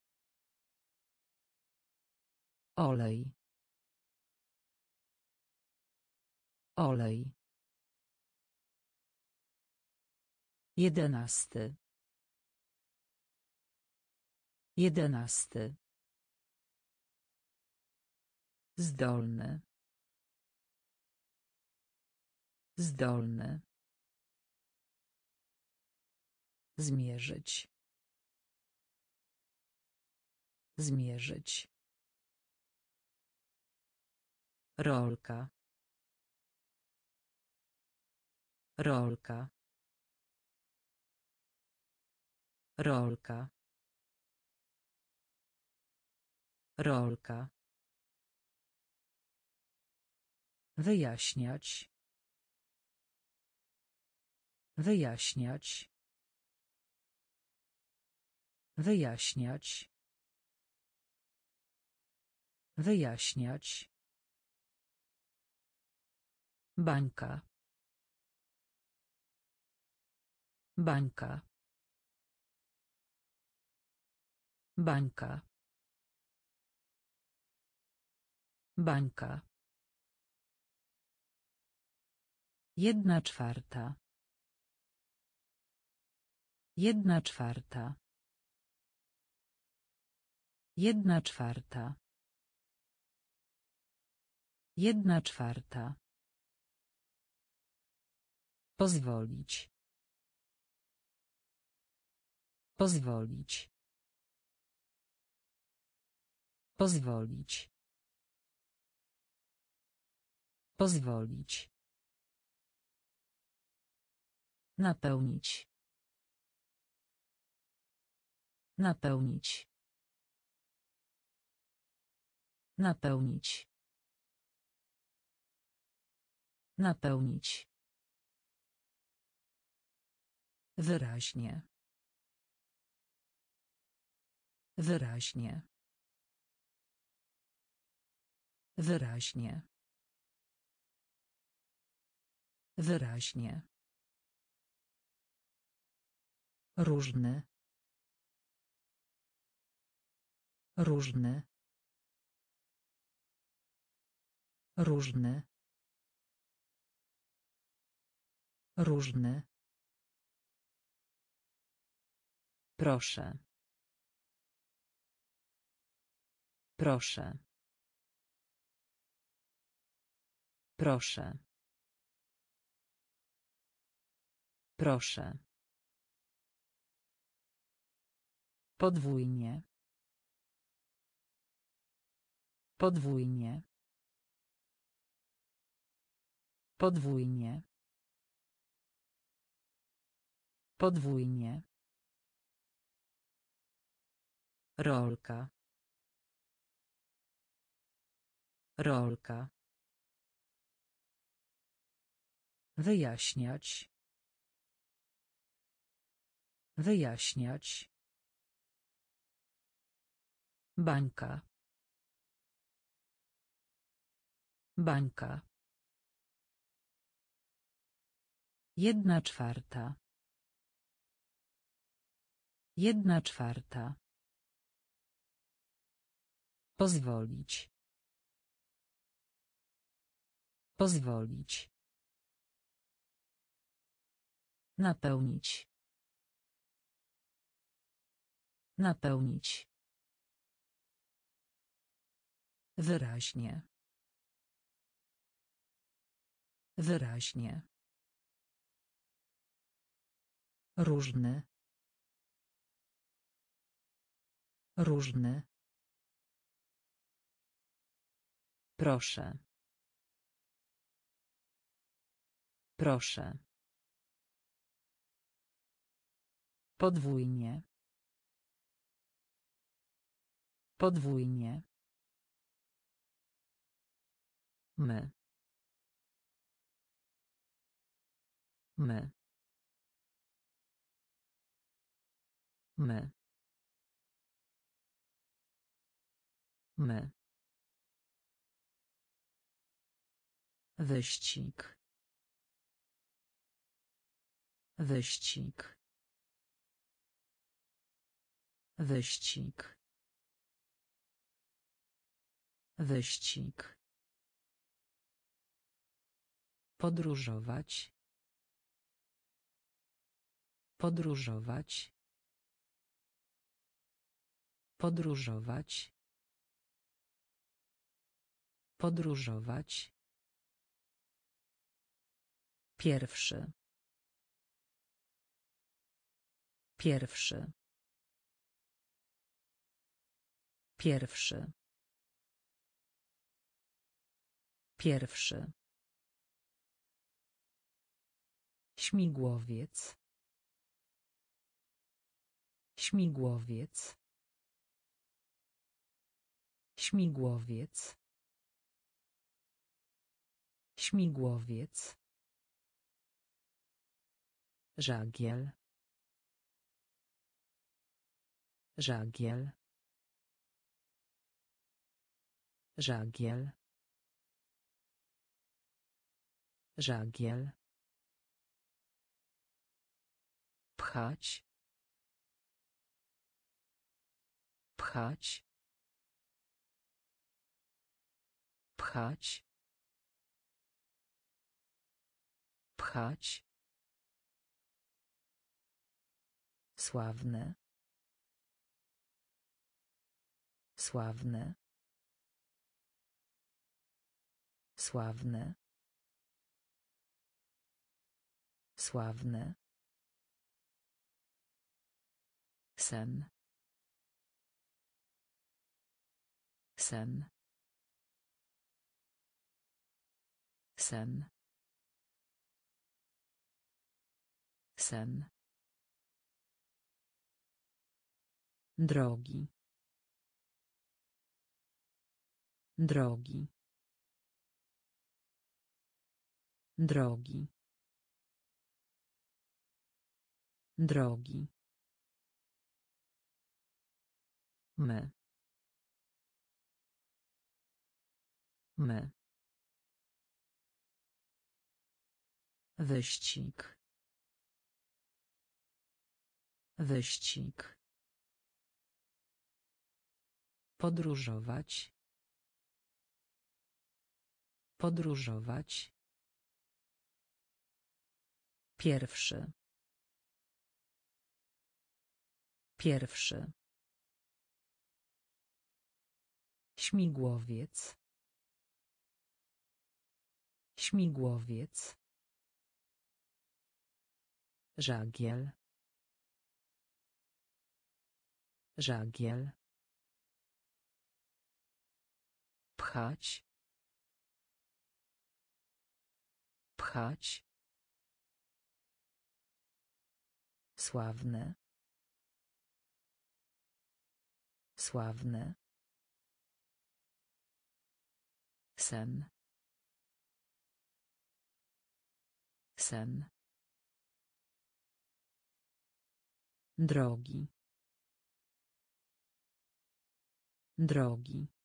Olej. Olej. Jedenasty. Jedenasty. Zdolny. Zdolny. Zmierzyć. Zmierzyć. Rolka. Rolka. Rolka. Rolka. Wyjaśniać. Wyjaśniać. Wyjaśniać. Wyjaśniać. Bańka. Bańka. Bańka. Bańka. Jedna czwarta. Jedna czwarta. Jedna czwarta. Jedna czwarta. Pozwolić. Pozwolić. Pozwolić. Pozwolić. Napełnić. Napełnić. Napełnić. Napełnić. Wyraźnie. Wyraźnie. Wyraźnie. Wyraźnie. Różny. Różny. Różny. Różny. Proszę. Proszę. Proszę. Proszę. Podwójnie. Podwójnie. Podwójnie. Podwójnie. Rolka. Rolka. Wyjaśniać. Wyjaśniać. Bańka. Bańka. Jedna czwarta. Jedna czwarta. Pozwolić. Pozwolić. Napełnić. Napełnić. Wyraźnie. Wyraźnie. Różny. Różny. Proszę. Proszę. Podwójnie. Podwójnie. My. My. My. My. Wyścig. Wyścig. Wyścig. Wyścig. Podróżować. Podróżować. Podróżować. Podróżować. Pierwszy. Pierwszy. Pierwszy. Pierwszy. Śmigłowiec. Śmigłowiec. Śmigłowiec. Śmigłowiec. Żagiel. Żagiel. Żagiel. Żagiel. Pchać. Pchać. Pchać. Pchać. Sławne. Sławne. Sławne. Sławne. Sen. Sen. Sen. Sen. Drogi. Drogi. Drogi. Drogi. My. My. Wyścig. Wyścig. Podróżować. Podróżować. Pierwszy. Pierwszy. Śmigłowiec. Śmigłowiec. Żagiel. Żagiel. Pchać. Pchać. Sławne. Sławne. Sen. Sen. Drogi. Drogi.